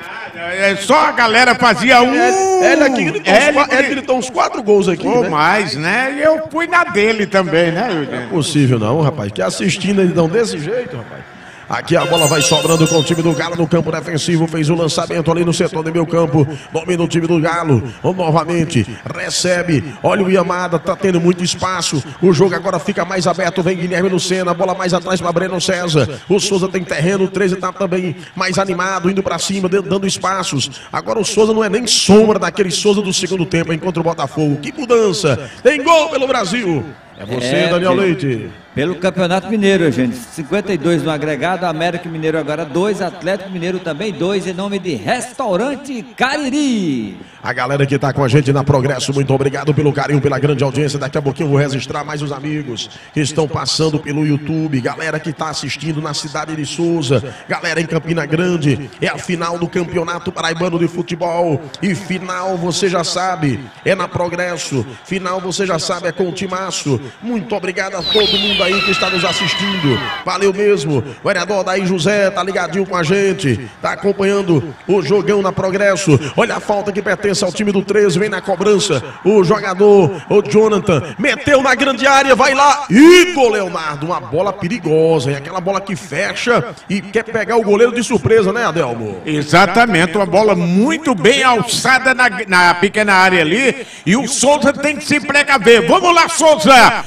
Só a galera fazia um. Ele gritou uns 4 gols aqui, ou né? mais, né? E eu fui na dele também, né, Eugênio? Não é possível não, rapaz. Que assistindo eles dão desse jeito, rapaz. Aqui a bola vai sobrando com o time do Galo no campo defensivo. Fez o lançamento ali no setor do meio campo. Domina o time do Galo. Novamente recebe. Olha o Yamada, tá tendo muito espaço. O jogo agora fica mais aberto. Vem Guilherme Lucena. Bola mais atrás para Breno César. O Souza tem terreno. O 13 tá também mais animado, indo para cima, dando espaços. Agora o Souza não é nem sombra daquele Souza do segundo tempo contra o Botafogo. Que mudança! Tem gol pelo Brasil. É você, Daniel Leite. Pelo Campeonato Mineiro, gente. 52 no agregado, América Mineiro agora 2, Atlético Mineiro também 2, em nome de Restaurante Cariri. A galera que tá com a gente na Progresso, muito obrigado pelo carinho, pela grande audiência. Daqui a pouquinho eu vou registrar mais os amigos que estão passando pelo YouTube. Galera que tá assistindo na cidade de Souza. Galera em Campina Grande. É a final do Campeonato Paraibano de Futebol. E final, você já sabe, é na Progresso. Final, você já sabe, é com o Timaço. Muito obrigado a todo mundo aí que está nos assistindo. Valeu mesmo. O vereador Daí José tá ligadinho com a gente. Tá acompanhando o jogão na Progresso. Olha a falta que pertence ao time do 13. Vem na cobrança. O jogador, o Jonathan, meteu na grande área. Vai lá. Igor Leonardo. Uma bola perigosa. É aquela bola que fecha e quer pegar o goleiro de surpresa, né, Adelmo? Exatamente. Uma bola muito bem alçada na pequena área ali. E o Souza tem que se precaver. Vamos lá, Souza.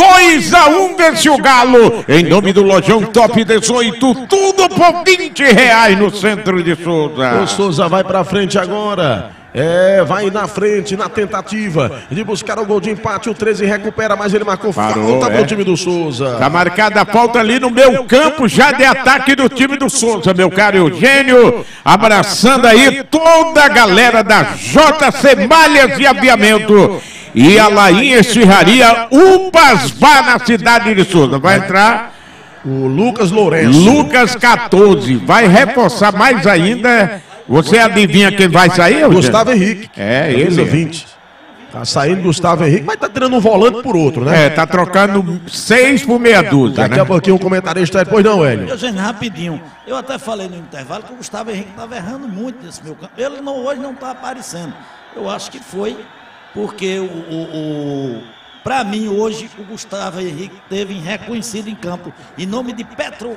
2-1 vence o Galo, em nome do Lojão Top 18, tudo por R$20 no centro de Souza. O Souza vai pra frente agora. Vai na frente, na tentativa de buscar o gol de empate. O 13 recupera, mas ele marcou falta pro time do Souza. Tá marcada a falta ali no meu campo, já de ataque do time do Souza, meu caro Eugênio. Abraçando aí toda a galera da JC Malhas e Aviamento. E a Lainha Estirraria Upasvá na cidade de Souza. Vai entrar o Lucas Lourenço. Lucas 14. Vai reforçar mais ainda Você adivinha quem vai sair? Gustavo Henrique. É, camisa ele. 20. Tá saindo Gustavo Henrique, mas tá tirando um volante por outro, né? É, tá trocando 6 por meia dúzia, Daqui né? a pouquinho o comentarista depois não, Hélio. Eugênio, rapidinho. Eu até falei no intervalo que o Gustavo Henrique estava errando muito nesse meu campo. Ele hoje não está aparecendo. Eu acho que foi porque para mim hoje o Gustavo Henrique teve reconhecido em campo em nome de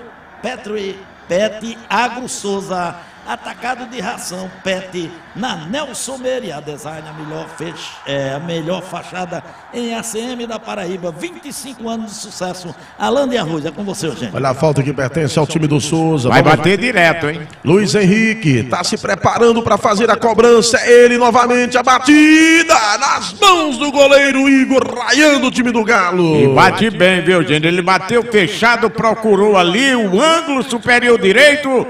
Pet Agro Souza, atacado de ração Pet na Nelson Meira Design, a melhor fachada em ACM da Paraíba, 25 anos de sucesso. Alain de Arroz, é com você, Eugênio. Olha a falta que pertence ao time do Souza. Vai bater direto, hein? Luiz Henrique tá se preparando para fazer a cobrança. Ele novamente, a batida nas mãos do goleiro Igor Rayando, o time do Galo. E bate bem, viu, gente? Ele bateu fechado, procurou ali o ângulo superior direito.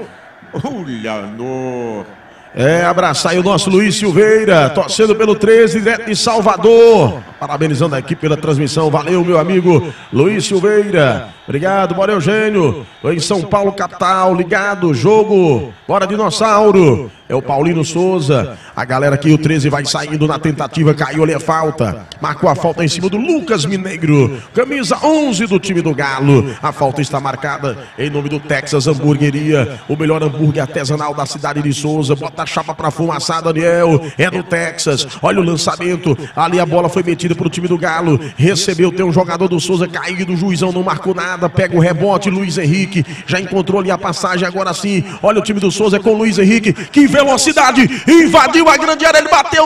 Olha, no... Abraçar aí o nosso Luiz Silveira, torcendo pelo 13, direto de Salvador. Parabenizando a equipe pela transmissão. Valeu, meu amigo Luiz Silveira. Obrigado, bora Eugênio. Tô em São Paulo, capital, ligado, jogo. Bora, Dinossauro. É o Paulino Souza. A galera aqui, o 13 vai saindo na tentativa, caiu ali a falta. Marcou a falta em cima do Lucas Mineiro. Camisa 11 do time do Galo. A falta está marcada em nome do Texas Hamburgueria. O melhor hambúrguer artesanal da cidade de Souza. Bota a chapa pra fumaçar, Daniel. É do Texas. Olha o lançamento. Ali a bola foi metida pro time do Galo. Recebeu, tem um jogador do Souza caído. O juizão não marcou nada. Pega o rebote, Luiz Henrique. Já encontrou ali a passagem, agora sim. Olha o time do Souza com o Luiz Henrique. Que velocidade, invadiu a grande área, ele bateu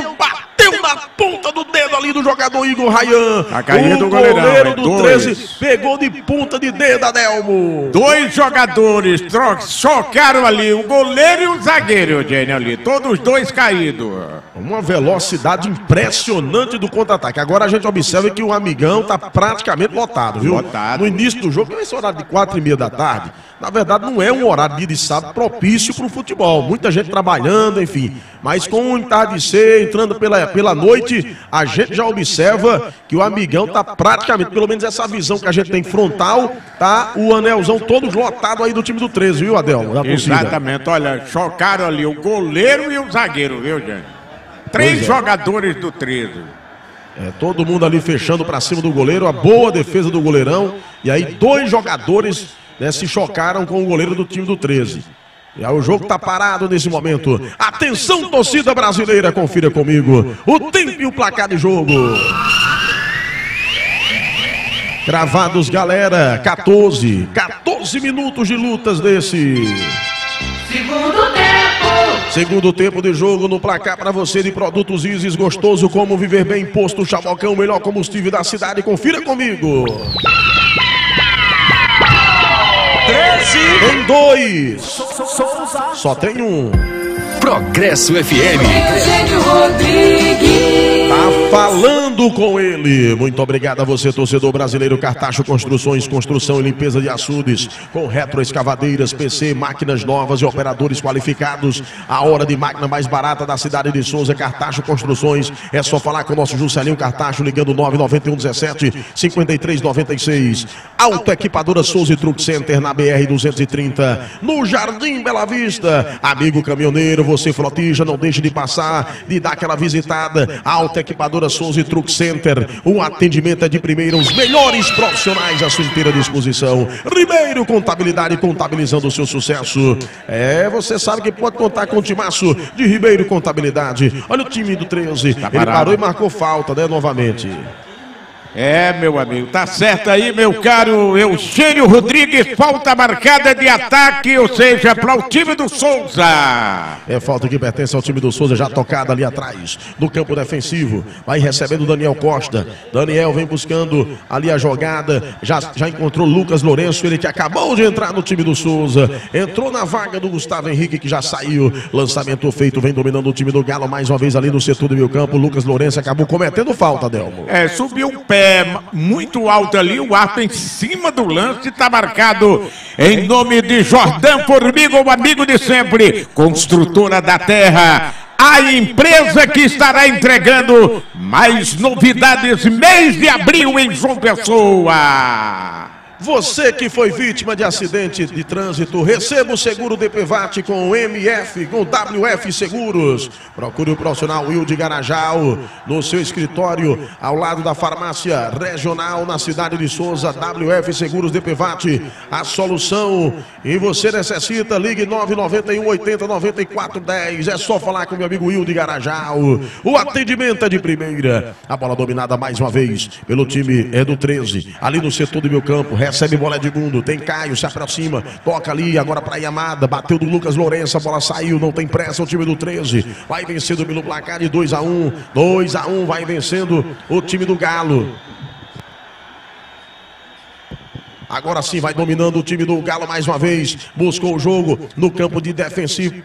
na ponta do dedo ali do jogador Igor Rayan. Tá caindo o o goleirão, do 13 pegou de ponta de dedo, Adelmo. 2 jogadores chocaram ali, o goleiro e o zagueiro, Eugênio, ali, todos 2 caídos. Uma velocidade impressionante do contra-ataque. Agora a gente observa que o Amigão tá praticamente lotado, viu? Lotado. No início do jogo, esse horário de 4h30 da tarde, na verdade não é um horário de sábado propício para o futebol. Muita gente trabalhando, enfim. Mas com o entardecer, entrando pela noite, a gente já observa que o Amigão tá praticamente, pelo menos essa visão que a gente tem frontal, tá o anelzão todo lotado aí do time do 13, viu, Adelmo? Exatamente, olha, chocaram ali o goleiro e o zagueiro, viu, gente? 3 jogadores do 13. Todo mundo ali fechando para cima do goleiro, a boa defesa do goleirão. E aí 2 jogadores, né, se chocaram com o goleiro do time do 13. E aí o jogo tá parado nesse momento. Atenção, torcida brasileira, confira comigo o tempo e o placar de jogo. Cravados, galera, 14 minutos de lutas desse segundo tempo de jogo. No placar para você de Produtos Isis, gostoso como viver bem. Posto Chabocão, o melhor combustível da cidade, confira comigo. 13 em 2. Só tem um. Progresso FM. Eugênio Rodrigues. Tá falando com ele. Muito obrigado a você, torcedor brasileiro. Cartacho Construções, construção e limpeza de açudes, com retroescavadeiras, PC, máquinas novas e operadores qualificados. A hora de máquina mais barata da cidade de Souza. Cartacho Construções. É só falar com o nosso Juscelinho Cartacho, ligando 991 17 53 96. Autoequipadora Souza e Truck Center, na BR 230, no Jardim Bela Vista. Amigo caminhoneiro, você frotija, não deixe de passar, de dar aquela visitada. Autoequipadora Souza e Truck Center. O atendimento é de primeira, os melhores profissionais à sua inteira disposição. Ribeiro Contabilidade, contabilizando o seu sucesso. Você sabe que pode contar com o timaço de Ribeiro Contabilidade. Olha o time do 13, ele parou e marcou falta, né, novamente. Meu amigo, tá certo aí, meu caro Eugênio Rodrigues, falta marcada de ataque, ou seja, para o time do Souza. Falta que pertence ao time do Souza, já tocada ali atrás, no campo defensivo. Vai recebendo o Daniel Costa. Daniel vem buscando ali a jogada, já encontrou Lucas Lourenço, ele que acabou de entrar no time do Souza. Entrou na vaga do Gustavo Henrique, que já saiu. Lançamento feito, vem dominando o time do Galo, mais uma vez ali no setor do meio campo. Lucas Lourenço acabou cometendo falta, Delmo. Subiu um pé muito alto ali, o arco em cima do lance, está marcado em nome de Jordão Formiga, o amigo de sempre, construtora da terra, a empresa que estará entregando mais novidades mês de abril em João Pessoa. Você que foi vítima de acidente de trânsito, receba o seguro DPVAT com o MF, com o WF Seguros. Procure o profissional Wilde Garajal no seu escritório, ao lado da farmácia regional na cidade de Souza. WF Seguros DPVAT, a solução. E você necessita, ligue 991 80 94 10. É só falar com meu amigo Wilde Garajal. O atendimento é de primeira. A bola dominada mais uma vez pelo time do 13, ali no setor do meu campo. Recebe bola de mundo, tem Caio, se aproxima, toca ali, agora para Yamada, bateu do Lucas Lourenço, a bola saiu, não tem pressa, o time do 13 vai vencendo pelo placar de 2-1, 2-1, vai vencendo o time do Galo. Agora sim vai dominando o time do Galo mais uma vez, buscou o jogo no campo de defensivo.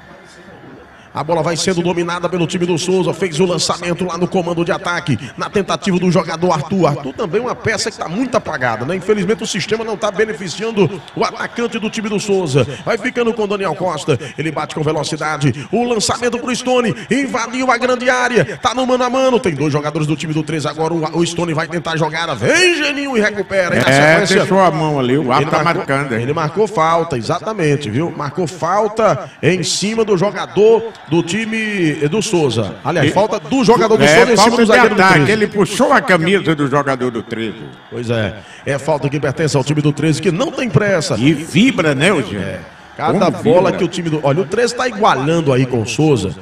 A bola vai sendo dominada pelo time do Souza. Fez o lançamento lá no comando de ataque, na tentativa do jogador Arthur. Arthur também é uma peça que está muito apagada, né? Infelizmente o sistema não está beneficiando o atacante do time do Souza. Vai ficando com o Daniel Costa. Ele bate com velocidade. O lançamento para o Stone. Invadiu a grande área. Tá no mano a mano. Tem dois jogadores do time do 13 agora. O Stone vai tentar jogar. Vem, Geninho, e recupera. E deixou a mão ali. O árbitro tá marcando. Ele marcou falta, exatamente, viu? Marcou falta em cima do jogador do time do Souza. Aliás, falta do jogador do Souza em cima do zagueiro do 13. Ele puxou a camisa do jogador do 13. Pois é. É falta que pertence ao time do 13, que não tem pressa. E vibra, né, Eugênio? Cada bola que o time do... Olha, o 13 está igualando aí com o Souza.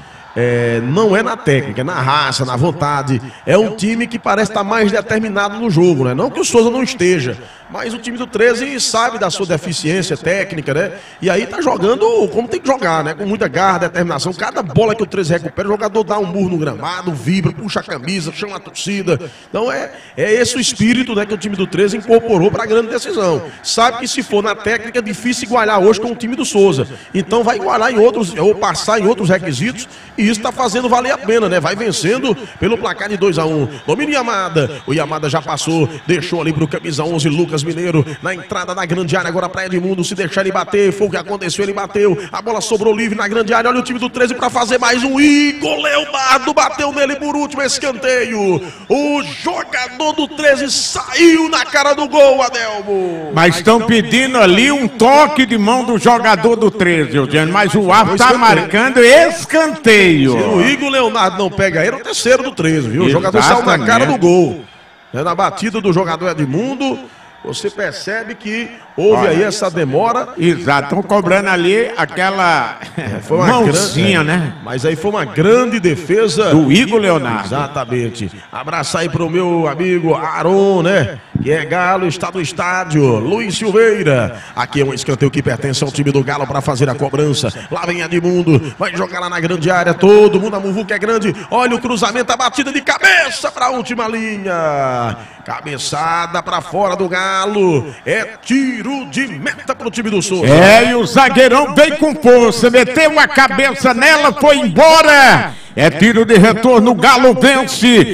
Não é na técnica, é na raça, na vontade. É um time que parece estar mais determinado no jogo, né? Não que o Souza não esteja, mas o time do 13 sabe da sua deficiência técnica, né? E aí tá jogando como tem que jogar, né? Com muita garra, determinação. Cada bola que o 13 recupera, o jogador dá um murro no gramado, vibra, puxa a camisa, chama a torcida. Então é esse o espírito, né, que o time do 13 incorporou para a grande decisão. Sabe que se for na técnica é difícil igualar hoje com o time do Souza. Então vai igualar em outros, ou passar em outros requisitos. E isso está fazendo valer a pena, né? Vai vencendo pelo placar de 2-1. Domínio Yamada. O Yamada já passou, deixou ali pro camisa 11, Lucas Mineiro, na entrada da grande área, agora para Edmundo, se deixar ele bater, foi o que aconteceu, ele bateu, a bola sobrou livre na grande área, olha o time do 13 para fazer mais um, Igor Leonardo bateu nele por último, escanteio, o jogador do 13 saiu na cara do gol, Adelmo. Mas estão pedindo ali um toque de mão do jogador do 13, Eugênio, mas o árbitro está marcando escanteio. Se o Igor Leonardo não pega ele, é o terceiro do 13, viu? O jogador saiu na cara do gol. Na batida do jogador Edmundo, você percebe que houve aí essa demora. Exato, estão cobrando ali aquela foi uma mãozinha, né? Mas aí foi uma grande defesa do Igor Leonardo. Exatamente. Abraço aí pro meu amigo Aron, né? Que é Galo, está no estádio. Luiz Silveira. Aqui é um escanteio que pertence ao time do Galo para fazer a cobrança. Lá vem Edmundo, vai jogar lá na grande área. Todo mundo, a muvuca é grande. Olha o cruzamento, a batida de cabeça para a última linha. Cabeçada para fora do Galo. É tiro de meta pro time do Souza. E o zagueirão veio com força, meteu a cabeça nela, foi embora. É tiro de retorno, Galo vence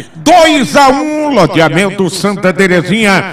2-1, loteamento Santa Terezinha,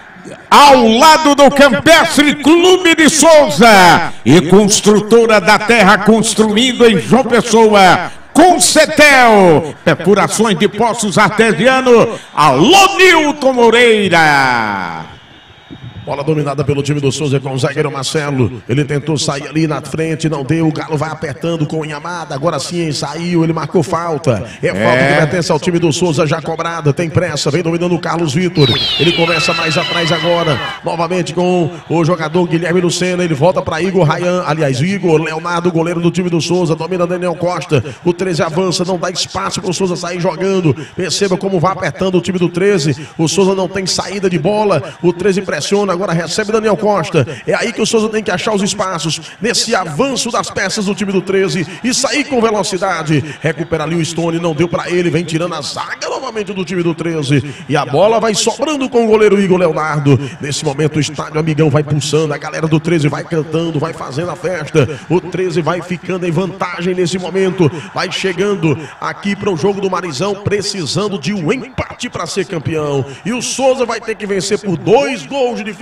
ao lado do Campestre Clube de Souza e Construtora da Terra, construindo em João Pessoa. Com Cetel, perfurações de poços artesianos, alô Nilton Moreira. Bola dominada pelo time do Souza com o zagueiro Marcelo. Ele tentou sair ali na frente, não deu. O Galo vai apertando com o Yamada. Agora sim, saiu, ele marcou falta. É falta que pertence ao time do Souza, já cobrada. Tem pressa, vem dominando o Carlos Vitor. Ele começa mais atrás agora. Novamente com o jogador Guilherme Lucena. Ele volta para Igor Rayan. Aliás, Igor Leonardo, goleiro do time do Souza. Domina Daniel Costa. O 13 avança, não dá espaço para o Souza sair jogando. Perceba como vai apertando o time do 13. O Souza não tem saída de bola. O 13 pressiona. Agora recebe Daniel Costa. É aí que o Souza tem que achar os espaços nesse avanço das peças do time do 13 e sair com velocidade. Recupera ali o Stone, não deu pra ele, vem tirando a zaga novamente do time do 13 e a bola vai sobrando com o goleiro Igor Leonardo. Nesse momento o estádio Amigão vai pulsando, a galera do 13 vai cantando, vai fazendo a festa. O 13 vai ficando em vantagem nesse momento, vai chegando aqui para o jogo do Marizão, precisando de um empate para ser campeão. E o Souza vai ter que vencer por 2 gols de diferença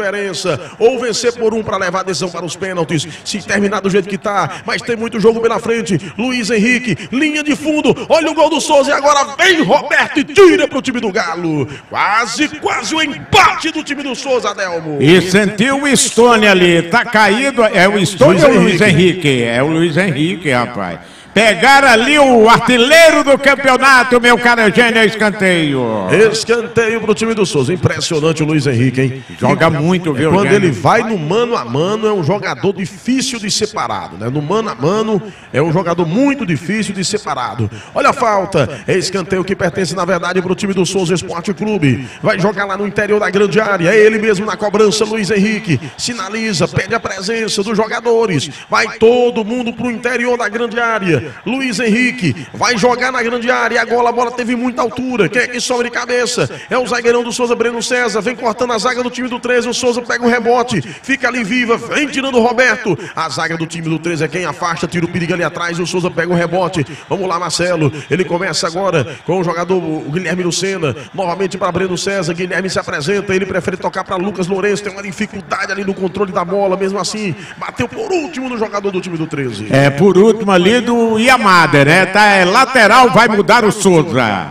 diferença. Ou vencer por 1 para levar a decisão para os pênaltis. Se terminar do jeito que tá, mas tem muito jogo pela frente. Luiz Henrique, linha de fundo. Olha o gol do Souza e agora vem Roberto e tira pro time do Galo. Quase o empate do time do Souza, Adelmo. E sentiu o Stone ali, tá caído. É o Stone ou o Luiz Henrique? É o Luiz Henrique, rapaz. Pegaram ali o artilheiro do campeonato, meu caro Eugênio, escanteio. Escanteio pro time do Souza. Impressionante o Luiz Henrique, hein? Joga muito, viu, Quando Eugênio? ele vai no mano a mano, é um jogador difícil de separado, né? No mano a mano, é um jogador muito difícil de separado. Olha a falta. É escanteio que pertence, na verdade, pro time do Souza Esporte Clube. Vai jogar lá no interior da grande área. É ele mesmo na cobrança, Luiz Henrique. Sinaliza, pede a presença dos jogadores. Vai todo mundo pro interior da grande área. Luiz Henrique vai jogar na grande área. Agora a bola teve muita altura. Quem é que sobra de cabeça? É o zagueirão do Souza, Breno César. Vem cortando a zaga do time do 13. O Souza pega o rebote. Fica ali viva. Vem tirando o Roberto. A zaga do time do 13 é quem afasta. Tira o perigo ali atrás. O Souza pega o rebote. Vamos lá, Marcelo. Ele começa agora com o jogador o Guilherme Lucena. Novamente para Breno César. Guilherme se apresenta. Ele prefere tocar para Lucas Lourenço. Tem uma dificuldade ali no controle da bola. Mesmo assim, bateu por último no jogador do time do 13. É, por último ali do Yamada, né? Tá, é lateral, vai mudar o Souza.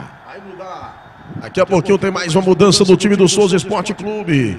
Daqui a pouquinho tem mais uma mudança do time do Souza Esporte Clube.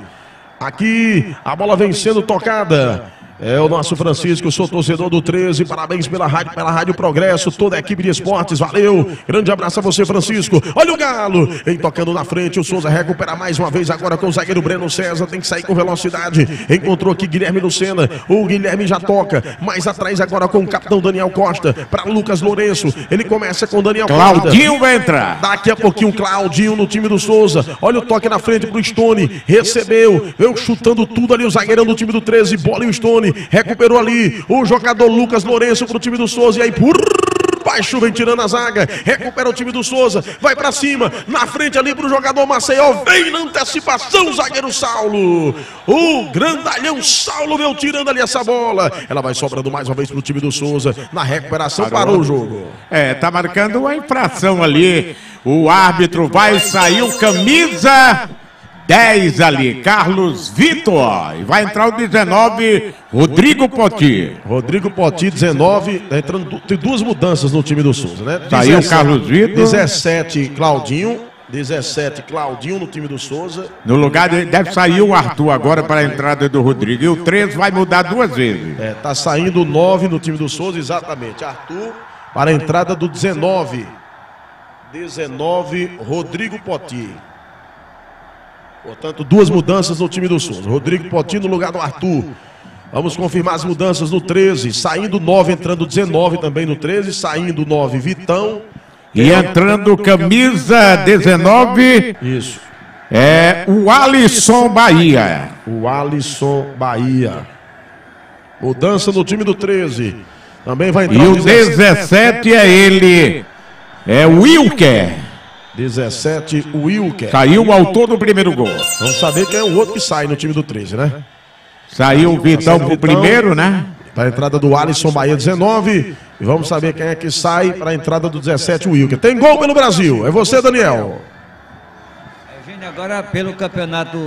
Aqui a bola vem sendo tocada. É o nosso Francisco, eu sou torcedor do 13, parabéns pela Rádio Progresso, toda a equipe de esportes, valeu, grande abraço a você, Francisco. Olha o Galo, vem tocando na frente, o Souza recupera mais uma vez agora com o zagueiro Breno César, tem que sair com velocidade, encontrou aqui Guilherme Lucena, o Guilherme já toca, mais atrás agora com o capitão Daniel Costa, para Lucas Lourenço, ele começa com Daniel Costa. Claudinho vai entrar. Daqui a pouquinho Claudinho no time do Souza, olha o toque na frente pro Stone, recebeu, veio chutando tudo ali o zagueirão do time do 13, bola e o Stone. Recuperou ali o jogador Lucas Lourenço pro time do Souza. E aí por baixo vem tirando a zaga. Recupera o time do Souza. Vai pra cima. Na frente ali pro jogador Maceió. Vem na antecipação o zagueiro Saulo. O grandalhão Saulo veio tirando ali essa bola. Ela vai sobrando mais uma vez pro time do Souza. Na recuperação parou o jogo. É, tá marcando uma infração ali. O árbitro vai sair o camisa 10 ali, Carlos Vitor. E vai entrar o 19, Rodrigo Poti. Rodrigo Poti, 19. Tá entrando, tem duas mudanças no time do Souza, né? Saiu o Carlos Vitor. 17, Claudinho. 17, Claudinho no time do Souza. No lugar deve sair o Arthur agora para a entrada do Rodrigo. E o 13 vai mudar duas vezes. É, tá saindo o 9 no time do Souza, exatamente. Arthur para a entrada do 19. 19, Rodrigo Poti. Portanto, duas mudanças no time do Souza. Rodrigo Poti no lugar do Arthur. Vamos confirmar as mudanças no 13. Saindo 9, entrando 19 também no 13. Saindo 9, Vitão. E entrando camisa 19. Isso. É o Alisson Bahia. O Alisson Bahia. Mudança no time do 13. Também vai entrar e o 17 é ele. É o Wilker. 17, o Wilker. Saiu o autor do primeiro gol. Vamos saber quem é o outro que sai no time do 13, né? Saiu o Vitão pro primeiro, né? Para a entrada do Alisson Bahia, 19. E vamos saber quem é que sai para a entrada do 17, o Wilker. Tem gol pelo Brasil. É você, Daniel. Eugênio, agora pelo campeonato...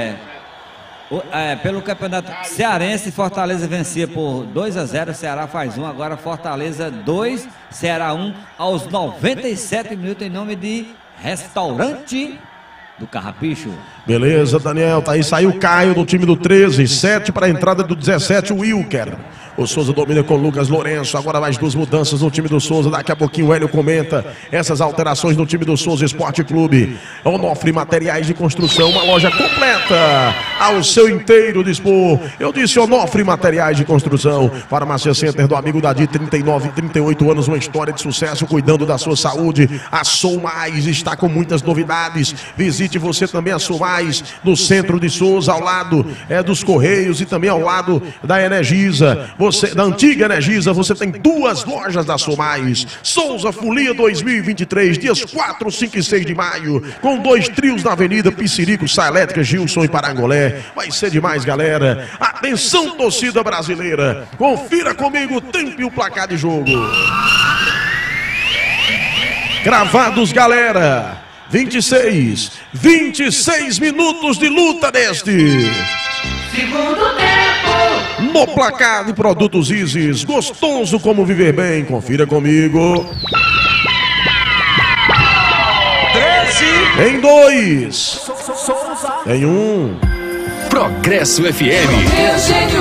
pelo campeonato cearense, Fortaleza vencia por 2-0, Ceará faz 1, agora Fortaleza 2, Ceará 1, aos 97 minutos, em nome de Restaurante do Carrapicho. Beleza, Daniel, tá aí, saiu o Caio do time do 13, 7 para a entrada do 17, o Wilker. O Souza domina com o Lucas Lourenço. Agora mais duas mudanças no time do Souza. Daqui a pouquinho o Hélio comenta essas alterações no time do Souza Esporte Clube. Onofre Materiais de Construção, uma loja completa ao seu inteiro dispor. Eu disse Onofre Materiais de Construção. Farmácia Center do amigo Dadi, 39, 38 anos, uma história de sucesso cuidando da sua saúde. A Sou Mais está com muitas novidades. Visite você também a Sou Mais no centro de Souza, ao lado dos Correios e também ao lado da Energisa. Você, da antiga Energisa, você tem duas lojas da Sou Mais. Souza Folia 2023, dias 4, 5 e 6 de maio, com 2 trios na Avenida Piscirico, Sá Elétrica, Gilson e Parangolé. Vai ser demais, galera. Atenção, torcida brasileira. Confira comigo o tempo e o placar de jogo. Gravados, galera. 26 minutos de luta deste Segundo tempo. No placar de produtos Isis, gostoso como viver bem, confira comigo. 13. Em 2. Em 1. Progresso FM. Eugênio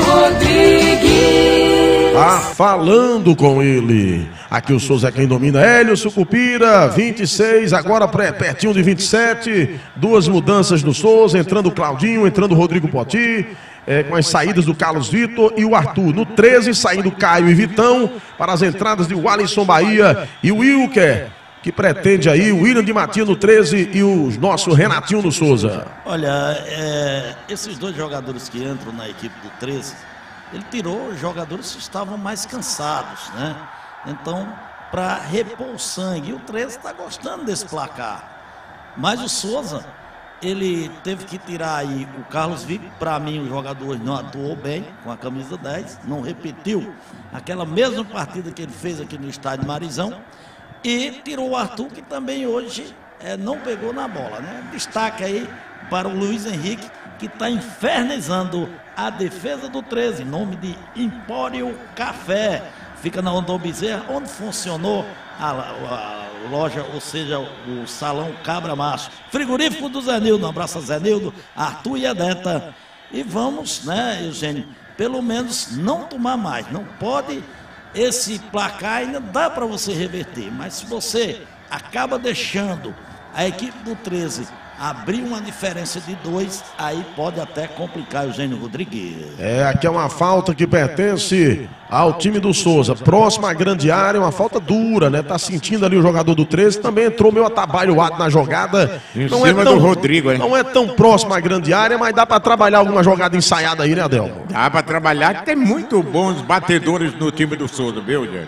Rodrigues. Falando com ele. Aqui o Souza é quem domina. Hélio Sucupira, 26, agora pertinho de 27. Duas mudanças no Souza, entrando o Claudinho, entrando o Rodrigo Poti. Com as saídas do Carlos Vitor e o Arthur. No 13, saindo Caio e Vitão para as entradas de Walisson Bahia e o Wilker, que pretende aí o William de Matia no 13 e o nosso Renatinho do Souza. Olha, esses dois jogadores que entram na equipe do 13, ele tirou jogadores que estavam mais cansados, né? Então, para repor o sangue, e o 13 está gostando desse placar. Mas o Souza, ele teve que tirar aí o Carlos Vitor. Para mim, o jogador não atuou bem com a camisa 10, não repetiu aquela mesma partida que ele fez aqui no estádio Marizão. E tirou o Arthur, que também hoje não pegou na bola, né? Destaque aí para o Luiz Henrique, que está infernizando a defesa do 13, em nome de Empório Café. Fica na Rondon Bezerra, onde funcionou a loja, ou seja, o salão Cabra Macho. Frigorífico do Zé Nildo, um abraço a Zé Nildo, Arthur e Edeta. E vamos, né, Eugênio, pelo menos não tomar mais. Não pode, esse placar ainda dá para você reverter, mas se você acaba deixando a equipe do 13 abrir uma diferença de 2, aí pode até complicar o Eugênio Rodrigues. Aqui é uma falta que pertence ao time do Souza. Próxima à grande área, uma falta dura, né? Tá sentindo ali o jogador do 13, também entrou meio atabalhoado na jogada. Em cima do Rodrigo, hein? Não é tão próximo à grande área, mas dá para trabalhar alguma jogada ensaiada aí, né, Adelmo? Dá para trabalhar, que tem muito bons batedores no time do Souza, viu, Eugênio?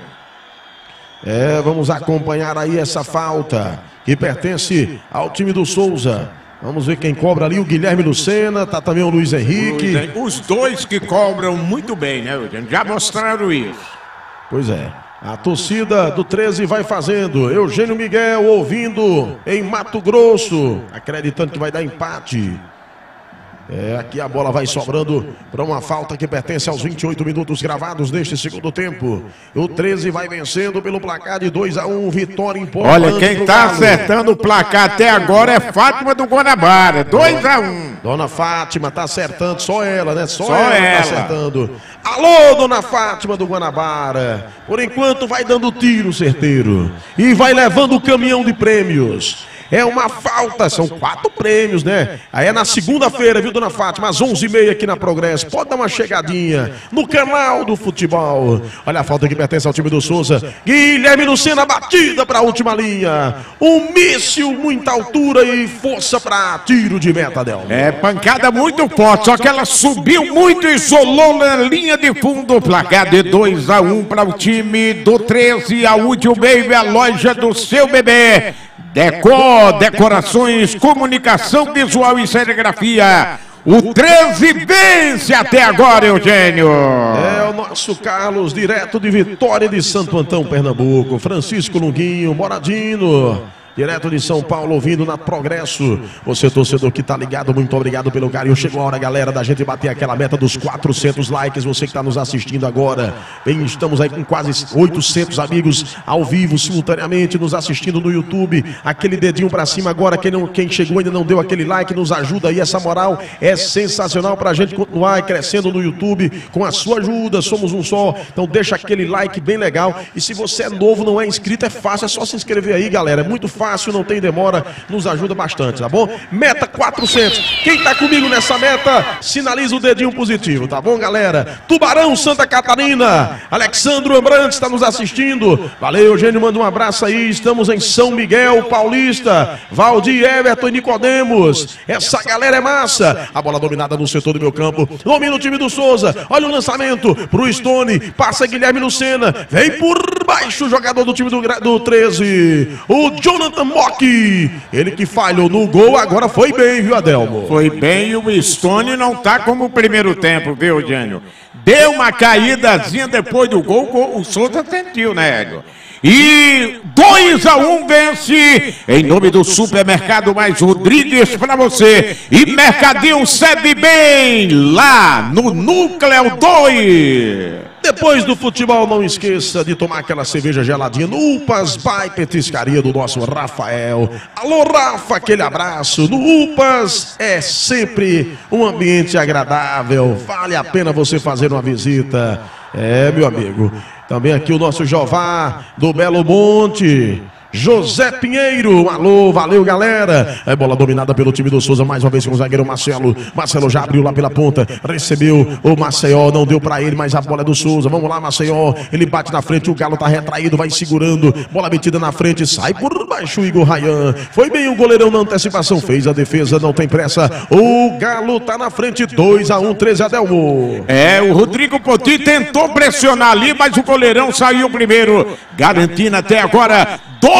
Vamos acompanhar aí essa falta que pertence ao time do Souza. Vamos ver quem cobra ali, o Guilherme Lucena, tá também o Luiz Henrique. Os dois que cobram muito bem, né, Eugênio? Já mostraram isso. Pois é. A torcida do 13 vai fazendo. Eugênio Miguel ouvindo em Mato Grosso, acreditando que vai dar empate. Aqui a bola vai sobrando para uma falta que pertence aos 28 minutos gravados neste segundo tempo. O 13 vai vencendo pelo placar de 2-1, vitória importante. Olha, quem está acertando o placar até agora é Fátima do Guanabara, 2-1. Dona Fátima tá acertando, só ela, né? Só ela tá acertando. Alô, Dona Fátima do Guanabara. Por enquanto vai dando tiro certeiro e vai levando o caminhão de prêmios. É uma falta, são 4 prêmios, né? Aí é na segunda-feira, viu, Dona Fátima? Às 11h30 aqui na Progresso. Pode dar uma chegadinha no canal do futebol. Olha a falta que pertence ao time do Souza. Guilherme Lucena, batida para a última linha. Um míssil, muita altura e força para tiro de meta, Del. Pancada muito forte, só que ela subiu muito e isolou na linha de fundo. Placar de 2-1 para o time do 13. A Útil Baby, a loja do seu bebê. Decorações, comunicação visual e serigrafia. O 13 vence até agora, Eugênio. O nosso Carlos, direto de Vitória de Santo Antão, Pernambuco. Francisco Lunguinho, Moradino, direto de São Paulo, ouvindo na Progresso. Você, torcedor que tá ligado, muito obrigado pelo carinho. Chegou a hora, galera, da gente bater aquela meta dos 400 likes. Você que está nos assistindo agora. Bem, estamos aí com quase 800 amigos ao vivo, simultaneamente, nos assistindo no YouTube. Aquele dedinho para cima agora. Quem chegou ainda não deu aquele like, nos ajuda aí. Essa moral é sensacional pra gente continuar crescendo no YouTube. Com a sua ajuda, somos um só. Então deixa aquele like bem legal. E se você é novo, não é inscrito, é fácil, é só se inscrever aí, galera. É muito fácil, não tem demora, nos ajuda bastante, tá bom? Meta 400. Quem tá comigo nessa meta, sinaliza o dedinho positivo, tá bom, galera? Tubarão, Santa Catarina. Alexandro Ambrantes está nos assistindo. Valeu, Eugênio, manda um abraço aí. Estamos em São Miguel Paulista. Valdir, Everton e Nicodemos. Essa galera é massa. A bola dominada no setor do meu campo. Domina o time do Souza. Olha o lançamento pro Stone. Passa Guilherme Lucena. Vem por baixo o jogador do time do 13. O Jonathan Mock. Ele que falhou no gol, agora foi bem, viu, Adelmo? Foi bem e o Stone não tá como o primeiro tempo, viu, Eugênio? Deu uma caídazinha depois do gol, o Souza sentiu, né, Hélio? E 2-1 vence em nome do Supermercado Mais Rodrigues para você. E Mercadinho Sede Bem, lá no Núcleo 2. Depois do futebol, não esqueça de tomar aquela cerveja geladinha no Upas by Petiscaria do nosso Rafael. Alô, Rafa, aquele abraço. No Upas é sempre um ambiente agradável. Vale a pena você fazer uma visita. É, meu amigo. Também aqui o nosso Jová do Belo Monte. José Pinheiro, alô, valeu galera. É bola dominada pelo time do Souza, mais uma vez com o zagueiro Marcelo. Marcelo já abriu lá pela ponta, recebeu o Maceió, não deu pra ele, mas a bola é do Souza. Vamos lá, Maceió, ele bate na frente, o Galo tá retraído, vai segurando, bola metida na frente, sai por baixo o Igor Rayan. Foi bem o goleirão na antecipação, fez a defesa, não tem pressa. O Galo tá na frente, 2-1, 13 Adelmo. É, o Rodrigo Poti tentou pressionar ali, mas o goleirão saiu primeiro, garantindo até agora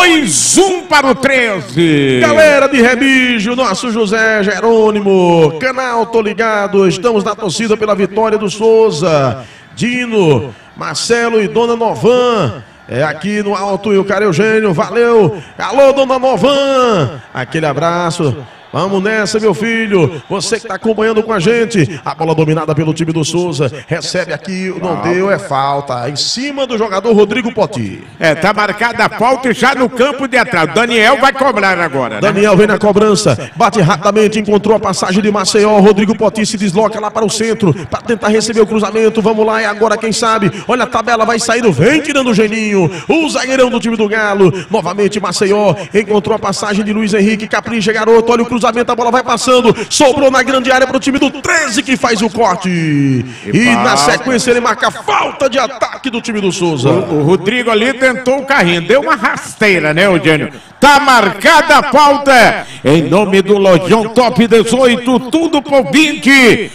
2-1 para o 13. Galera de Remígio, nosso José Jerônimo, canal Tô Ligado, estamos na torcida pela vitória do Souza. Dino, Marcelo e Dona Novan. É aqui no alto e o cara Eugênio, valeu. Alô, Dona Novan, aquele abraço. Vamos nessa, meu filho. Você que está acompanhando com a gente. A bola dominada pelo time do Souza. Recebe aqui, não deu, é falta. Em cima do jogador Rodrigo Poti. É, tá marcada a falta já no campo de atrás. Daniel vai cobrar agora, né? Daniel vem na cobrança. Bate rapidamente, encontrou a passagem de Maceió. Rodrigo Poti se desloca lá para o centro para tentar receber o cruzamento. Vamos lá, é agora quem sabe. Olha a tabela, vai saindo, vem tirando o Geninho. O zagueirão do time do Galo. Novamente Maceió. Encontrou a passagem de Luiz Henrique. Capricha, garoto. Olha o cruzamento. A bola vai passando, sobrou na grande área para o time do 13 que faz o corte. E na sequência ele marca falta de ataque do time do Souza. O Rodrigo ali tentou o carrinho, deu uma rasteira, né, Eugênio? Tá marcada a falta em nome do Lojão Top 18, tudo por 20.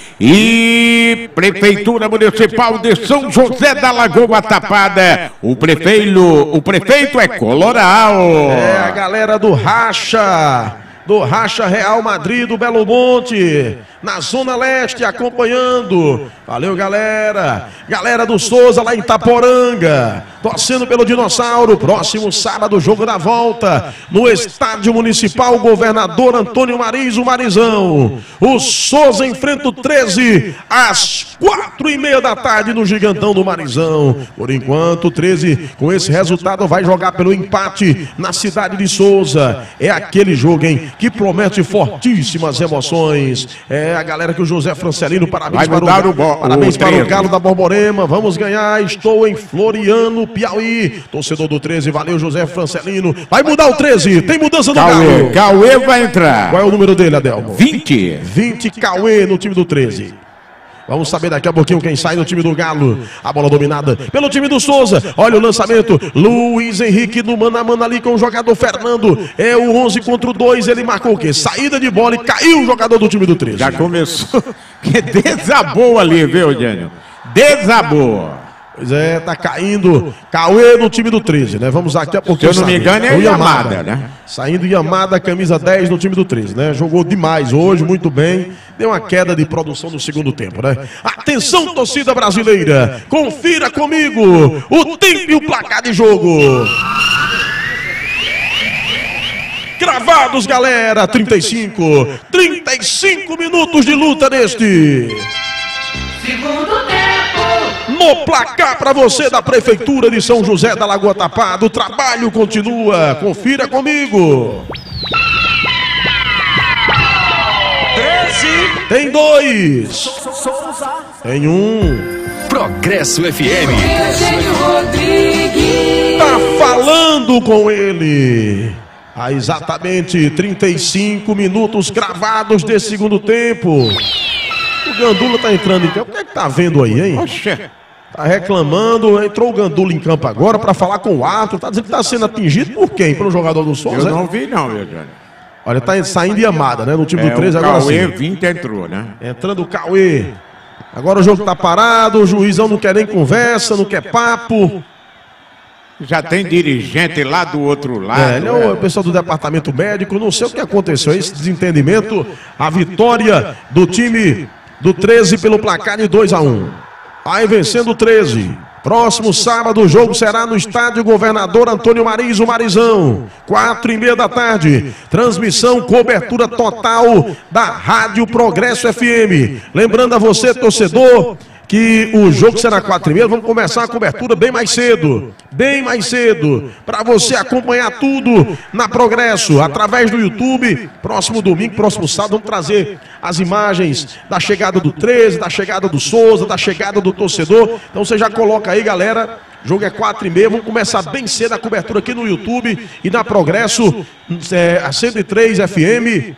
E Prefeitura Municipal de São José da Lagoa Tapada. O prefeito é Coloral. É a galera do Racha Real Madrid do Belo Monte, na Zona Leste, acompanhando. Valeu, galera. Galera do Souza lá em Itaporanga, torcendo pelo Dinossauro. Próximo sábado, jogo da volta, no Estádio Municipal Governador Antônio Mariz, o Marizão. O Souza enfrenta o 13 às 4h30 da tarde no Gigantão do Marizão. Por enquanto, o 13, com esse resultado, vai jogar pelo empate na cidade de Souza. É aquele jogo, hein, que promete fortíssimas emoções. É a galera que o José Francelino, parabéns para o Galo da Borborema. Vamos ganhar, estou em Floriano, Piauí. Torcedor do 13, valeu José Francelino. Vai mudar o 13, tem mudança no Galo. Cauê vai entrar. Qual é o número dele, Adelmo? 20. 20, Cauê no time do 13. Vamos saber daqui a pouquinho quem sai no time do Galo. A bola dominada pelo time do Souza. Olha o lançamento. Luiz Henrique no mano a mano ali com o jogador Fernando. É o 11 contra o 2. Ele marcou o quê? Saída de bola e caiu o jogador do time do 13. Já começou. Que desabou ali, viu, Daniel? Desabou. Pois é, tá caindo. Cauê no time do 13, né? Vamos daqui a pouquinho. Se eu não me engano, é o Yamada, né? Saindo Yamada, camisa 10 no time do 13, né? Jogou demais hoje, muito bem. Deu uma queda de produção no segundo tempo, né? Atenção, torcida brasileira. Confira comigo o tempo e o placar de jogo. Gravados, galera. 35 minutos de luta neste segundo tempo. No placar para você da Prefeitura de São José da Lagoa Tapada, o trabalho continua. Confira comigo. 13. Tem 2. Tem 1. Progresso FM. Tá falando com ele. Há exatamente 35 minutos cravados desse segundo tempo. O Gandula tá entrando em campo. O que é que tá vendo aí, hein? Oxê. Tá reclamando, entrou o Gandula em campo agora para falar com o árbitro. Tá dizendo que tá sendo atingido por quem? Pelo jogador do Souza? Eu não vi não, meu Jânio. Olha, tá saindo Yamada, né? No time do 13 agora sim. O Cauê 20 entrou, né? Entrando o Cauê. Agora o jogo tá parado, o juizão não quer nem conversa, não quer papo. Já tem dirigente lá do outro lado. É o pessoal do departamento médico, não sei o que aconteceu, esse desentendimento. A vitória do time do 13 pelo placar de 2-1. Vai vencendo o 13. Próximo sábado o jogo será no estádio Governador Antônio Mariz, o Marizão, 4h30 da tarde. Transmissão, cobertura total da Rádio Progresso FM. Lembrando a você, torcedor, que o jogo será 4h30, vamos começar a cobertura bem mais cedo, para você acompanhar tudo na Progresso, através do YouTube. Próximo domingo, próximo sábado, vamos trazer as imagens da chegada do 13, da chegada do Souza, da chegada do torcedor. Então você já coloca aí, galera. O jogo é 4h30, vamos começar bem cedo a cobertura aqui no YouTube e na Progresso, a 103 FM,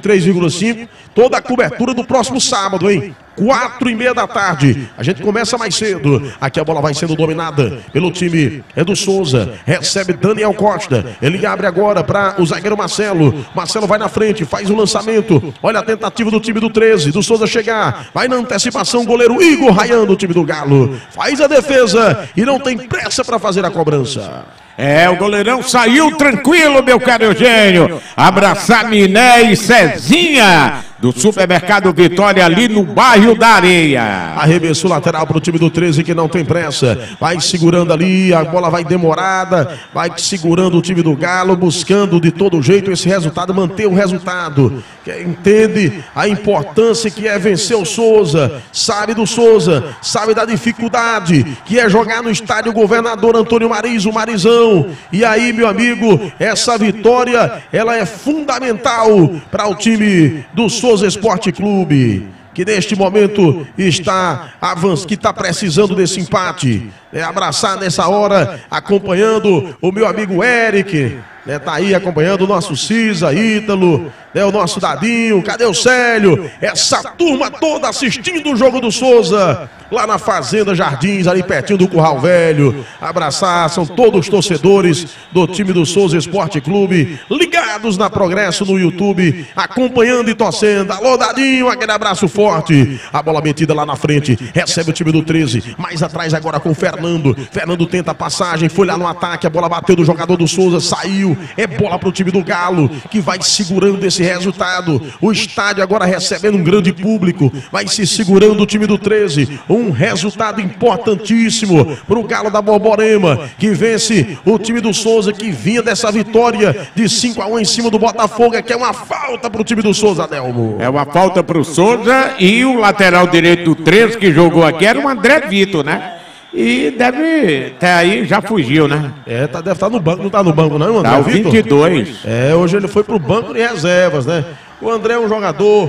103,5, toda a cobertura do próximo sábado, hein? 4h30 da tarde, a gente começa mais cedo. Aqui a bola vai sendo dominada pelo time do Souza, recebe Daniel Costa, ele abre agora para o zagueiro Marcelo. Marcelo vai na frente, faz o lançamento, olha a tentativa do time do 13, do Souza chegar, vai na antecipação o goleiro Igor Rayano, do time do Galo, faz a defesa e não tem pressa para fazer a cobrança. O goleirão saiu tranquilo, meu caro Eugênio. Abraçar Miné e Cezinha do Supermercado Vitória, ali no bairro da Areia. Arremesso lateral para o time do 13, que não tem pressa. Vai segurando ali, a bola vai demorada. Vai segurando o time do Galo, buscando de todo jeito esse resultado, manter o resultado. Entende a importância que é vencer o Souza. Sabe do Souza, sabe da dificuldade que é jogar no estádio Governador Antônio Mariz, o Marizão. E aí, meu amigo, essa vitória, ela é fundamental para o time do Souza Esporte Clube, que neste momento está avançando, que está precisando desse empate. Abraçar nessa hora, acompanhando o meu amigo Eric, tá aí acompanhando o nosso Cisa, Ítalo, o nosso Dadinho, cadê o Célio? Essa turma toda assistindo o jogo do Souza, lá na Fazenda Jardins, ali pertinho do Curral Velho. Abraçar, são todos os torcedores do time do Souza Esporte Clube, ligados na Progresso no YouTube, acompanhando e torcendo. Alô, Dadinho, aquele abraço forte. A bola metida lá na frente, recebe o time do 13, mais atrás agora com o Fernando. Fernando tenta a passagem, foi lá no ataque, a bola bateu do jogador do Souza, saiu. É bola para o time do Galo, que vai segurando esse resultado. O estádio agora recebendo um grande público, vai se segurando o time do 13. Um resultado importantíssimo para o Galo da Borborema, que vence o time do Souza, que vinha dessa vitória de 5-1 em cima do Botafogo, que é uma falta para o time do Souza, Adelmo. É uma falta para o Souza, e o lateral direito do 13 que jogou aqui era o André Vitor, né? E deve até aí, já fugiu, né? Deve estar no banco, não está no banco não, André? Tá o 22. Hoje ele foi pro banco de reservas, né? O André é um jogador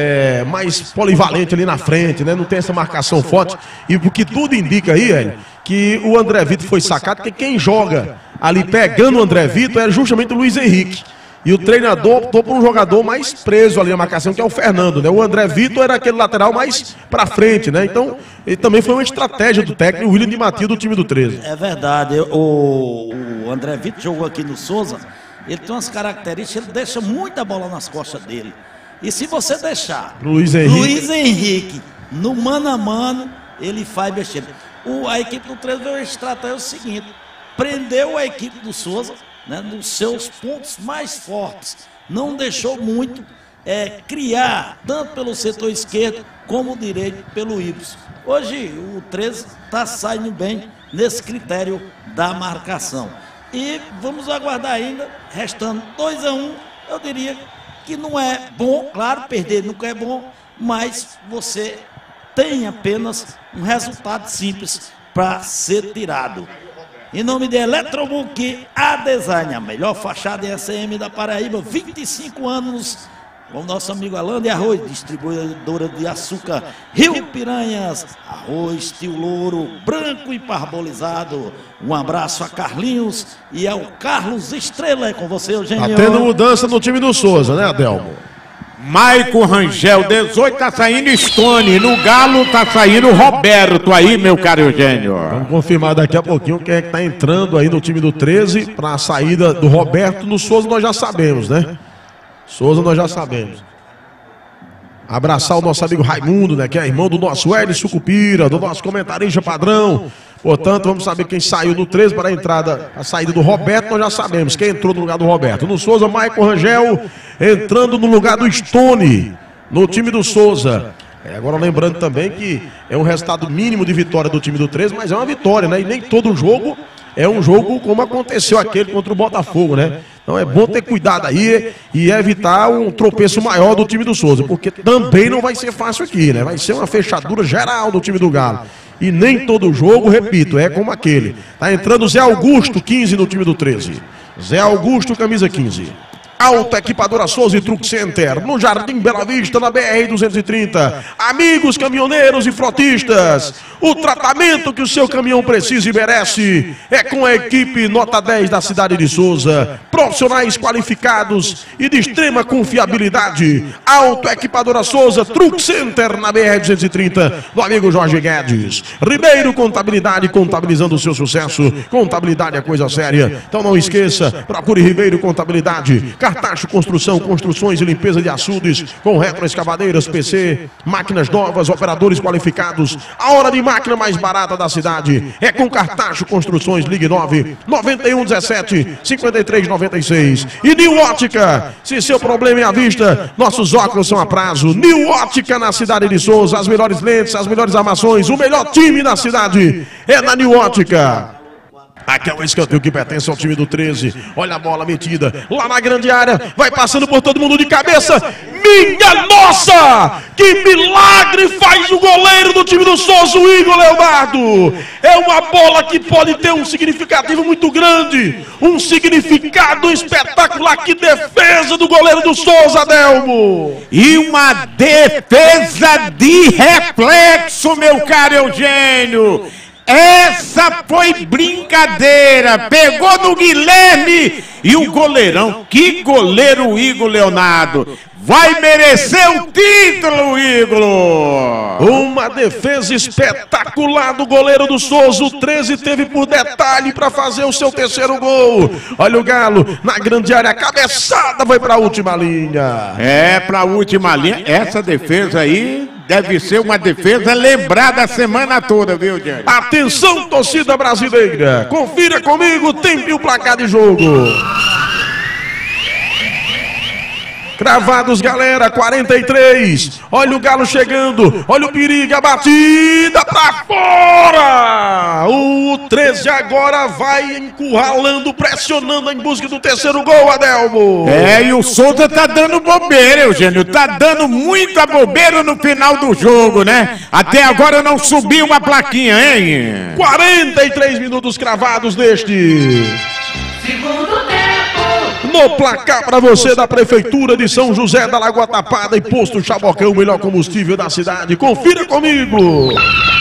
mais polivalente ali na frente, né? Não tem essa marcação forte. E o que tudo indica aí, que o André Vitor foi sacado, porque quem joga ali pegando o André Vitor era justamente o Luiz Henrique. E o treinador optou por um jogador mais preso ali na marcação, que é o Fernando, né? O André Vitor era aquele lateral mais pra frente, né? Então, ele também foi uma estratégia do técnico, o William de Matheus, do time do 13. É verdade. O André Vitor jogou aqui no Souza, ele tem umas características, ele deixa muita bola nas costas dele. E se você deixar Luiz Henrique no mano a mano, ele faz besteira. A equipe do 13 veio estratégia o seguinte: prendeu a equipe do Souza, né, nos seus pontos mais fortes, não deixou muito criar, tanto pelo setor esquerdo como direito pelo Ibsen. Hoje o 13 está saindo bem nesse critério da marcação. E vamos aguardar ainda, restando 2-1, eu diria que não é bom, claro, perder nunca é bom, mas você tem apenas um resultado simples para ser tirado. Em nome de Eletrobook, a Design, a melhor fachada em ACM da Paraíba, 25 anos, com o nosso amigo Alain de Arroz, distribuidora de açúcar Rio Piranhas, arroz Tio Louro, branco e parbolizado. Um abraço a Carlinhos e ao Carlos Estrela, é com você, Eugênio. Tá tendo mudança no time do Souza, né, Adelmo? Maico Rangel, 18, tá saindo Stone. No Galo tá saindo Roberto aí, meu caro Eugênio. Vamos confirmar daqui a pouquinho quem é que tá entrando aí no time do 13 para a saída do Roberto. No Souza nós já sabemos, né? Souza nós já sabemos. Abraçar o nosso amigo Raimundo, né? Que é irmão do nosso Hélio Sucupira, do nosso comentarista padrão. Portanto, vamos saber quem saiu do 13 para a entrada, a saída do Roberto, nós já sabemos quem entrou no lugar do Roberto. No Souza, Maico Rangel entrando no lugar do Stone, no time do Souza. Agora lembrando também que é um resultado mínimo de vitória do time do 13, mas é uma vitória, né? E nem todo jogo é um jogo como aconteceu aquele contra o Botafogo, né? Então é bom ter cuidado aí e evitar um tropeço maior do time do Souza, porque também não vai ser fácil aqui, né? Vai ser uma fechadura geral do time do Galo. E nem todo jogo, repito, é como aquele. Tá entrando o Zé Augusto, 15 no time do 13. Zé Augusto, camisa 15. Auto Equipadora Souza e Truck Center, no Jardim Bela Vista, na BR-230. Amigos caminhoneiros e frotistas, o tratamento que o seu caminhão precisa e merece é com a equipe nota 10 da cidade de Souza. Profissionais qualificados e de extrema confiabilidade. Auto Equipadora Souza, Truck Center, na BR-230, do amigo Jorge Guedes. Ribeiro Contabilidade, contabilizando o seu sucesso. Contabilidade é coisa séria, então não esqueça, procure Ribeiro Contabilidade. Cartacho Construção, construções e limpeza de açudes, com retroescavadeiras, PC, máquinas novas, operadores qualificados. A hora de máquina mais barata da cidade é com Cartacho Construções. Ligue 99117-5396. E New Ótica, se seu problema é a vista, nossos óculos são a prazo. New Ótica na cidade de Souza, as melhores lentes, as melhores armações, o melhor time na cidade é na New Ótica. Aqui é o escanteio que pertence ao time do 13. Olha a bola metida lá na grande área. Vai passando por todo mundo de cabeça. Minha nossa! Que milagre faz o goleiro do time do Souza, o Igor Leonardo. É uma bola que pode ter um significativo muito grande. Um significado espetacular. Que defesa do goleiro do Souza, Adelmo. E uma defesa de reflexo, meu caro Eugênio. Essa foi brincadeira, pegou no Guilherme e o goleirão, que goleiro o Igor Leonardo, vai merecer o título, Igor! Uma defesa espetacular do goleiro do Souza, o 13 teve por detalhe para fazer o seu terceiro gol. Olha o Galo na grande área, a cabeçada vai para a última linha. É, para a última linha, essa defesa aí deve ser uma defesa lembrada a semana toda, viu, Diário? Atenção, torcida brasileira. Confira comigo, tempo e o placar de jogo. Cravados, galera, 43. Olha o Galo chegando. Olha o perigo, a batida pra fora. O 13 agora vai encurralando, pressionando em busca do terceiro gol, Adelmo. É, e o Souza tá dando bobeira, Eugênio. Tá dando muita bobeira no final do jogo, né? Até agora não subiu uma plaquinha, hein? 43 minutos cravados neste segundo tempo. No placar para você da Prefeitura de São José da Lagoa Tapada e Posto Chabocão, o melhor combustível da cidade. Confira comigo.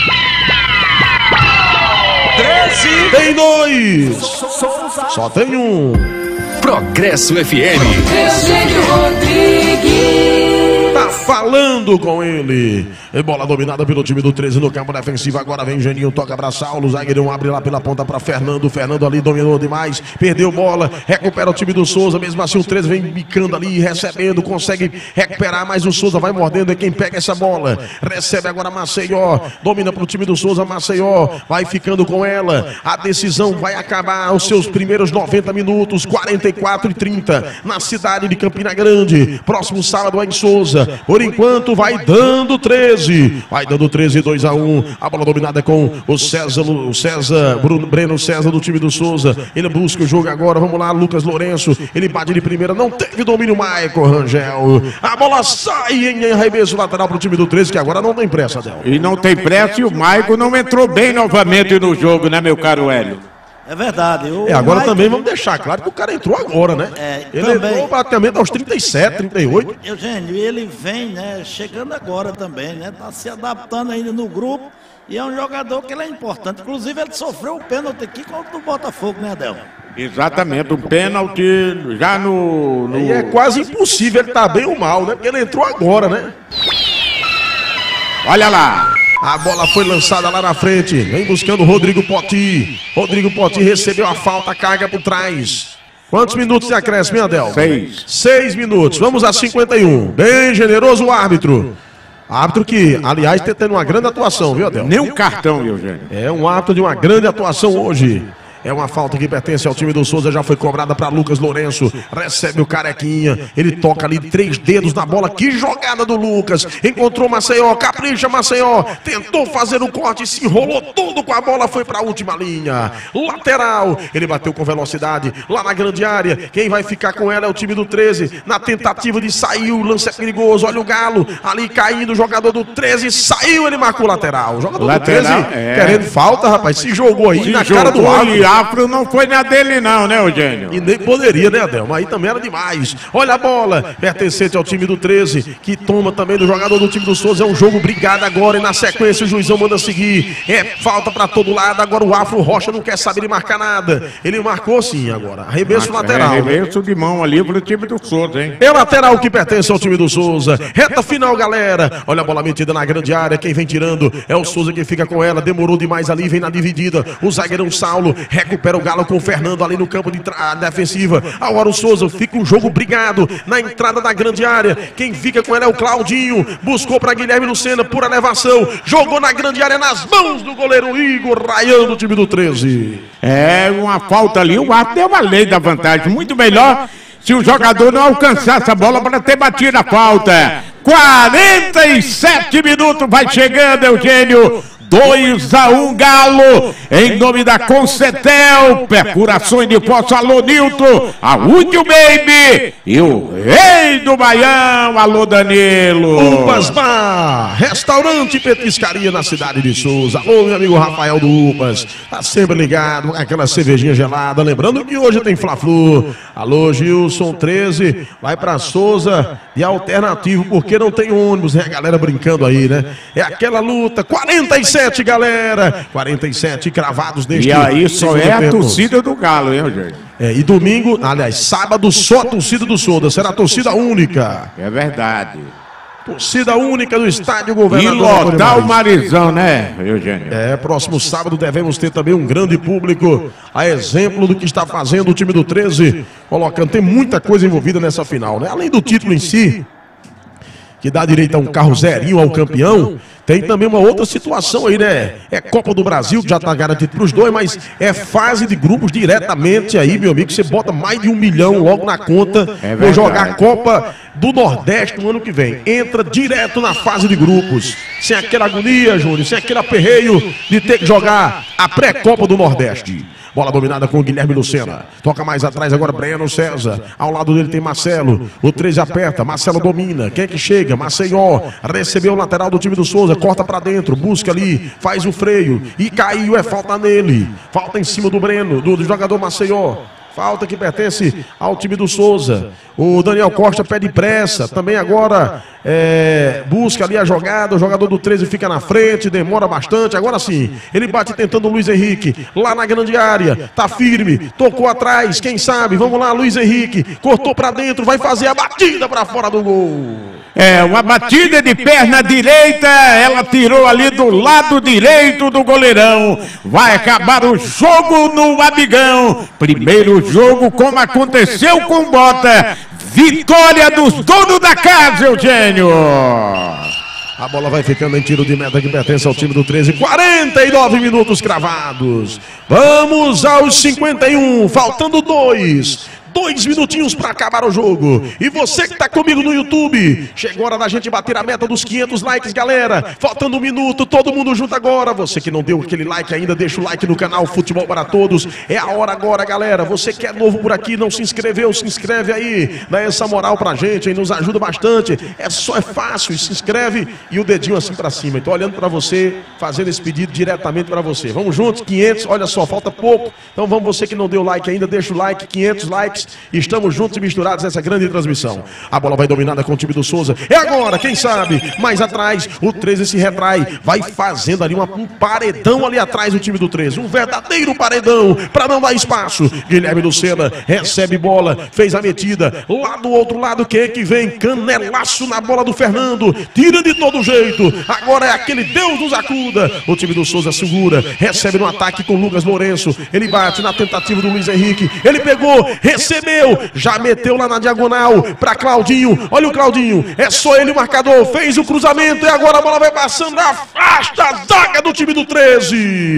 13. Tem 2. Só tem 1. Progresso FM. Eugênio Rodrigues. Tá falando com ele. E bola dominada pelo time do 13 no campo defensivo. Agora vem Geninho, toca para Saulo. Zagueirão abre lá pela ponta para Fernando. Fernando ali dominou demais. Perdeu bola. Recupera o time do Souza. Mesmo assim o 13 vem bicando ali, recebendo. Consegue recuperar, mas o Souza vai mordendo. É quem pega essa bola. Recebe agora Maceió. Domina pro time do Souza. Maceió vai ficando com ela. A decisão vai acabar os seus primeiros 90 minutos. 44-30 na cidade de Campina Grande. Próximo sábado é em Souza. Por enquanto vai dando 13. Vai dando 13, 2-1. A bola dominada com o César, Breno César do time do Souza. Ele busca o jogo agora. Vamos lá, Lucas Lourenço. Ele bate de primeira. Não teve domínio, Maicon Rangel. A bola sai em arremesso lateral pro time do 13, que agora não tem pressa, Del. E não tem pressa e o Maicon não entrou bem novamente no jogo, né, meu caro Hélio? É verdade. Agora também vamos deixar claro que o cara entrou agora, né? Ele entrou praticamente aos 37, 38. Eugênio, ele vem, né, chegando agora também, né? Tá se adaptando ainda no grupo e é um jogador que ele é importante. Inclusive, ele sofreu um pênalti aqui contra o Botafogo, né, Adel? Exatamente, um pênalti já no... E é quase impossível ele tá bem ou mal, né? Porque ele entrou agora, né? Olha lá. A bola foi lançada lá na frente. Vem buscando o Rodrigo Poti. Rodrigo Poti recebeu a falta, carga por trás. Quantos minutos de acréscimo, Adel? 6. 6 minutos. Vamos a 51. Bem generoso o árbitro. Árbitro que, aliás, está tendo uma grande atuação, viu, Adel? Nem um cartão, Eugênio. É um árbitro de uma grande atuação hoje. É uma falta que pertence ao time do Souza, já foi cobrada para Lucas Lourenço. Recebe o Carequinha, ele toca ali 3 dedos na bola. Que jogada do Lucas, encontrou Maceió, capricha Maceió, tentou fazer o corte, se enrolou todo com a bola, foi para a última linha. Lateral, ele bateu com velocidade lá na grande área. Quem vai ficar com ela é o time do 13, na tentativa de sair, o lance é perigoso. Olha o Galo ali caindo, o jogador do 13 saiu, ele marcou o lateral. O jogador do 13 querendo falta, rapaz, se jogou aí na cara do Afro. E Afro não foi na dele não, né, Eugênio? E nem poderia, né, Adelmo? Aí também era demais. Olha a bola, pertencente ao time do 13, que toma também do jogador do time do Souza. É um jogo brigado agora e na sequência o juizão manda seguir. É falta pra todo lado. Agora o Afro Rocha não quer saber de marcar nada. Ele marcou sim agora. Arremesso lateral. Arremesso de mão ali pro time do Souza, hein? É lateral que pertence ao time do Souza. Reta final, galera. Olha a bola metida na grande área. Quem vem tirando é o Souza que fica com ela. Demorou demais ali, vem na dividida. O zagueirão Saulo recupera o Galo com o Fernando ali no campo de defensiva. Agora o Souza fica um jogo brigado na entrada da grande área. Quem fica com ela é o Claudinho. Buscou para Guilherme Lucena por elevação. Jogou na grande área nas mãos do goleiro Igor Raian do time do 13. É uma falta ali. O árbitro deu uma lei da vantagem. Muito melhor se o jogador não alcançasse a bola para ter batido a falta. 47 minutos, vai chegando, Eugênio. 2-1 Galo, em nome da Concetel, perfurações de poço, alô Nilton, a Útil Baby e o rei do Baião, alô Danilo. Upas Bar, restaurante e petiscaria na cidade de Souza. Alô, meu amigo Rafael do Upas, tá sempre ligado, aquela cervejinha gelada, lembrando que hoje tem Fla-Flu. Alô Gilson 13, vai pra Souza e alternativo, porque não tem ônibus, né? A galera brincando aí, né? É aquela luta, 47, galera, 47 cravados neste. E aí só é a torcida do Galo, hein, Eugênio? É, e domingo, aliás, sábado, só a torcida do Souza, será a torcida única. É verdade. Torcida única do estádio Governador. E lotar o Marizão, né, Eugênio? É, próximo sábado devemos ter também um grande público, a exemplo do que está fazendo o time do 13, colocando, tem muita coisa envolvida nessa final, né? Além do título em si, que dá direito a um carro zerinho ao campeão, tem também uma outra situação aí, né? É Copa do Brasil, que já está garantido para os dois, mas é fase de grupos diretamente aí, meu amigo. Você bota mais de 1 milhão logo na conta por jogar a Copa do Nordeste no ano que vem. Entra direto na fase de grupos. Sem aquela agonia, Júnior, sem aquele aperreio de ter que jogar a pré-Copa do Nordeste. Bola dominada com o Guilherme Lucena. Toca mais atrás agora Breno César. Ao lado dele tem Marcelo. O 13 aperta. Marcelo domina. Quem é que chega? Maceió. Recebeu o lateral do time do Souza. Corta pra dentro. Busca ali. Faz o freio. E caiu. É falta nele. Falta em cima do Breno. Do jogador Maceió. Falta que pertence ao time do Souza. O Daniel Costa pede pressa. Também agora busca ali a jogada. O jogador do 13 fica na frente. Demora bastante. Agora sim. Ele bate tentando o Luiz Henrique. Lá na grande área. Tá firme. Tocou atrás. Quem sabe? Vamos lá, Luiz Henrique. Cortou pra dentro. Vai fazer a batida pra fora do gol. É, uma batida de perna direita. Ela tirou ali do lado direito do goleirão. Vai acabar o jogo no Amigão. Primeiro jogo, como aconteceu com o Bota. Vitória dos donos da casa, Eugênio. A bola vai ficando em tiro de meta que pertence ao time do 13. 49 minutos cravados. Vamos aos 51, faltando 2 minutinhos para acabar o jogo. E você que está comigo no YouTube, chegou a hora da gente bater a meta dos 500 likes, galera. Faltando 1 minuto, todo mundo junto agora. Você que não deu aquele like ainda, deixa o like no canal Futebol para Todos. É a hora agora, galera. Você que é novo por aqui, não se inscreveu, se inscreve aí. Dá essa moral pra gente, aí nos ajuda bastante. É fácil, se inscreve e o dedinho assim para cima. Então olhando para você, fazendo esse pedido diretamente para você. Vamos juntos, 500, olha só, falta pouco. Então vamos, você que não deu like ainda, deixa o like, 500 likes. Estamos juntos e misturados nessa grande transmissão. A bola vai dominada com o time do Souza. É agora, quem sabe? Mais atrás, o 13 se retrai. Vai fazendo ali um paredão ali atrás do time do 13. Um verdadeiro paredão para não dar espaço. Guilherme Lucena recebe bola, fez a metida. Lá do outro lado, quem é que vem? Canelaço na bola do Fernando. Tira de todo jeito. Agora é aquele Deus nos acuda. O time do Souza segura. Recebe no ataque com Lucas Lourenço. Ele bate na tentativa do Luiz Henrique. Ele pegou, recebeu. Já meteu lá na diagonal para Claudinho. Olha o Claudinho. É só ele o marcador. Fez o cruzamento e agora a bola vai passando. Afasta a zaga do time do 13.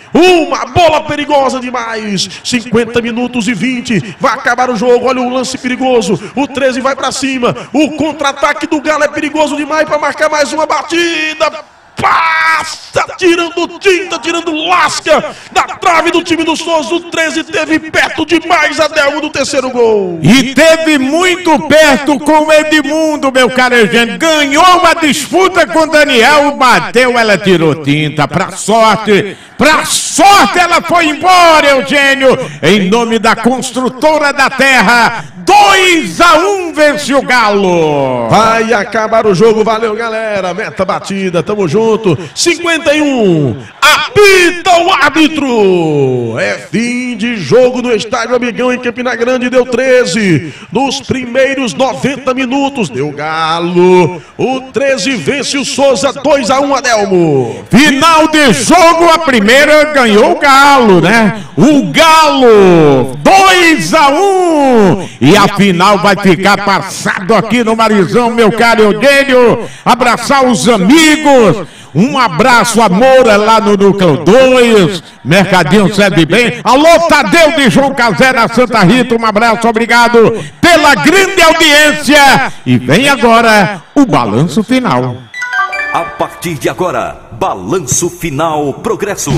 Uma bola perigosa demais. 50 minutos e 20. Vai acabar o jogo. Olha o lance perigoso. O 13 vai pra cima. O contra-ataque do Galo é perigoso demais para marcar mais uma batida. Passa, tirando tinta, tirando lasca da trave do time do Souza. O 13 teve perto demais, Adelmo, do terceiro gol. E teve muito perto com o Edmundo, meu caro Eugênio. Ganhou uma disputa com o Daniel, bateu, ela tirou tinta. Pra sorte ela foi embora, Eugênio. Em nome da Construtora da Terra, 2-1 vence o Galo. Vai acabar o jogo, valeu galera, meta batida, tamo junto. 51, apita o árbitro. É fim de jogo no Estádio Amigão em Campina Grande, deu 13. Nos primeiros 90 minutos, deu Galo. O 13 vence o Souza, 2-1, Adelmo. Final de jogo, a primeira ganhou o Galo, né? O Galo, 2-1. E a final vai ficar passado aqui no Marizão, meu caro Eugênio. Abraçar os amigos. Um abraço, amor, lá no Núcleo 2. Mercadinho serve bem. Alô, Tadeu de João Casé na Santa Rita. Um abraço, obrigado pela grande audiência. E vem agora o balanço final. A partir de agora, balanço final Progresso.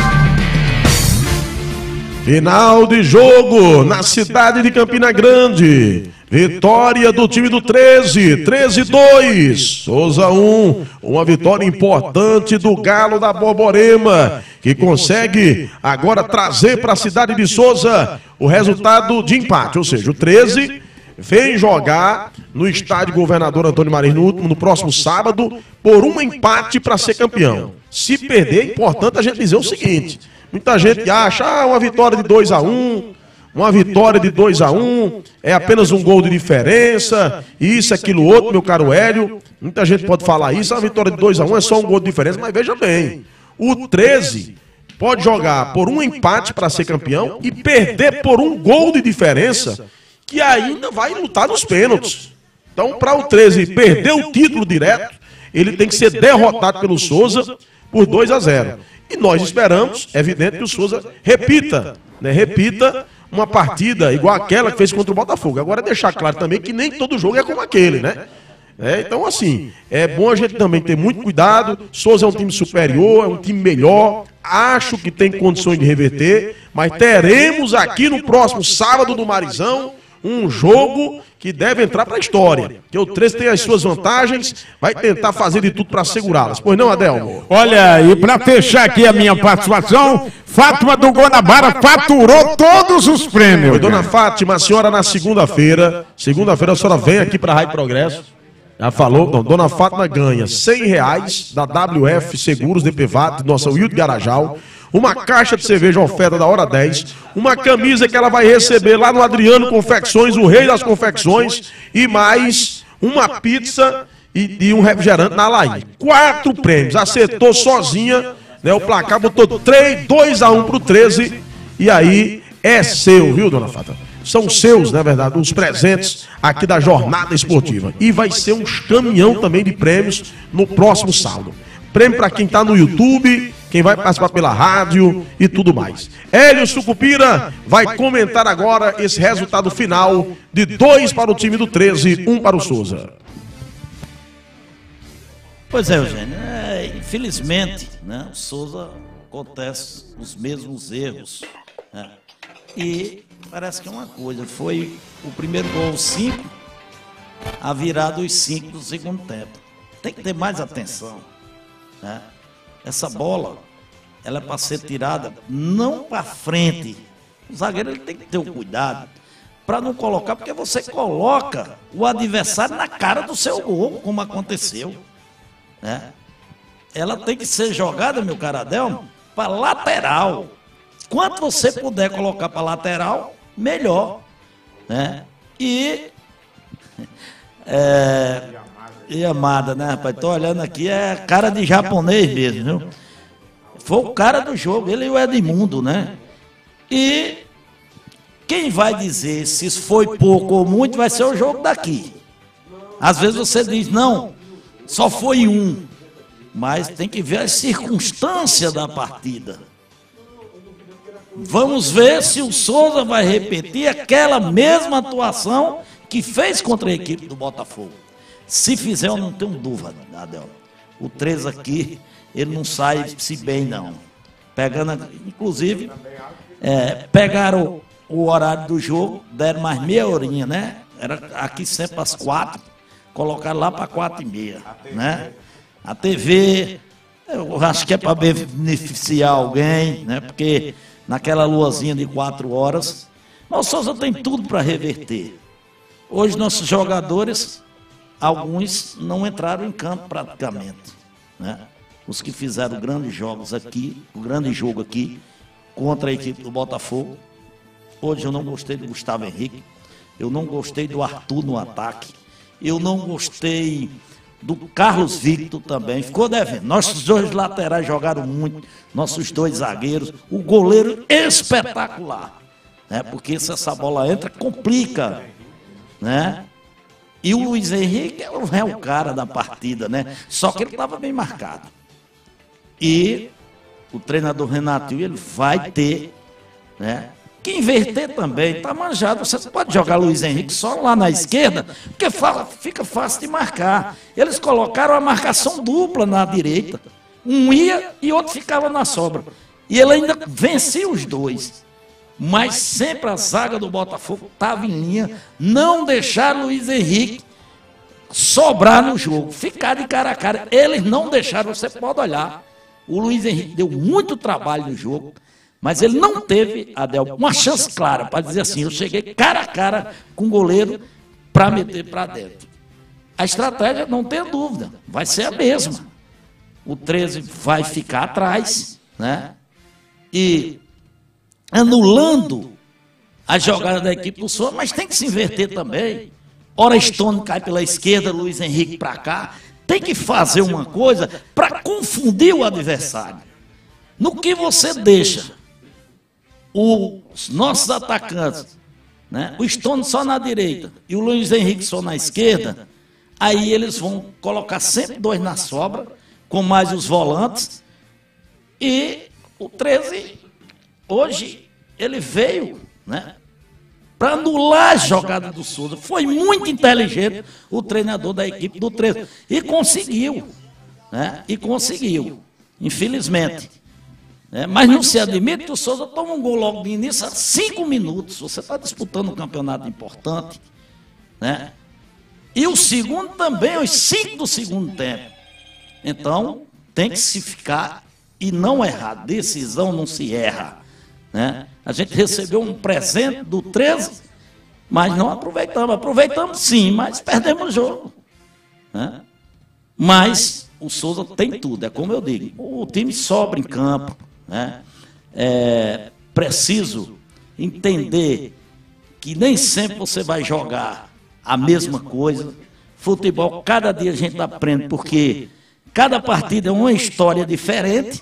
Final de jogo na cidade de Campina Grande. Vitória do time do 13, 13-2, Souza 1, uma vitória importante do Galo da Borborema, que consegue agora trazer para a cidade de Souza o resultado de empate, ou seja, o 13 vem jogar no estádio Governador Antônio Marins no próximo sábado por um empate para ser campeão. Se perder, é importante a gente dizer o seguinte, muita gente acha uma vitória de 2-1, uma vitória de 2-1, é apenas um gol de diferença, isso, aquilo, outro, meu caro Hélio. Muita gente pode falar isso, a vitória de 2-1 é só um gol de diferença, mas veja bem, o 13 pode jogar por um empate para ser campeão e perder por um gol de diferença, que ainda vai lutar nos pênaltis. Então, para o 13 perder o título direto, ele tem que ser derrotado pelo Souza por 2-0. E nós esperamos, é evidente, que o Souza repita, né? Repita uma partida igual aquela que fez contra o Botafogo. Agora deixar claro também que nem todo jogo é como aquele, né? Então assim, é bom a gente também ter muito cuidado. Souza é um time superior, é um time melhor. Acho que tem condições de reverter, mas teremos aqui no próximo sábado do Marizão um jogo que deve entrar para a história. Que o 13 tem as suas vantagens, vai tentar fazer de tudo para segurá-las. Pois não, Adelmo? Olha, e para fechar aqui a minha participação, Fátima do Guanabara faturou todos os prêmios. Dona Fátima, a senhora na segunda-feira a senhora vem aqui para a Rádio Progresso. Já falou, não, Dona Fátima ganha R$100 da WF Seguros DPVAT, nossa Wilde Garajal, uma caixa de cerveja oferta da hora 10, uma camisa que ela vai receber lá no Adriano Confecções, o rei das confecções, e mais uma pizza e um refrigerante na Alain. 4 prêmios, acertou sozinha, né, o placar botou 2-1 pro 13, e aí é seu, viu, Dona Fátima? São seus, na verdade, os presentes aqui da jornada esportiva. E vai ser um caminhão também de prêmios no próximo sábado. Prêmio para quem está no YouTube, quem vai participar pela rádio e tudo mais. Hélio Sucupira vai comentar agora esse resultado final de 2 para o time do 13, 1 para o Souza. Pois é, Eugênio, infelizmente, né, o Souza acontece os mesmos erros, né, e parece que é uma coisa, foi o primeiro gol 5, a virada os 5 do segundo tempo. Tem que ter mais atenção, né? Essa bola, ela é para ser tirada não para frente. O zagueiro ele tem que ter o cuidado para não colocar, porque você coloca o adversário na cara do seu gol, como aconteceu, né? Ela tem que ser jogada, meu caro Adelmo, para lateral. Quanto você puder colocar para lateral, melhor, né? E amada, né, rapaz? Tô olhando aqui, é cara de japonês mesmo, viu? Foi o cara do jogo, ele e o Edmundo, né? E quem vai dizer se isso foi pouco ou muito vai ser o jogo daqui. Às vezes você diz, não, só foi um, mas tem que ver as circunstâncias da partida, Vamos ver se o Souza vai repetir aquela mesma atuação que fez contra a equipe do Botafogo. Se fizer, eu não tenho dúvida, Adel. O 3 aqui, ele não sai se bem, não. Pegando, inclusive, pegaram o horário do jogo, deram mais meia horinha, né? Era aqui sempre às 4, colocaram lá para 4h30, né? A TV, eu acho que é para beneficiar alguém, né? Porque naquela luazinha de 4 horas, mas o Souza tem tudo para reverter. Hoje nossos jogadores, alguns não entraram em campo praticamente, né? Os que fizeram grandes jogos aqui, o grande jogo aqui contra a equipe do Botafogo. Hoje eu não gostei do Gustavo Henrique, eu não gostei do Arthur no ataque, eu não gostei do Carlos Victor também, ficou devendo. Nossos dois laterais jogaram muito, nossos dois zagueiros, o goleiro espetacular, né? Porque se essa bola entra, complica, né? E o Luiz Henrique é o cara da partida, né? Só que ele estava bem marcado. E o treinador Renatinho, ele vai ter, né, que inverter também, tá manjado. Você pode jogar Luiz Henrique só lá na esquerda, porque fica fácil de marcar. Eles colocaram a marcação dupla na direita. Um ia e outro ficava na sobra. E ele ainda vencia os dois. Mas sempre a zaga do Botafogo estava em linha, não deixar Luiz Henrique sobrar no jogo, ficar de cara a cara. Eles não deixaram, você pode olhar. O Luiz Henrique deu muito trabalho no jogo, mas ele não teve, Adel, uma chance clara para dizer assim, eu cheguei cara a cara com o goleiro para meter para dentro. A estratégia, não tem dúvida, vai ser a mesma. O 13 vai ficar atrás, né? E anulando a jogada da equipe do Souza, mas tem que se inverter também. Ora Stone cai pela esquerda, Luiz Henrique para cá. Tem que fazer uma coisa para confundir o adversário. No que você deixa os nossos atacantes, né, o Stone só na direita e o Luiz Henrique só na esquerda, aí eles vão colocar sempre dois na sobra, com mais os volantes. E o 13, hoje, ele veio, né, para anular a jogada do Souza. Foi muito inteligente o treinador da equipe do 13. E conseguiu. Né? E conseguiu. Infelizmente. Né? Mas não se admite que o Souza toma um gol logo de início a 5 minutos. Você está disputando um campeonato importante. Né? E o segundo também, aos 5 do segundo tempo. Então, tem que se ficar e não errar. Decisão não se erra. Né? A gente recebeu um presente do 13, mas não aproveitamos. Aproveitamos sim, mas perdemos o jogo. Né? Mas o Souza tem tudo, é como eu digo. O time sobra em campo. Né? É preciso entender que nem sempre você vai jogar a mesma coisa. Futebol, cada dia a gente aprende, porque cada partida é uma história diferente.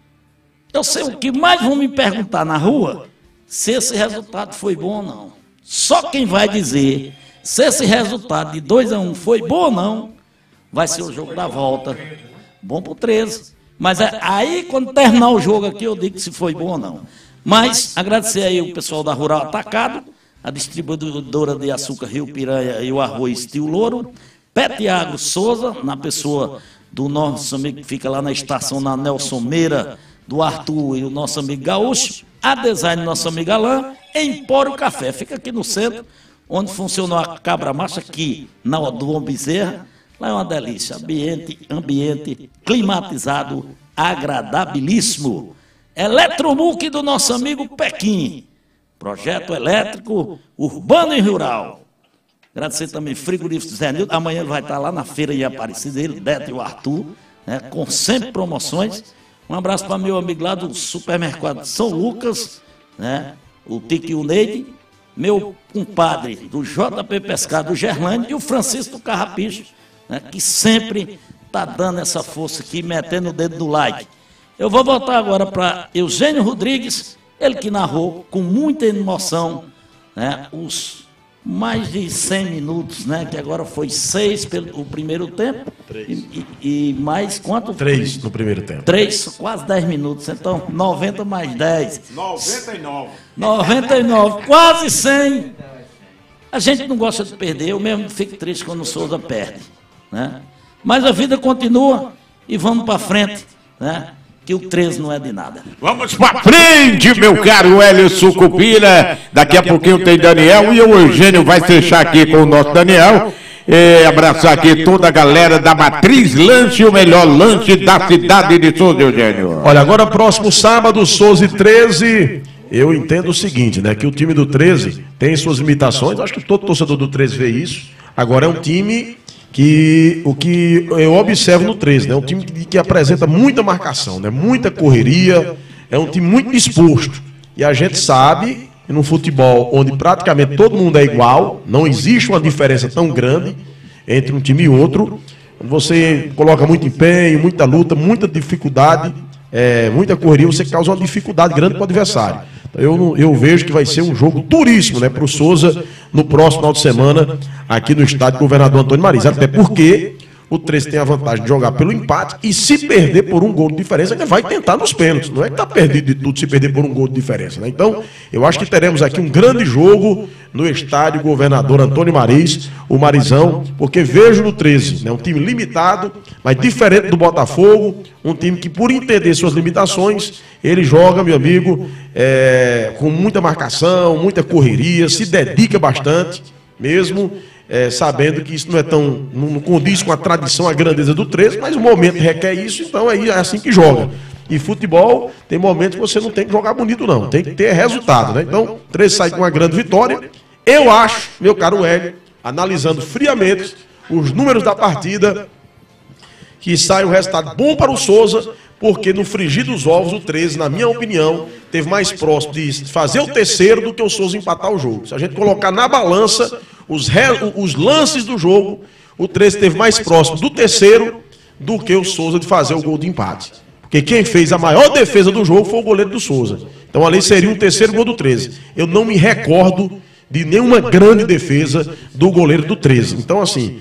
Eu sei o que mais vão me perguntar na rua, se esse resultado foi bom ou não. Só quem vai dizer se esse resultado de 2-1 foi bom ou não, vai ser o jogo da volta. Bom pro 13. Mas aí, quando terminar o jogo aqui, eu digo se foi bom ou não. Mas agradecer aí o pessoal da Rural Atacado, a distribuidora de açúcar Rio Piranha e o arroz Tio Louro, Pet Agro Souza, na pessoa do nosso amigo que fica lá na estação, na Nelson Meira, do Arthur e o nosso amigo Gaúcho, a Design, nosso amigo Alain, Empório Café, fica aqui no centro, onde funcionou a Cabra Macha, aqui na Odon Bezerra. Lá é uma delícia, ambiente climatizado, agradabilíssimo. Eletromuc do nosso amigo Pequim, projeto elétrico urbano e rural. Agradecer também Frigorífico Zé Nildo, amanhã ele vai estar lá na feira em Aparecida, ele, Beto e o Arthur, né, com sempre promoções. Um abraço para meu amigo lá do supermercado São Lucas, né, o Tique e o Neide, meu compadre do JP Pescado, do Gerlândia, e o Francisco do Carrapicho, né, que sempre está dando essa força aqui, metendo o dedo no like. Eu vou voltar agora para Eugênio Rodrigues, ele que narrou com muita emoção, né, os mais de 100 minutos, né? Que agora foi 6 pelo primeiro tempo. 3. E mais quanto? 3 no primeiro tempo. 3, quase 10 minutos. Então, 90 mais 10. 99. 99, quase 100. A gente não gosta de perder, eu mesmo fico triste quando o Souza perde, né? Mas a vida continua e vamos para frente, né? Que o 13 não é de nada. Vamos para frente, meu caro Hélio Sucupira. Daqui a pouquinho tem Daniel e o Eugênio vai fechar aqui com o nosso Daniel. Abraçar aqui toda a galera da Matriz Lanche, o melhor lanche da cidade de Souza, Eugênio. Olha, agora próximo sábado, Souza e 13. Eu entendo o seguinte, né? Que o time do 13 tem suas limitações. Acho que todo torcedor do 13 vê isso. Agora é um time que o que eu observo no 13, né? É um time que apresenta muita marcação, né? Muita correria. É um time muito disposto. E a gente sabe que no futebol, onde praticamente todo mundo é igual, não existe uma diferença tão grande entre um time e outro. Você coloca muito empenho, muita luta, muita dificuldade, muita correria, você causa uma dificuldade grande para o adversário. Eu vejo que vai ser um jogo duríssimo, né, para o Souza no próximo final de semana aqui no estádio Governador Antônio Mariz. Até porque o 13 tem a vantagem de jogar pelo empate e se perder por um gol de diferença, ele vai tentar nos pênaltis. Não é que está perdido de tudo se perder por um gol de diferença, né? Então, eu acho que teremos aqui um grande jogo no estádio Governador Antônio Mariz, o Marizão, porque vejo no 13, né, um time limitado, mas diferente do Botafogo, um time que, por entender suas limitações, ele joga, meu amigo, com muita marcação, muita correria, se dedica bastante, mesmo sabendo que isso não condiz com a tradição, a grandeza do 13, mas o momento requer isso, então aí é assim que joga. E futebol, tem momentos que você não tem que jogar bonito não, tem que ter resultado, né? Então, o 13 sai com uma grande vitória. Eu acho, meu caro Hélio, analisando friamente os números da partida, que sai um resultado bom para o Souza, porque no frigir dos ovos, o 13, na minha opinião, teve mais próximo de fazer o terceiro do que o Souza empatar o jogo. Se a gente colocar na balança os lances do jogo, o 13 teve mais próximo do terceiro do que o Souza de fazer o gol de empate. Porque quem fez a maior defesa do jogo foi o goleiro do Souza. Então ali seria um terceiro gol do 13. Eu não me recordo de nenhuma grande defesa do goleiro do 13. Então assim,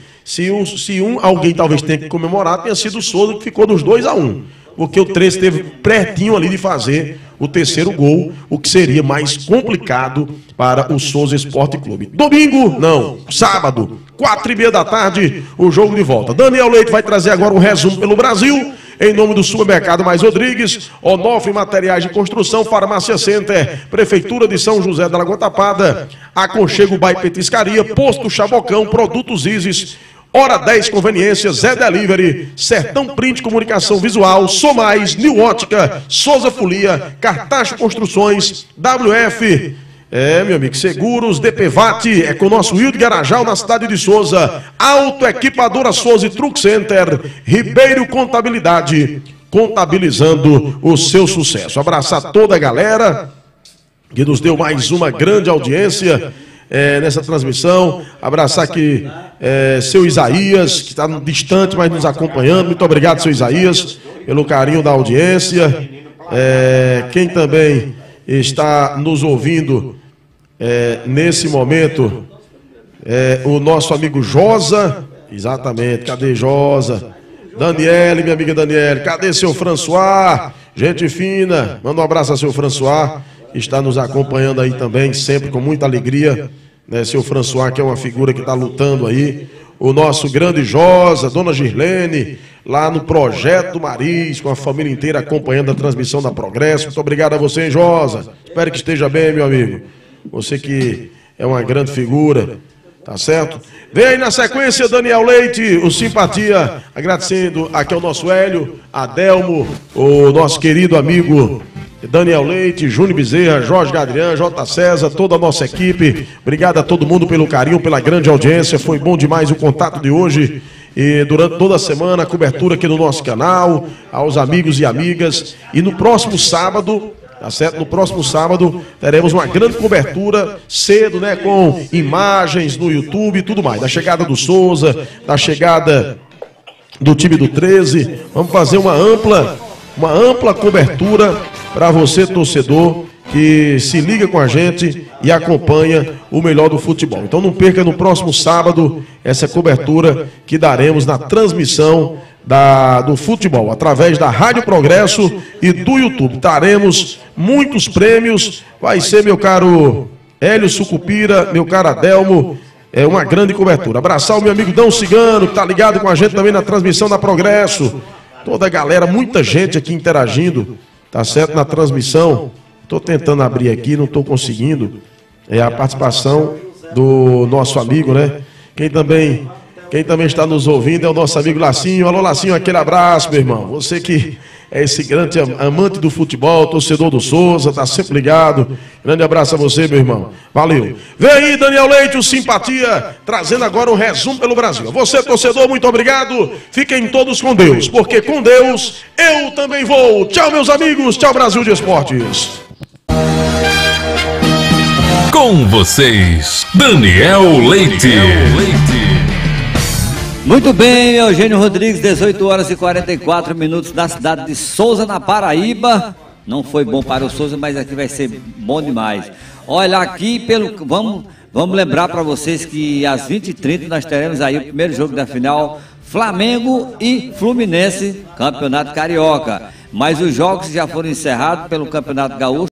alguém talvez tenha que comemorar, tenha sido o Souza que ficou dos 2-1. Porque o 13 esteve pertinho ali de fazer o terceiro gol, o que seria mais complicado para o Souza Esporte Clube. Domingo, não, sábado, 4h30 da tarde, o jogo de volta. Daniel Leite vai trazer agora um resumo pelo Brasil, em nome do Supermercado Mais Rodrigues, Onofre Materiais de Construção, Farmácia Center, Prefeitura de São José da Lagoa Tapada, Aconchego Bai Petiscaria, Posto Chabocão, Produtos Isis, Hora 10 Conveniências, Zé Delivery, Sertão Print Comunicação Visual, Somais, New Ótica, Souza Folia, Cartacho Construções, WF, meu amigo, Seguros, DPVAT, é com o nosso Wilde Garajal na cidade de Souza, Autoequipadora Souza e Truck Center, Ribeiro Contabilidade, contabilizando o seu sucesso. Abraçar toda a galera que nos deu mais uma grande audiência nessa transmissão. Abraçar aqui seu Isaías, que está distante, mas nos acompanhando. Muito obrigado, seu Isaías, pelo carinho da audiência. Quem também está nos ouvindo nesse momento, o nosso amigo Josa. Exatamente, cadê Josa? Daniele, minha amiga Daniele, cadê seu François? Gente fina, manda um abraço a seu François, está nos acompanhando aí também, sempre com muita alegria, né? Seu François, que é uma figura que está lutando aí. O nosso grande Josa, dona Girlene, lá no Projeto do Mariz, com a família inteira acompanhando a transmissão da Progresso. Muito obrigado a você, hein, Josa. Espero que esteja bem, meu amigo. Você que é uma grande figura, tá certo? Vem aí na sequência, Daniel Leite, o Simpatia, agradecendo aqui ao nosso Hélio, Adelmo, o nosso querido amigo Daniel Leite, Júnior Bezerra, Jorge Gadrian, J. César, toda a nossa equipe. Obrigado a todo mundo pelo carinho, pela grande audiência. Foi bom demais o contato de hoje. E durante toda a semana, a cobertura aqui no nosso canal, aos amigos e amigas. E no próximo sábado, tá certo? No próximo sábado, teremos uma grande cobertura cedo, né? Com imagens no YouTube e tudo mais. Da chegada do Souza, da chegada do time do 13. Vamos fazer uma ampla cobertura para você, torcedor, que se liga com a gente e acompanha o melhor do futebol. Então não perca no próximo sábado essa cobertura que daremos na transmissão do futebol, através da Rádio Progresso e do YouTube. Daremos muitos prêmios, vai ser, meu caro Hélio Sucupira, meu caro Adelmo, é uma grande cobertura. Abraçar o meu amigo Dão Cigano, que tá ligado com a gente também na transmissão da Progresso. Toda a galera, muita gente aqui interagindo, tá certo, na transmissão. Tô tentando abrir aqui, não tô conseguindo. É a participação do nosso amigo, né? Quem também está nos ouvindo é o nosso amigo Lacinho. Alô, Lacinho, aquele abraço, meu irmão. Você que é esse grande amante do futebol, torcedor do Souza, tá sempre ligado. Grande abraço a você, meu irmão. Valeu. Vem aí, Daniel Leite, o Simpatia, trazendo agora um resumo pelo Brasil. Você, torcedor, muito obrigado. Fiquem todos com Deus, porque com Deus eu também vou. Tchau, meus amigos. Tchau, Brasil de Esportes. Com vocês, Daniel Leite. Muito bem, Eugênio Rodrigues, 18 horas e 44 minutos da cidade de Souza, na Paraíba. Não foi bom para o Souza, mas aqui vai ser bom demais. Olha, aqui vamos lembrar para vocês que às 20h30 nós teremos aí o primeiro jogo da final, Flamengo e Fluminense, Campeonato Carioca. Mas os jogos já foram encerrados pelo Campeonato Gaúcho.